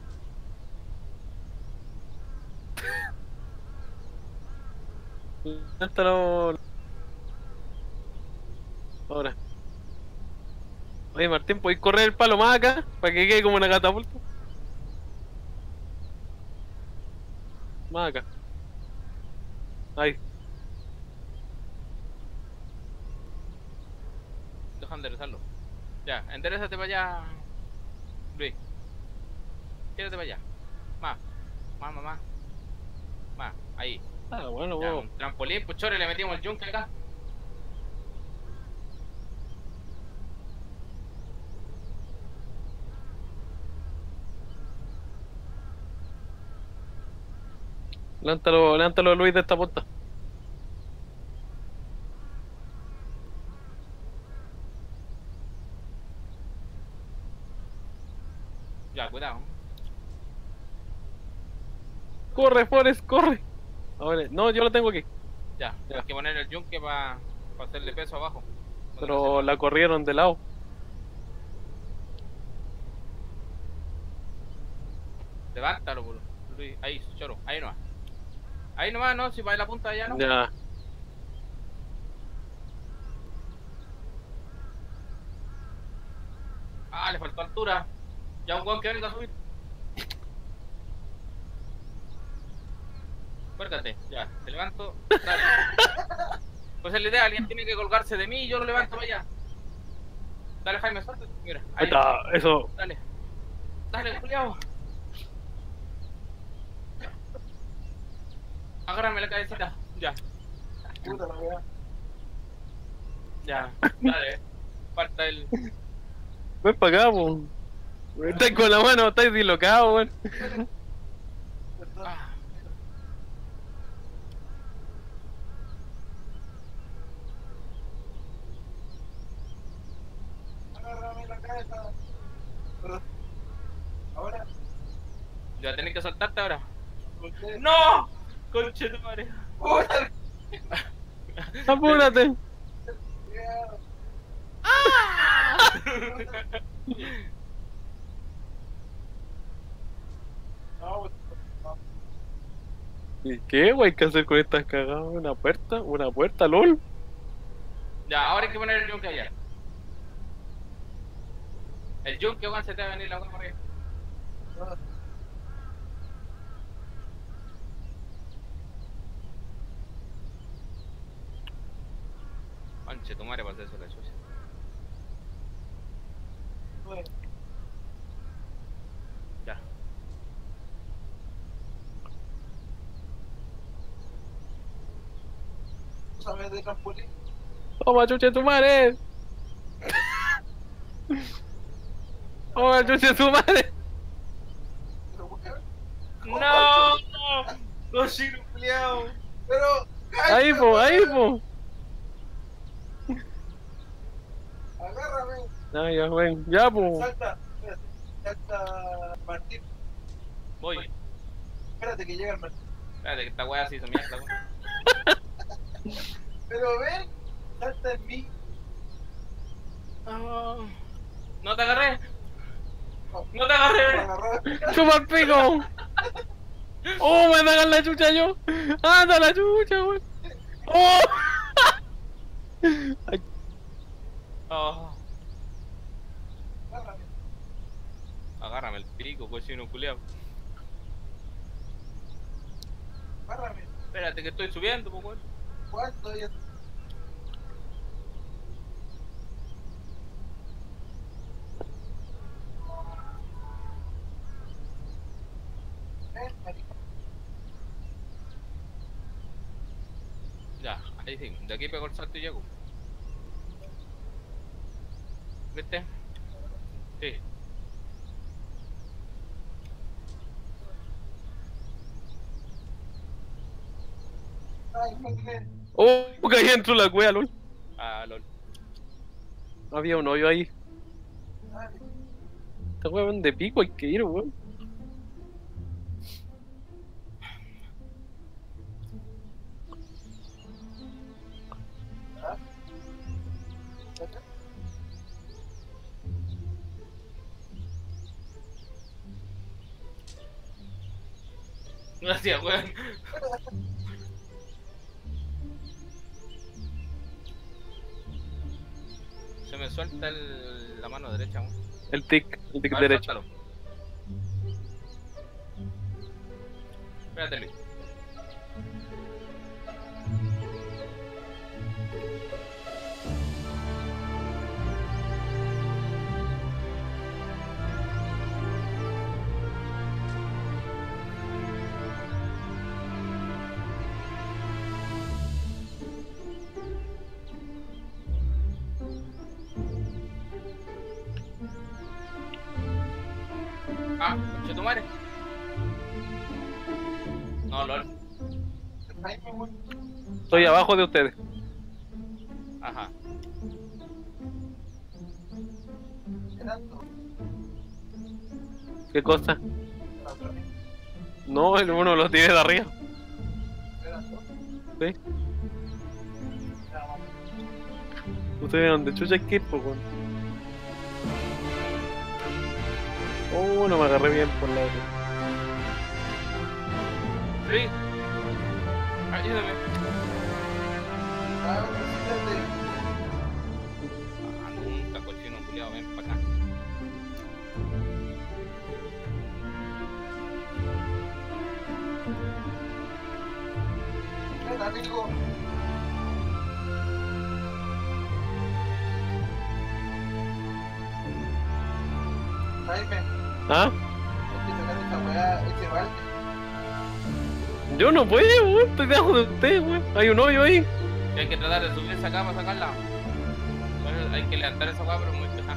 Levántalo. Ahora. Oye, Martín, ¿podéis correr el palo más acá? Para que quede como una catapulta. Más acá. Ahí. Deja enderezarlo. Ya, enderezate para allá. Luis. Quédate para allá. Más. Más, más, más. Más. Ahí. Ah, bueno, Ya, vos. un trampolín, pues chore, le metimos el yunque acá. Levántalo, levántalo, Luis, de esta punta. Ya, cuidado. Corre, Forrest, corre. Ahora, no, yo lo tengo aquí. Ya, Ya. hay que poner el yunque para hacerle peso abajo. Pero la corrieron de lado. Levántalo, boludo. Luis, ahí, choro, ahí nomás. Ahí nomás, no, si va en la punta allá, no. Ya. Ah, le faltó altura. Ya un guan que venga a subir. Cuérgate, ya, te levanto. Dale. Pues es la idea, alguien tiene que colgarse de mí y yo lo levanto para allá. Dale, Jaime, suerte. Mira, Ahí está, eso. Dale. Dale, culiao. Agárrame la cabecita. Ya. Puta la weá. Ya. Dale. Falta el. Ven para acá, po. Estáis con la mano, estáis dislocados, weón. Ah. Agárrame la cabeza. Ahora, Ya tenés que saltarte ahora. usted. ¡No! Conche tu madre. ¡Puta! Apúrate. No, no. ¿Y qué, güey? ¿Qué hacer con estas cagadas? ¿Una puerta? ¿Una puerta, lol? Ya, ahora hay que poner el yunque allá. El yunque, weón, se te va a venir la weón por ahí. Conche tu madre, para hacer eso la chucha. Bueno, Ya. ¿tú sabes de trampolín? ¡Toma, chuche tu madre! ¡Toma, chuche tu madre! Pero, weón, ¡No! ¡Cochino culiao! pero. Ahí, po, ahí, po. Agárrame. Ya, ya, ven. Ya, po. Salta. Espérate. Salta Martín. Voy. Espérate que llega el Martín. Espérate, que esta weá se hizo mierda, weón. Pero ven. Salta en mí. Ah. No te agarré. No. No te agarré. Agarró. ¡Chupa el pico! ¡Oh, me sacan la chucha yo! ¡Anda la chucha, weón! ¡Oh! Ay, Oh. Agárrame. Agárrame el pico, cochino culiao. Agárrame. Espérate que estoy subiendo, pues weón. ¿Cuánto ya? Ya, ahí sí. De aquí pego el salto y llego. ¿Viste? Sí. Oh, caí dentro de la cueva, lol. Ah, lol. Había un hoyo ahí. Esta weón de pico hay que ir, weón. Gracias, weón. Se me suelta el, la mano derecha, weón. El tic, el tic A ver, derecho. suéltalo. Espérate, Luis. Ah, conche tu madre. No, lol. Estoy abajo de ustedes. Ajá. ¿Qué cosa? No, el uno lo tiene de arriba. ¿Sí? Ustedes donde chucha hay que ir, pues, weón. Oh, no me agarré bien por la derecha. Luis. Ayúdame. Ah, nunca, cochino culiao, ven para acá. ¿Ah? Yo no puedo, weón. Estoy debajo de ustedes, weón. Hay un hoyo ahí. Hay que tratar de subir esa cama, sacarla. Bueno, hay que levantar esa cama, pero muy pesada.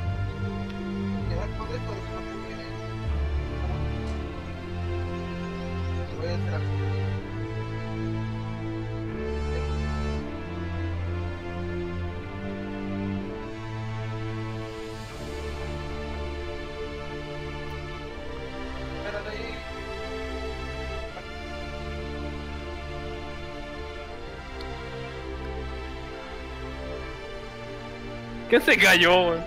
¿Qué se cayó, weón?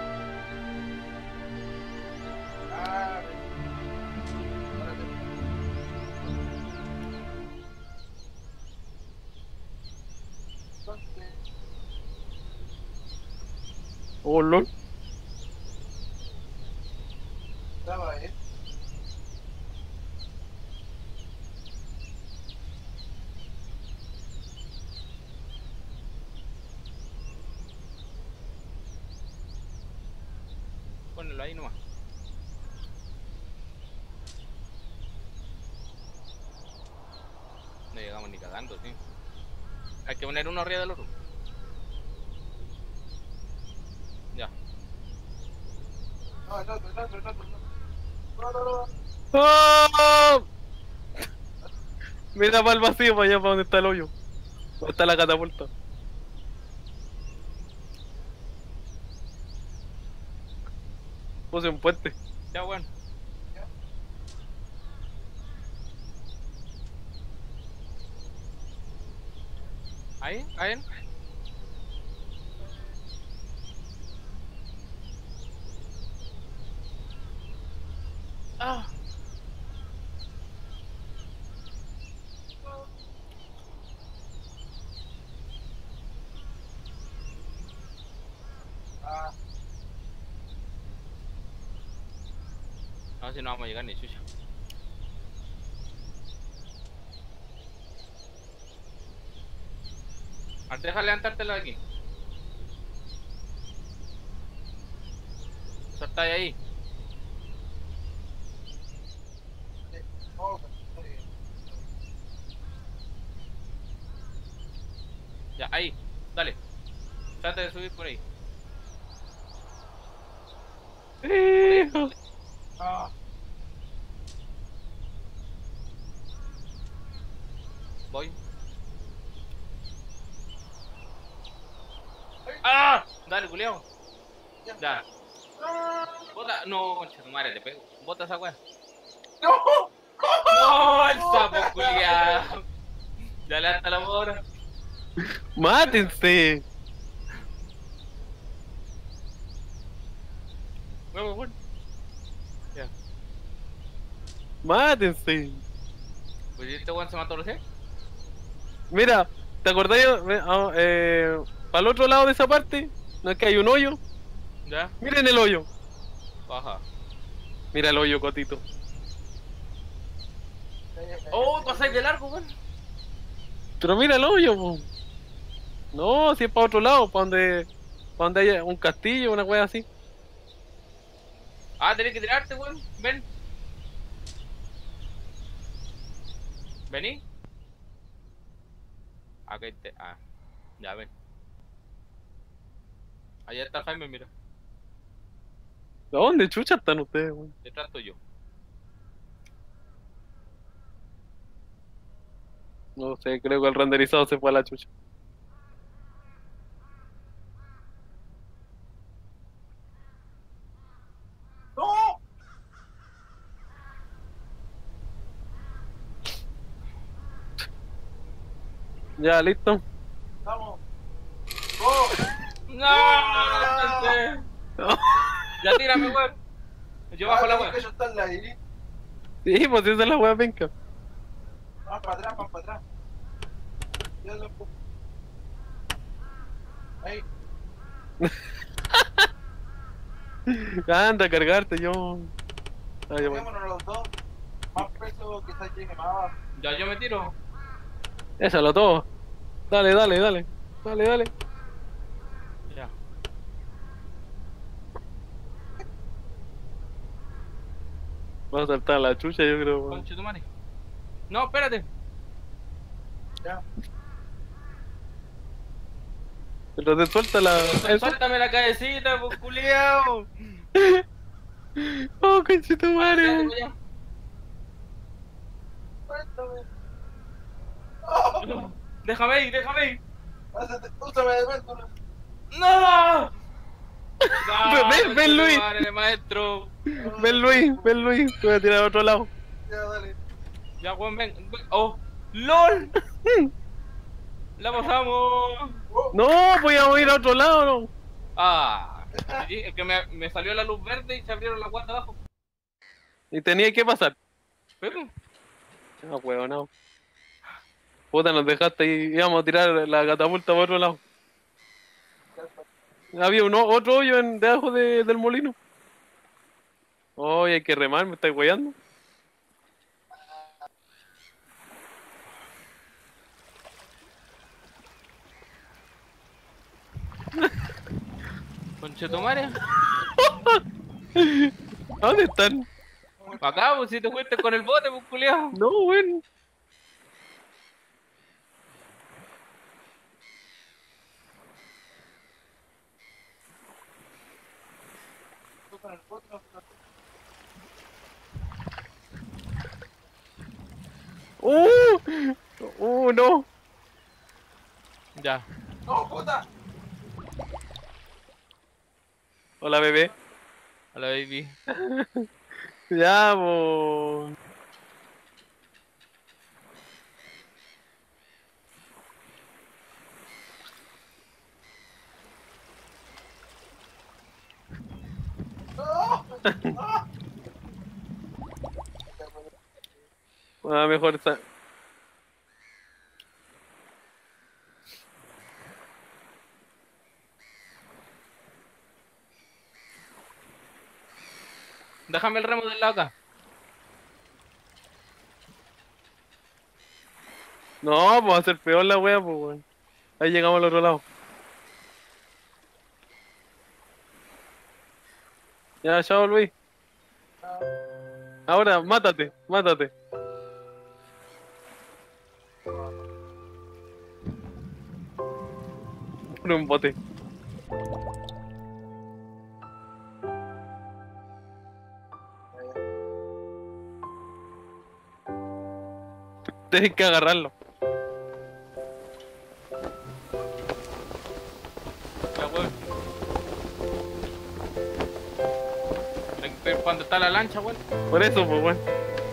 Oh, lol. Ponelo ahí nomás. No llegamos ni cagando, sí. Hay que poner uno arriba del otro. Ya. ¡Oh! Mira para el vacío, para allá, para donde está el hoyo. ¿Dónde está la catapulta? Puse un puente. Ya, bueno. Ahí, ahí. Ah. No, si no vamos a llegar ni chucha. A ver, deja levantártela de aquí. Solta ahí. ahí, dale. Trata de subir por ahí. Hijo. Ah. Voy. ¡Ah! Dale, culiao. Ya. Bota. No, concha tu madre, te pego. Bota esa weá. ¡No! No, el sapo culiao. Dale hasta la hora. Mátense. Vamos, bueno. Ya. Mátense. Pues este weón se mató recién. Mira, ¿te acordás? Ah, eh, para el otro lado de esa parte, ¿no es que hay un hoyo? Ya. Miren el hoyo. Baja. Mira el hoyo, Cotito. Oh, pasáis de largo, weón. Pero mira el hoyo, po. No, si es para otro lado, para donde, para donde haya un castillo, una wea así. Ah, tenés que tirarte, weón. Ven. Vení. Acá te. Ah, ya ven. Allá está Jaime, mira. ¿A dónde chucha están ustedes, weón? Detrás estoy yo. No sé, creo que el renderizado se fue a la chucha. ¡No! Ya, listo. Vamos. ¡Oh! ¡No! Ya tírame, weón. Yo bajo la weón. Que yo está en la isla. Sí, pues esa es la wea penca. Van para atrás, van para atrás. Ya lo empujo. Ahí. Anda a cargarte, yo. Ah, ya, bueno. Quedémonos los dos. Más peso que está llegue más abajo. Ya yo me tiro. Échalo todo. Dale, dale, dale. Dale, dale. Ya. Vamos a saltar a la chucha, yo creo, weón. Conche tu madre. No, espérate. Ya. Pero te suelta la. eso. Suéltame la cabecita, pues culiao. Oh, conchito madre, Espérate, weón. pues, ya. Suéltame. ¡Oh! Déjame ir, déjame ir. Pásate, úsame de péndulo. ¡No! Ven, ven, ven, Luis. Madre, maestro. Ven, Luis, ven, Luis. Te voy a tirar a otro lado. Ya, dale. Ya, weón, ven. ven. ¡Oh! ¡LOL! ¡La pasamos! Oh, No, voy a ir a otro lado, no. Ah, sí, es que me, me salió la luz verde y se abrieron las guardas abajo. Y tenía que pasar. Pepe. Ah, weón, no. Puta, nos dejaste y íbamos a tirar la catapulta por otro lado. Había uno, otro hoyo en, debajo de, del molino. Oh, hay que remar, me estáis weyando. Conchetumare. ¿A dónde están? Acá, pues si te fuiste con el bote, pues culiao. No, weón. tú con el otro. ¡Uh! ¡Uh, no! Ya. ¡No, puta! Hola, bebé. Hola, baby. Ya, bo. ¡No! ¡No! Ah, mejor está. Déjame el remo del lado acá. No, pues va a ser peor la wea, pues, weón. Ahí llegamos al otro lado. Ya, chao, Luis. Ahora, mátate, mátate. compré un bote. Tienes que agarrarlo. Ya, weón. Hay que ver cuándo está la lancha, weón. Por eso, pues, weón.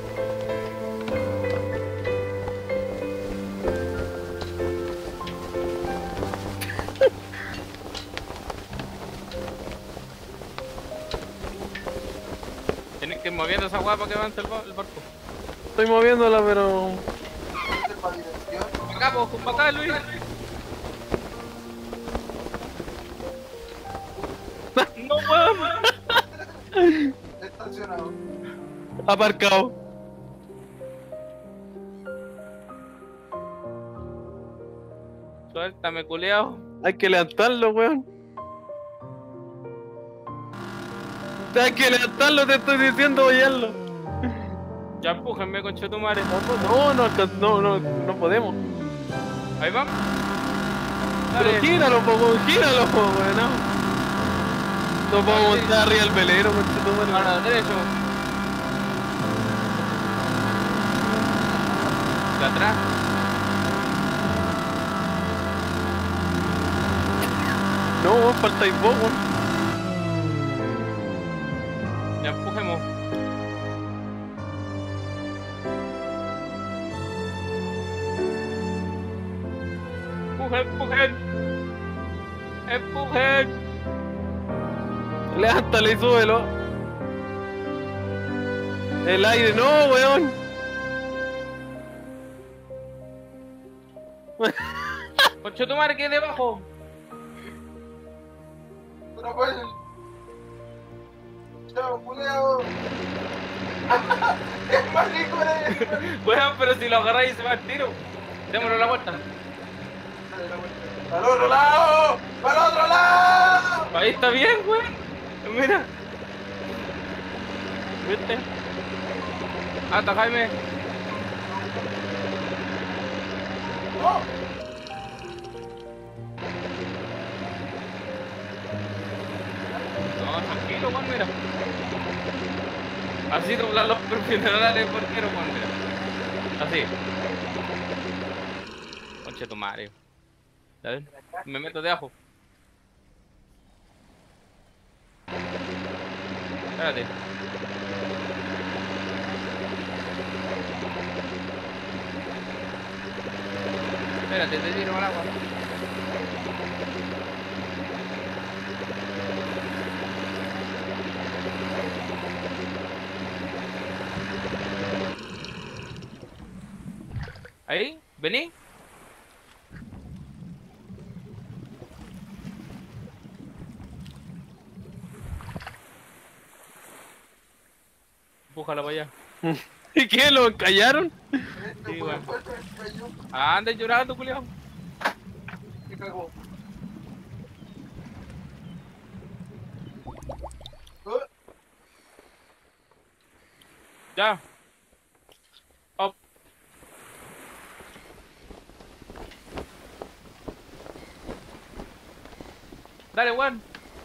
Tienes que ir moviendo esa weá para que avance el, ba- el barco. Estoy moviéndola, pero... Acá, pues, para acá, Luis. No, weón. Estacionado. Aparcado. Suéltame, culeado. Hay que levantarlo, weón. Hay que levantarlo, te estoy diciendo, boyarlo. Ya empújenme, conchetumare. No, no, alcan- no, no, no podemos. Ahí vamos. Pero Dale. gíralo, po, weón, gíralo, po, weón. No, no podemos Dale. montar arriba del velero, conchetumare. Ahora, derecho. De atrás. No, weón, faltáis vos, weón. Ya empujemos. Empujen, empujen. Empujen. Levántalo y súbelo. El aire, no, weón. Conchetumare, que debajo. No pueden. Chao, culeo. ¡Es marico, eres! Bueno, pero si lo agarráis se va al tiro. Démosle la vuelta. ¡Al otro lado! ¡Al otro lado! Ahí está bien, güey. Mira. ¿Viste? Hasta Jaime. ¡No! No, tranquilo, Juan, mira. Así doblan los profesionales porqueros, Juan, mira. Así. Conche tu madre. ¿Sabes? Me meto de ajo. Espérate. Espérate, te tiro al agua. Ahí, vení. Empújala para allá. ¿Y qué? ¿Lo encallaron? Sí, bueno. Anda llorando, culiao. Me cagó. Ya. Up. Dale, Juan.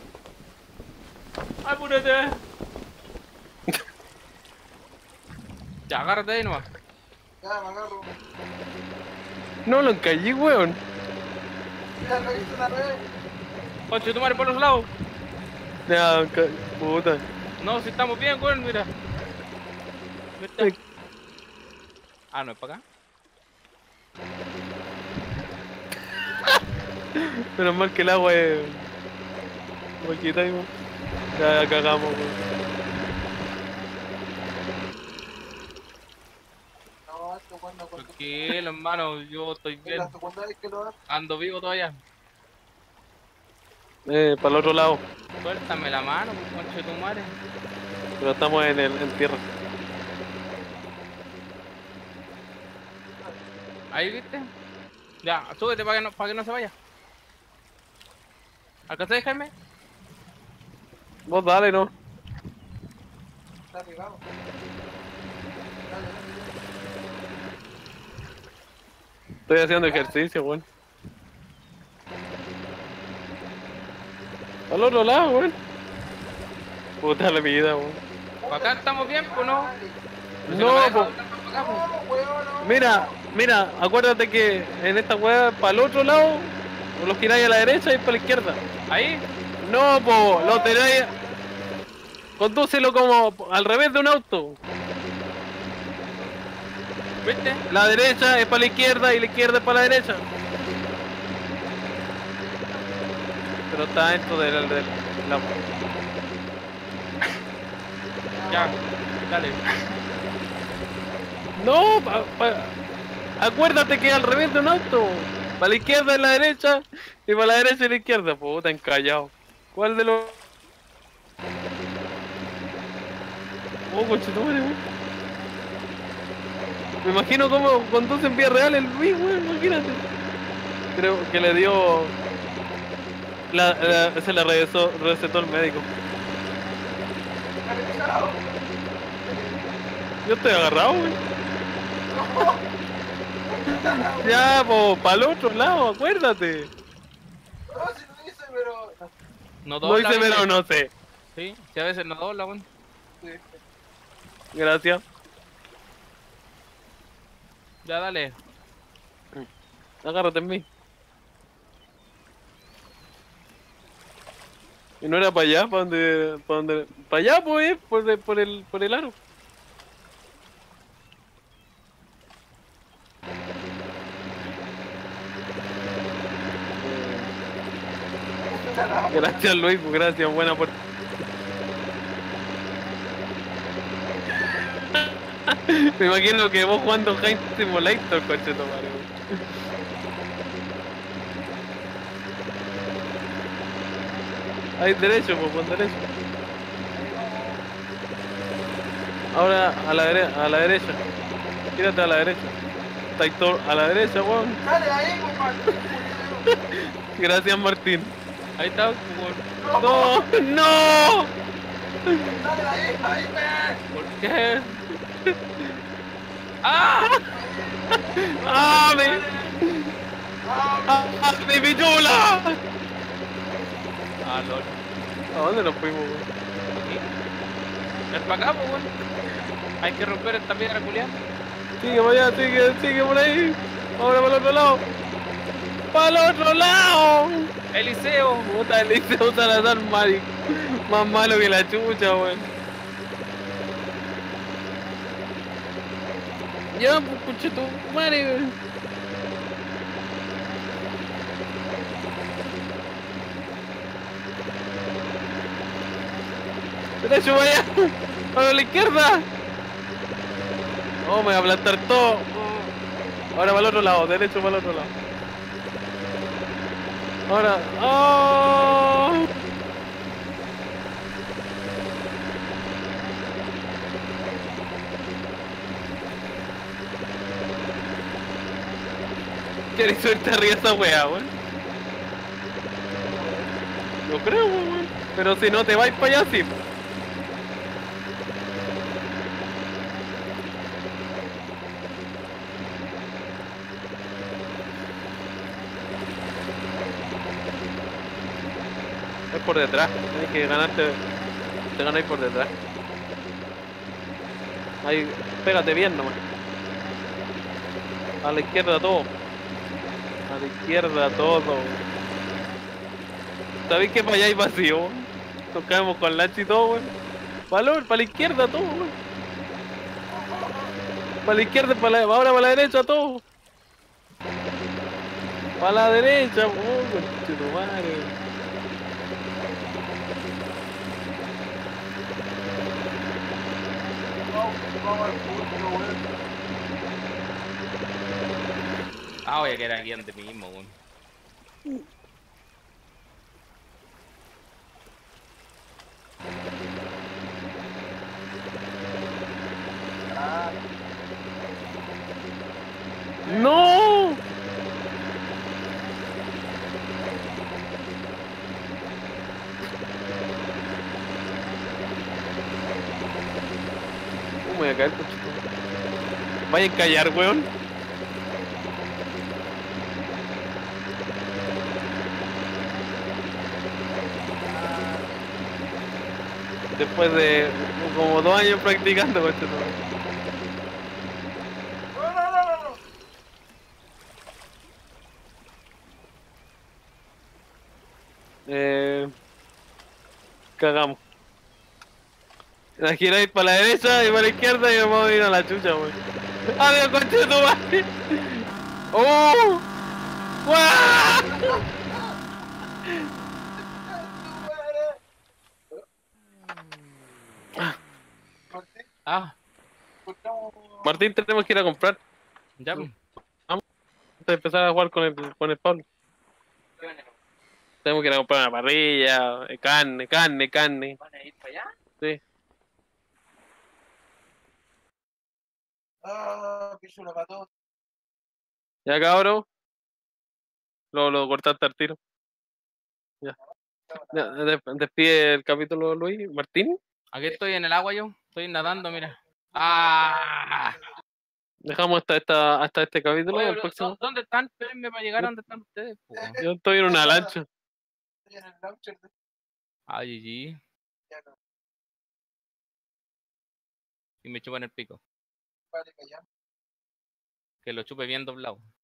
Apúrate. Ya, agárrate ahí nomás. Ya, me agarro. No lo encallé, weón. Ya lo hice una vez. Conche tu madre por los lados. Ya, ca- puta. No, si estamos bien, weón, mira. ¿Viste? Ah, no es para acá. Menos mal que el agua es... Poquita, weón. Ya cagamos, weón. No, esto cuando cuando. Tranquilo, hermano, yo estoy Es bien. la segunda vez que lo hago. Ando vivo todavía. Eh, para el otro lado. Suéltame la mano, pues, conche tu madre. Pero estamos en, el, en tierra. Ahí, ¿viste? Ya, súbete para que no, para que no se vaya. ¿Alcanzás a dejarme? Vos dale, ¿no? Está pegado. Dale, dale. Estoy haciendo ejercicio, weón. Al otro lado, weón. Puta la vida, weón. ¿Para acá estamos bien, pues no? Pero si No, me deja po. doblar para acá, po. Mira, mira, acuérdate que en esta weá, para el otro lado, los giráis a la derecha y para la izquierda. Ahí, No, po, lo tenéis. Condúcelo como al revés de un auto. ¿viste? La derecha es para la izquierda y la izquierda es para la derecha. Pero está dentro del. del la... Ya, dale. No, pa, pa- acuérdate que es al revés de un auto. Para la izquierda es la derecha y para la derecha es la izquierda. Puta, encallado. ¿Cuál de los.? Oh, conchetumare, weón. Me imagino cómo conduce en vía real el Luis, weón, imagínate. Creo que le dio. La, la- se la recetó, recetó el médico. Yo estoy agarrado, weón. Ya, po, para el otro lado, acuérdate. No, si lo dice, pero. No No dobla, hice, ¿viste? pero no sé. Sí, si a veces no dobla, weón. Gracias. Ya, dale. Agárrate en mí. Y no era para allá, para donde, para donde, para allá, pues, por, el- por el, por el aro. Eh, Gracias, Luis, pues, gracias, buena por. Me imagino que vos jugando High Simulator, coche, tomar. Hay derecho, pues, con derecho. Ahora a la, dere a la derecha. Tírate a la derecha. Está ahí todo a la derecha, weón. Dale ahí, compadre. Gracias, Martín. Ahí está, weón. ¡No! ¡No! Dale ahí, ahí, ve. ¿Por qué? ¡Ah! ¡Ah, me! ¡Ah, mi pichula! Ah, lol. ¿A dónde nos fuimos, weón? Aquí. Ven para acá, pues, weón. Hay que romper esta piedra, culián. Sigue para allá, sigue, sigue por ahí. Ahora para el otro lado. ¡Para el otro lado! Eliseo. Puta, el Liceo Salazar, Mari. Más malo que la chucha, weón. Ya, pues, puche tu madre, weón. Derecho, vaya. Para la izquierda. Oh, me va a aplastar todo. Oh. Ahora para el otro lado, derecho para el otro lado. Ahora. ¡Oh! ¿Queréis suerte arriba esa wea, weón? Yo creo, weón. Pero si no te vais para allá, sí. Es por detrás, hay que ganarte, te ganáis por detrás. Ahí, pégate bien nomás. A la izquierda todo. A la izquierda todo. ¿Sabéis que para allá hay vacío? Nos caemos con lancha y todo, weón. Valor, para la izquierda todo, weón. Para la izquierda, para la, ahora para la derecha todo. Para la derecha, weón, conchetumare. Vamos al punto, weón. Ah, voy a quedar aquí ante mí mismo, weón. ¡No! Uh, me voy a caer, cochito. Vaya a callar, weón. Después de como dos años practicando, conche tu madre. No, no, no, no, no. Eh, cagamos. La giráis para la derecha y para la izquierda y nos vamos a ir a la chucha, weón. ¡Adiós, conche tu madre! ¡Oh! ¡Guau! Ah, Martín, tenemos que ir a comprar ya. pues. antes de empezar a jugar con el, con el Pablo. Tenemos que ir a comprar una parrilla, eh, carne, carne, carne. ¿Van a ir para allá? Sí. Ah, piso una patota. Ya, cabrón. Lo, lo cortaste al tiro. Ya. Ya, des- despide el capítulo, Luis. Martín. Aquí estoy en el agua yo. Estoy nadando, mira. Ah. Dejamos hasta, esta, hasta este capítulo. Oye, El pero, próximo. ¿dónde están? Espérenme para llegar a donde están ustedes. po. Yo estoy en una lancha. Estoy en el launcher de- Ay, G G. Ya no, Y me chupan el pico. vale, callamos. Que lo chupe bien doblado.